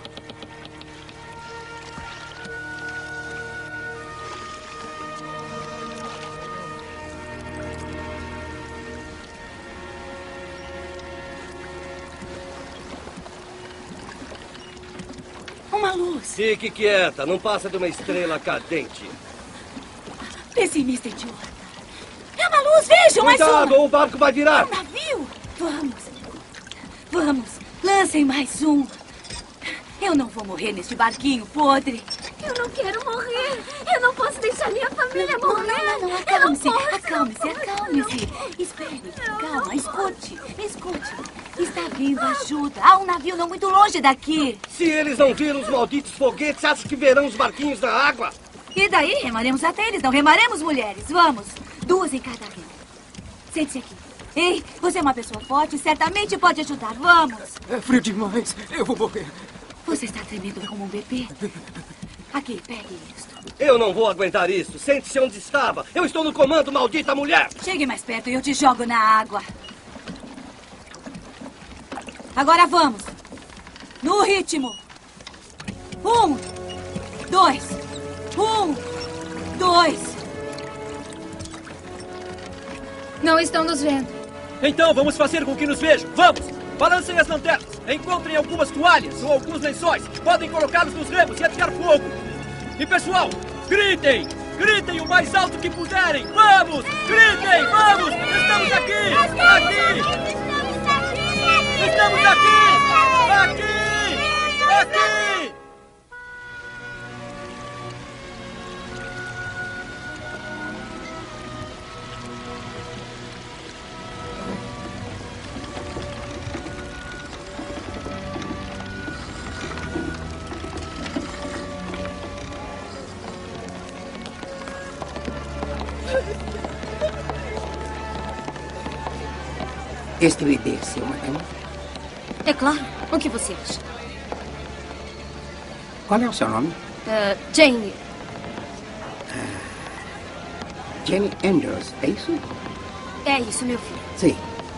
Uma luz. Fique quieta, não passa de uma estrela cadente. Pessimista idiota. É uma luz, vejam, mais uma. Cuidado, o barco vai virar. Um navio. Vamos. Vamos, lancem mais um. Eu não vou morrer neste barquinho podre. Eu não quero morrer. Eu não posso deixar minha família não, morrer. Não, não, não, acalme-se, acalme-se, acalme-se. Espere, calma, escute, escute. Está vindo ajuda. Há um navio não muito longe daqui. Se eles não viram os malditos foguetes, acho que verão os barquinhos na água. E daí, remaremos até eles, não remaremos, mulheres. Vamos, duas em cada remo. Sente-se aqui. Ei, você é uma pessoa forte, certamente pode ajudar. Vamos. É frio demais. Eu vou morrer. Você está tremendo como um bebê. Aqui, pegue isto. Eu não vou aguentar isso. Sente-se onde estava. Eu estou no comando, maldita mulher. Chegue mais perto e eu te jogo na água. Agora vamos. No ritmo. Um, dois. Um, dois. Não estão nos vendo. Então, vamos fazer com que nos vejam. Vamos! Balancem as lanternas. Encontrem algumas toalhas ou alguns lençóis. Podem colocá-los nos remos e atirar fogo. E, pessoal, gritem! Gritem o mais alto que puderem. Vamos! Gritem! Vamos! Estamos aqui! Aqui! Estamos aqui! Aqui! Aqui! Este bebê é seu, madame? É claro. O que você acha? Qual é o seu nome? Uh, Jane. Jane Andrews, é isso? É isso, meu filho. Sim.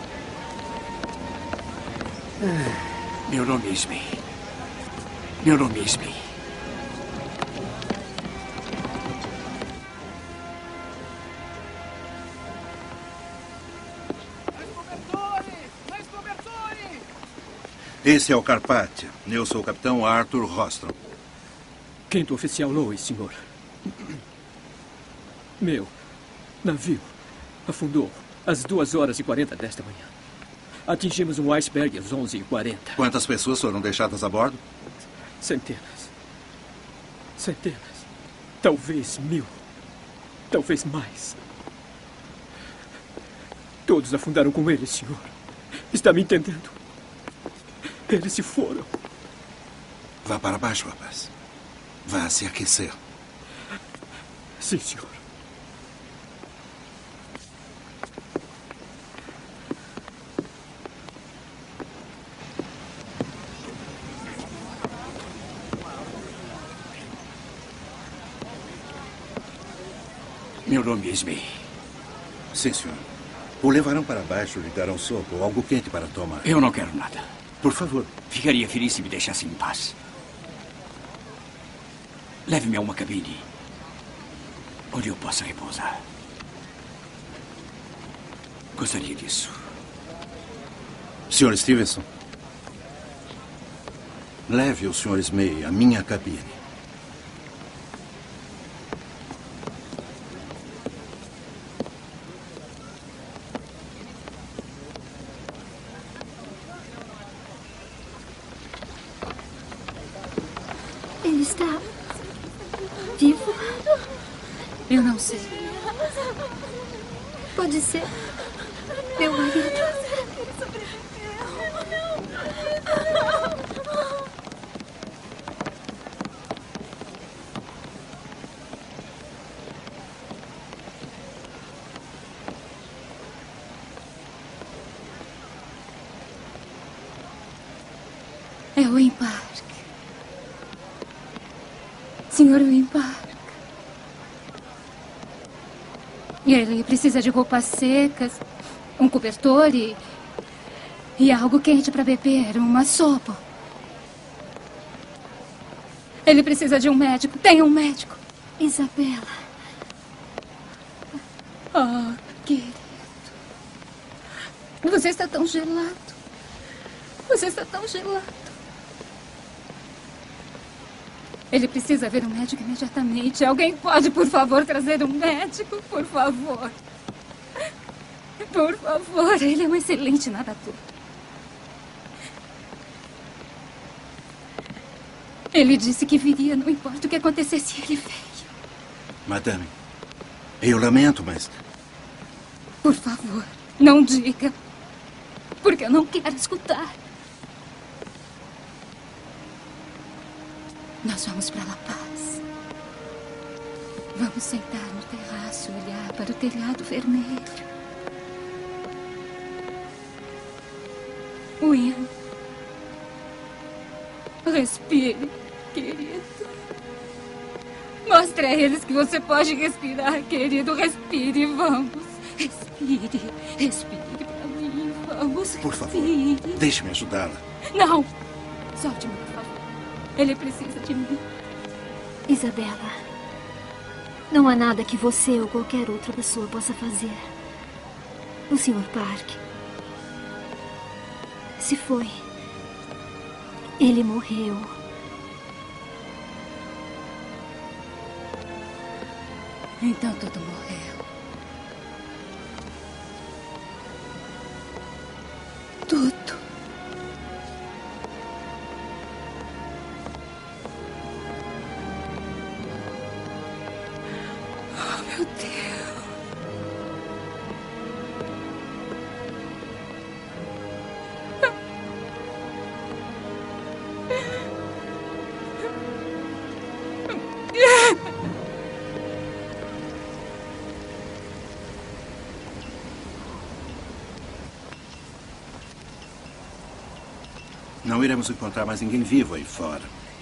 Ah, meu nome é Smee. Meu nome é Smee. Esse é o Carpathia. Eu sou o capitão Arthur Rostron. Quinto oficial Lois, senhor. Meu navio afundou às duas horas e quarenta desta manhã. Atingimos um iceberg às onze e quarenta. Quantas pessoas foram deixadas a bordo? Centenas. Centenas. Talvez mil. Talvez mais. Todos afundaram com ele, senhor. Está me entendendo? Eles se foram. Vá para baixo, rapaz. Vá se aquecer. Sim, senhor. Meu nome é Smee. Sim, senhor. O levarão para baixo, lhe darão sopa ou algo quente para tomar. Eu não quero nada. Por favor. Ficaria feliz se me deixasse em paz. Leve-me a uma cabine onde eu possa repousar. Gostaria disso. senhor Stevenson, leve o senhor Smee à minha cabine. está vivo? Eu não sei. Pode ser meu marido. É o Wayne Park. senhor Wayne Park. Ele precisa de roupas secas, um cobertor e... e algo quente para beber, uma sopa. Ele precisa de um médico. Tem um médico. Isabela. Oh, querido. Você está tão gelado. Você está tão gelado. Ele precisa ver um médico imediatamente. Alguém pode, por favor, trazer um médico? Por favor. Por favor. Ele é um excelente nadador. Ele disse que viria, não importa o que acontecesse, ele veio. Madame, eu lamento, mas... Por favor, não diga. Porque eu não quero escutar. Nós vamos para La Paz. Vamos sentar no terraço, olhar para o telhado vermelho. Wayne, respire, querido. Mostre a eles que você pode respirar, querido. Respire, vamos. Respire, respire para mim, vamos. Por favor, respire. deixe-me ajudá-la. Não, solte-me, por favor. Ele precisa de mim. Isabela, não há nada que você ou qualquer outra pessoa possa fazer. O senhor Park se foi. Ele morreu. Então tudo morreu. Tudo. Oh, meu Deus. Não iremos encontrar mais ninguém vivo aí fora.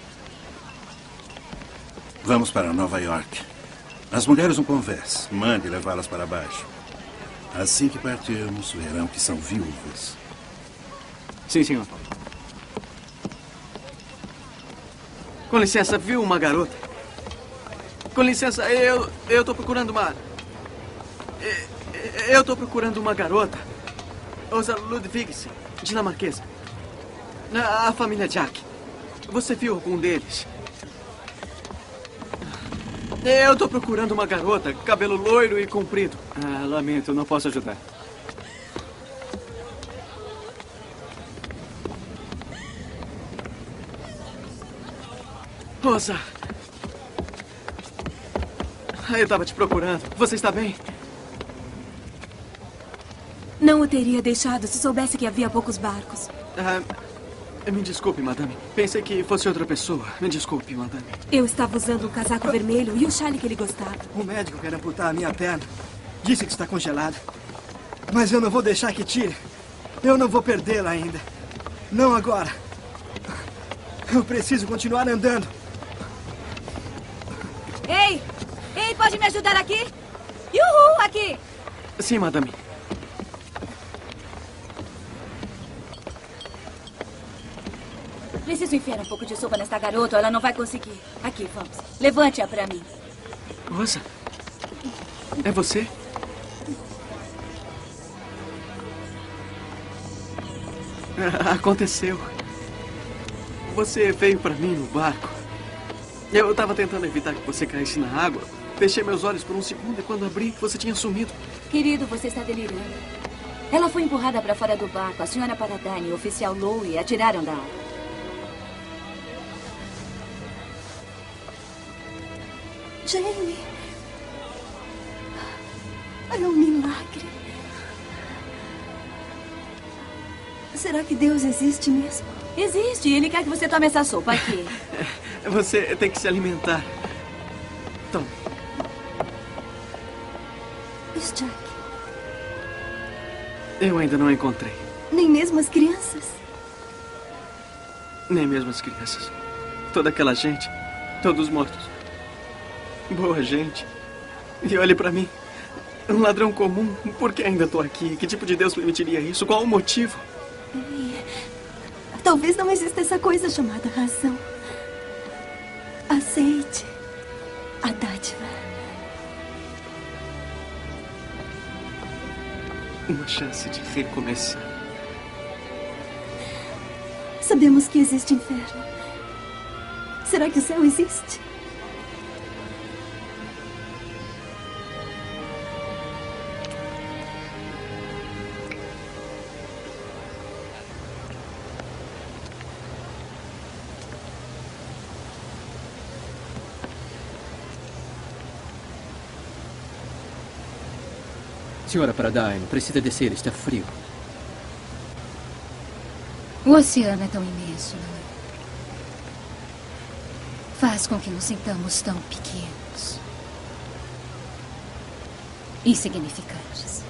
Vamos para Nova York. As mulheres não conversam. Mande levá-las para baixo. Assim que partirmos, verão que são viúvas. Sim, senhor. Com licença, viu uma garota? Com licença, eu eu estou procurando uma... Eu estou procurando uma garota. Rosa Ludwigsen, dinamarquesa. A família Jack. Você viu algum deles? Eu estou procurando uma garota, cabelo loiro e comprido. Ah, lamento, não posso ajudar. Rosa. Eu estava te procurando. Você está bem? Não o teria deixado se soubesse que havia poucos barcos. Ah, me desculpe, madame. Pensei que fosse outra pessoa. Me desculpe, madame. Eu estava usando um casaco vermelho e o chale que ele gostava. O médico quer amputar a minha perna. Disse que está congelada. Mas eu não vou deixar que tire. Eu não vou perdê-la ainda. Não agora. Eu preciso continuar andando. Ei! Ei, pode me ajudar aqui? Yuhu, aqui! Sim, madame. Preciso enfiar um pouco de sopa nesta garota ou ela não vai conseguir. Aqui, vamos. Levante-a pra mim. Rosa, é você? Aconteceu. Você veio pra mim no barco. Eu estava tentando evitar que você caísse na água. Fechei meus olhos por um segundo e quando abri, você tinha sumido. Querido, você está delirando. Ela foi empurrada para fora do barco. A senhora Paradine e o oficial Lowe a tiraram da água. Jamie. É um milagre. Será que Deus existe mesmo? Existe. Ele quer que você tome essa sopa aqui. Você tem que se alimentar. Toma. Jack. Eu ainda não a encontrei. Nem mesmo as crianças? Nem mesmo as crianças. Toda aquela gente. Todos mortos. Boa gente. E olhe pra mim. Um ladrão comum. Por que ainda tô aqui? Que tipo de Deus permitiria isso? Qual o motivo? Talvez não exista essa coisa chamada razão. Aceite a dádiva. Uma chance de recomeçar. Sabemos que existe inferno. Será que o céu existe? Senhora Paradine, precisa descer, está frio. O oceano é tão imenso, não é? Faz com que nos sintamos tão pequenos. Insignificantes.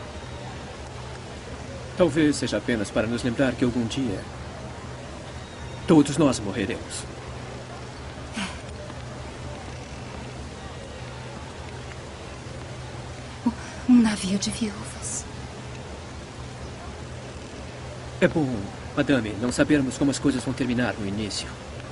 Talvez seja apenas para nos lembrar que algum dia todos nós morreremos. Um navio de viúvas. É bom, madame, não sabermos como as coisas vão terminar no início.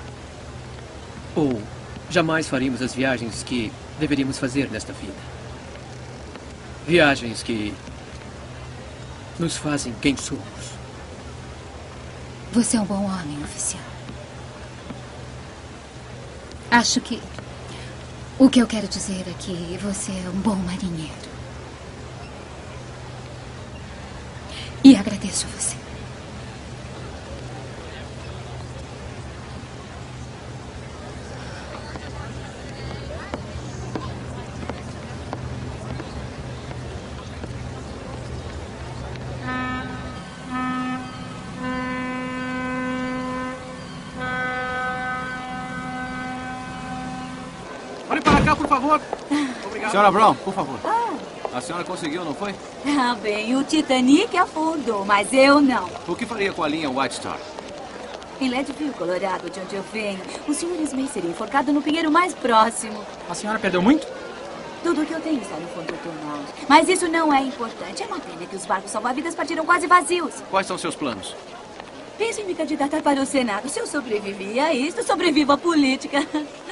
Ou jamais faríamos as viagens que deveríamos fazer nesta vida. Viagens que nos fazem quem somos. Você é um bom homem, oficial. Acho que o que eu quero dizer é que você é um bom marinheiro. E agradeço a você. Olhe para cá, por favor. Obrigado. Senhora Brown, por favor. Ah. A senhora conseguiu, não foi? Ah, bem, o Titanic afundou, mas eu não. O que faria com a linha White Star? Em Leadville, Colorado, de onde eu venho, o senhor Smith seria enforcado no pinheiro mais próximo. A senhora perdeu muito? Tudo o que eu tenho está no fundo do túnel. Mas isso não é importante. É uma pena que os barcos salva-vidas partiram quase vazios. Quais são seus planos? Penso em me candidatar para o Senado. Se eu sobrevivi a isso, sobrevivo à política.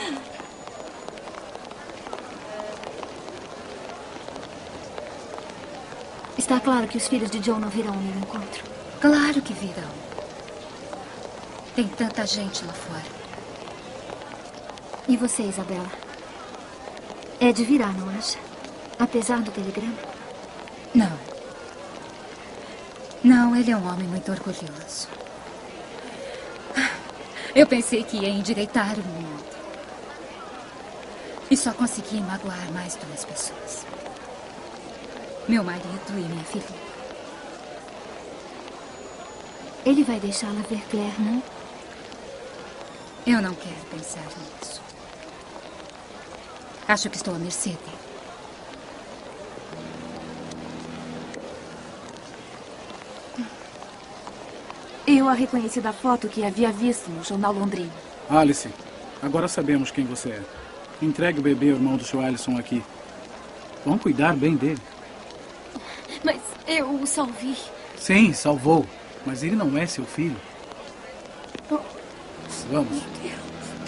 Está claro que os filhos de John não virão ao meu encontro. Claro que virão. Tem tanta gente lá fora. E você, Isabela? Ed virá, não acha? Apesar do telegrama? Não. Não, ele é um homem muito orgulhoso. Eu pensei que ia endireitar o mundo. E só consegui magoar mais duas pessoas. Meu marido e minha filha. Ele vai deixá-la ver Claire, não? Eu não quero pensar nisso. Acho que estou à mercê dele. Eu a reconheci da foto que havia visto no jornal londrino. Alice, agora sabemos quem você é. Entregue o bebê ao irmão do senhor Alisson aqui. Vão cuidar bem dele. Mas eu o salvei. Sim, salvou. Mas ele não é seu filho. Oh. Vamos. Meu Deus.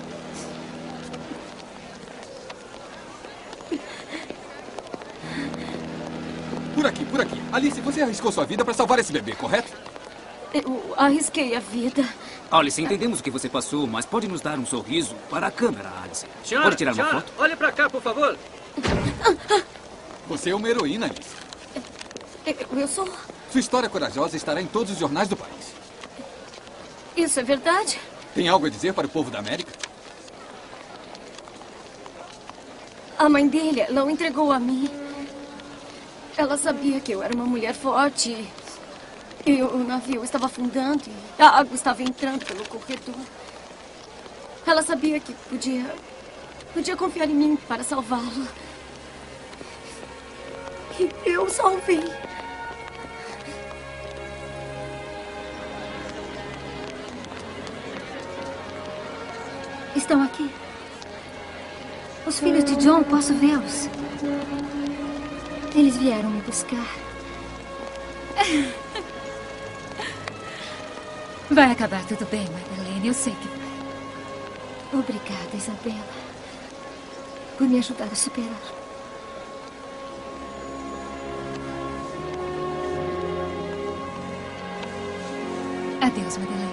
Por aqui, por aqui. Alice, você arriscou sua vida para salvar esse bebê, correto? Eu arrisquei a vida. Alice, entendemos o que você passou, mas pode nos dar um sorriso para a câmera, Alice. Senhora, pode tirar senhora, uma foto? olhe para cá, por favor. Você é uma heroína, Alice. Eu sou... Sua história corajosa estará em todos os jornais do país. Isso é verdade? Tem algo a dizer para o povo da América? A mãe dele não entregou a mim. Ela sabia que eu era uma mulher forte. E o navio estava afundando e a água estava entrando pelo corredor. Ela sabia que podia... podia confiar em mim para salvá-lo. E eu o salvei. Estão aqui. Os filhos de John, posso vê-los. Eles vieram me buscar. Vai acabar tudo bem, Madeleine. Eu sei que vai. Obrigada, Isabela, por me ajudar a superar. Adeus, Madeleine.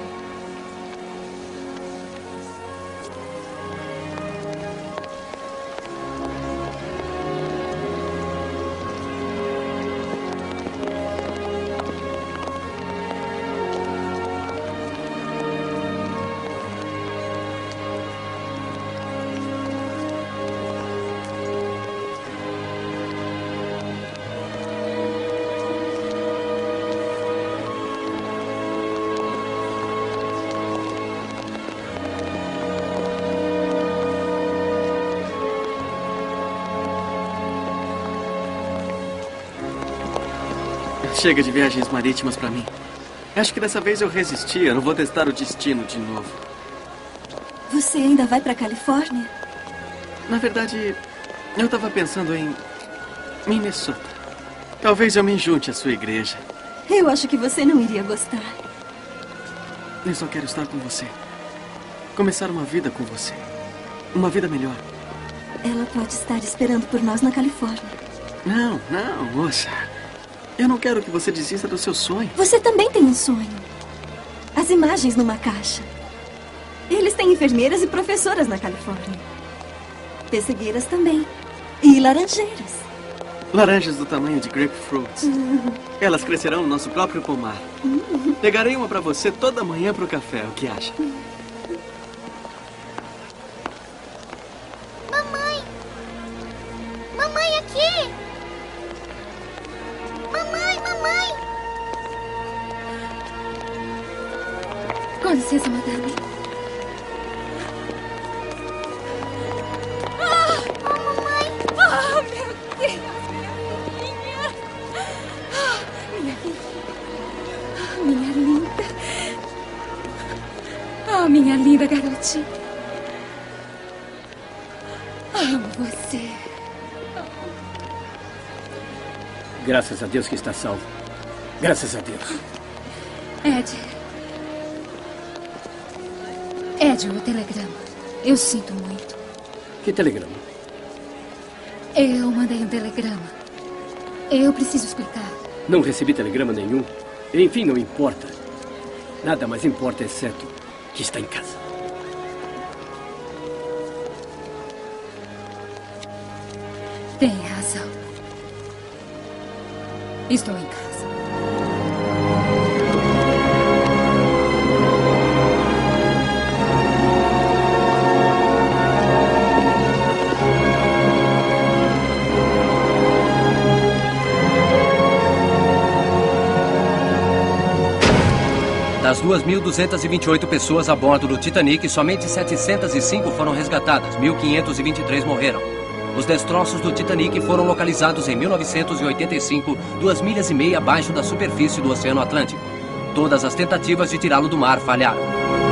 Chega de viagens marítimas pra mim. Acho que dessa vez eu resisti. Eu não vou testar o destino de novo. Você ainda vai pra Califórnia? Na verdade, eu tava pensando em Minnesota. Talvez eu me junte à sua igreja. Eu acho que você não iria gostar. Eu só quero estar com você. Começar uma vida com você. Uma vida melhor. Ela pode estar esperando por nós na Califórnia. Não, não, moça. Eu não quero que você desista do seu sonho. Você também tem um sonho. As imagens numa caixa. Eles têm enfermeiras e professoras na Califórnia. Pessegueiras também. E laranjeiras. Laranjas do tamanho de grapefruits. Uhum. Elas crescerão no nosso próprio pomar. Uhum. Pegarei uma pra você toda manhã pro café. O que acha? Mamãe! Mamãe, aqui! Mamãe, mamãe! Com licença, madame. Ah, oh, mamãe! Ah, meu Deus, minha filhinha! Ah, minha filhinha! Minha linda! Ah, minha linda garotinha! Amo você! Graças a Deus que está salvo. Graças a Deus. Ed. Ed, o telegrama. Eu sinto muito. Que telegrama? Eu mandei um telegrama. Eu preciso explicar. Não recebi telegrama nenhum. Enfim, não importa. Nada mais importa, exceto que está em casa. Tem razão. Estou em casa. Das duas mil duzentas e vinte e oito pessoas a bordo do Titanic, somente setecentas e cinco foram resgatadas. mil quinhentos e vinte e três morreram. Os destroços do Titanic foram localizados em mil novecentos e oitenta e cinco, duas milhas e meia abaixo da superfície do Oceano Atlântico. Todas as tentativas de tirá-lo do mar falharam.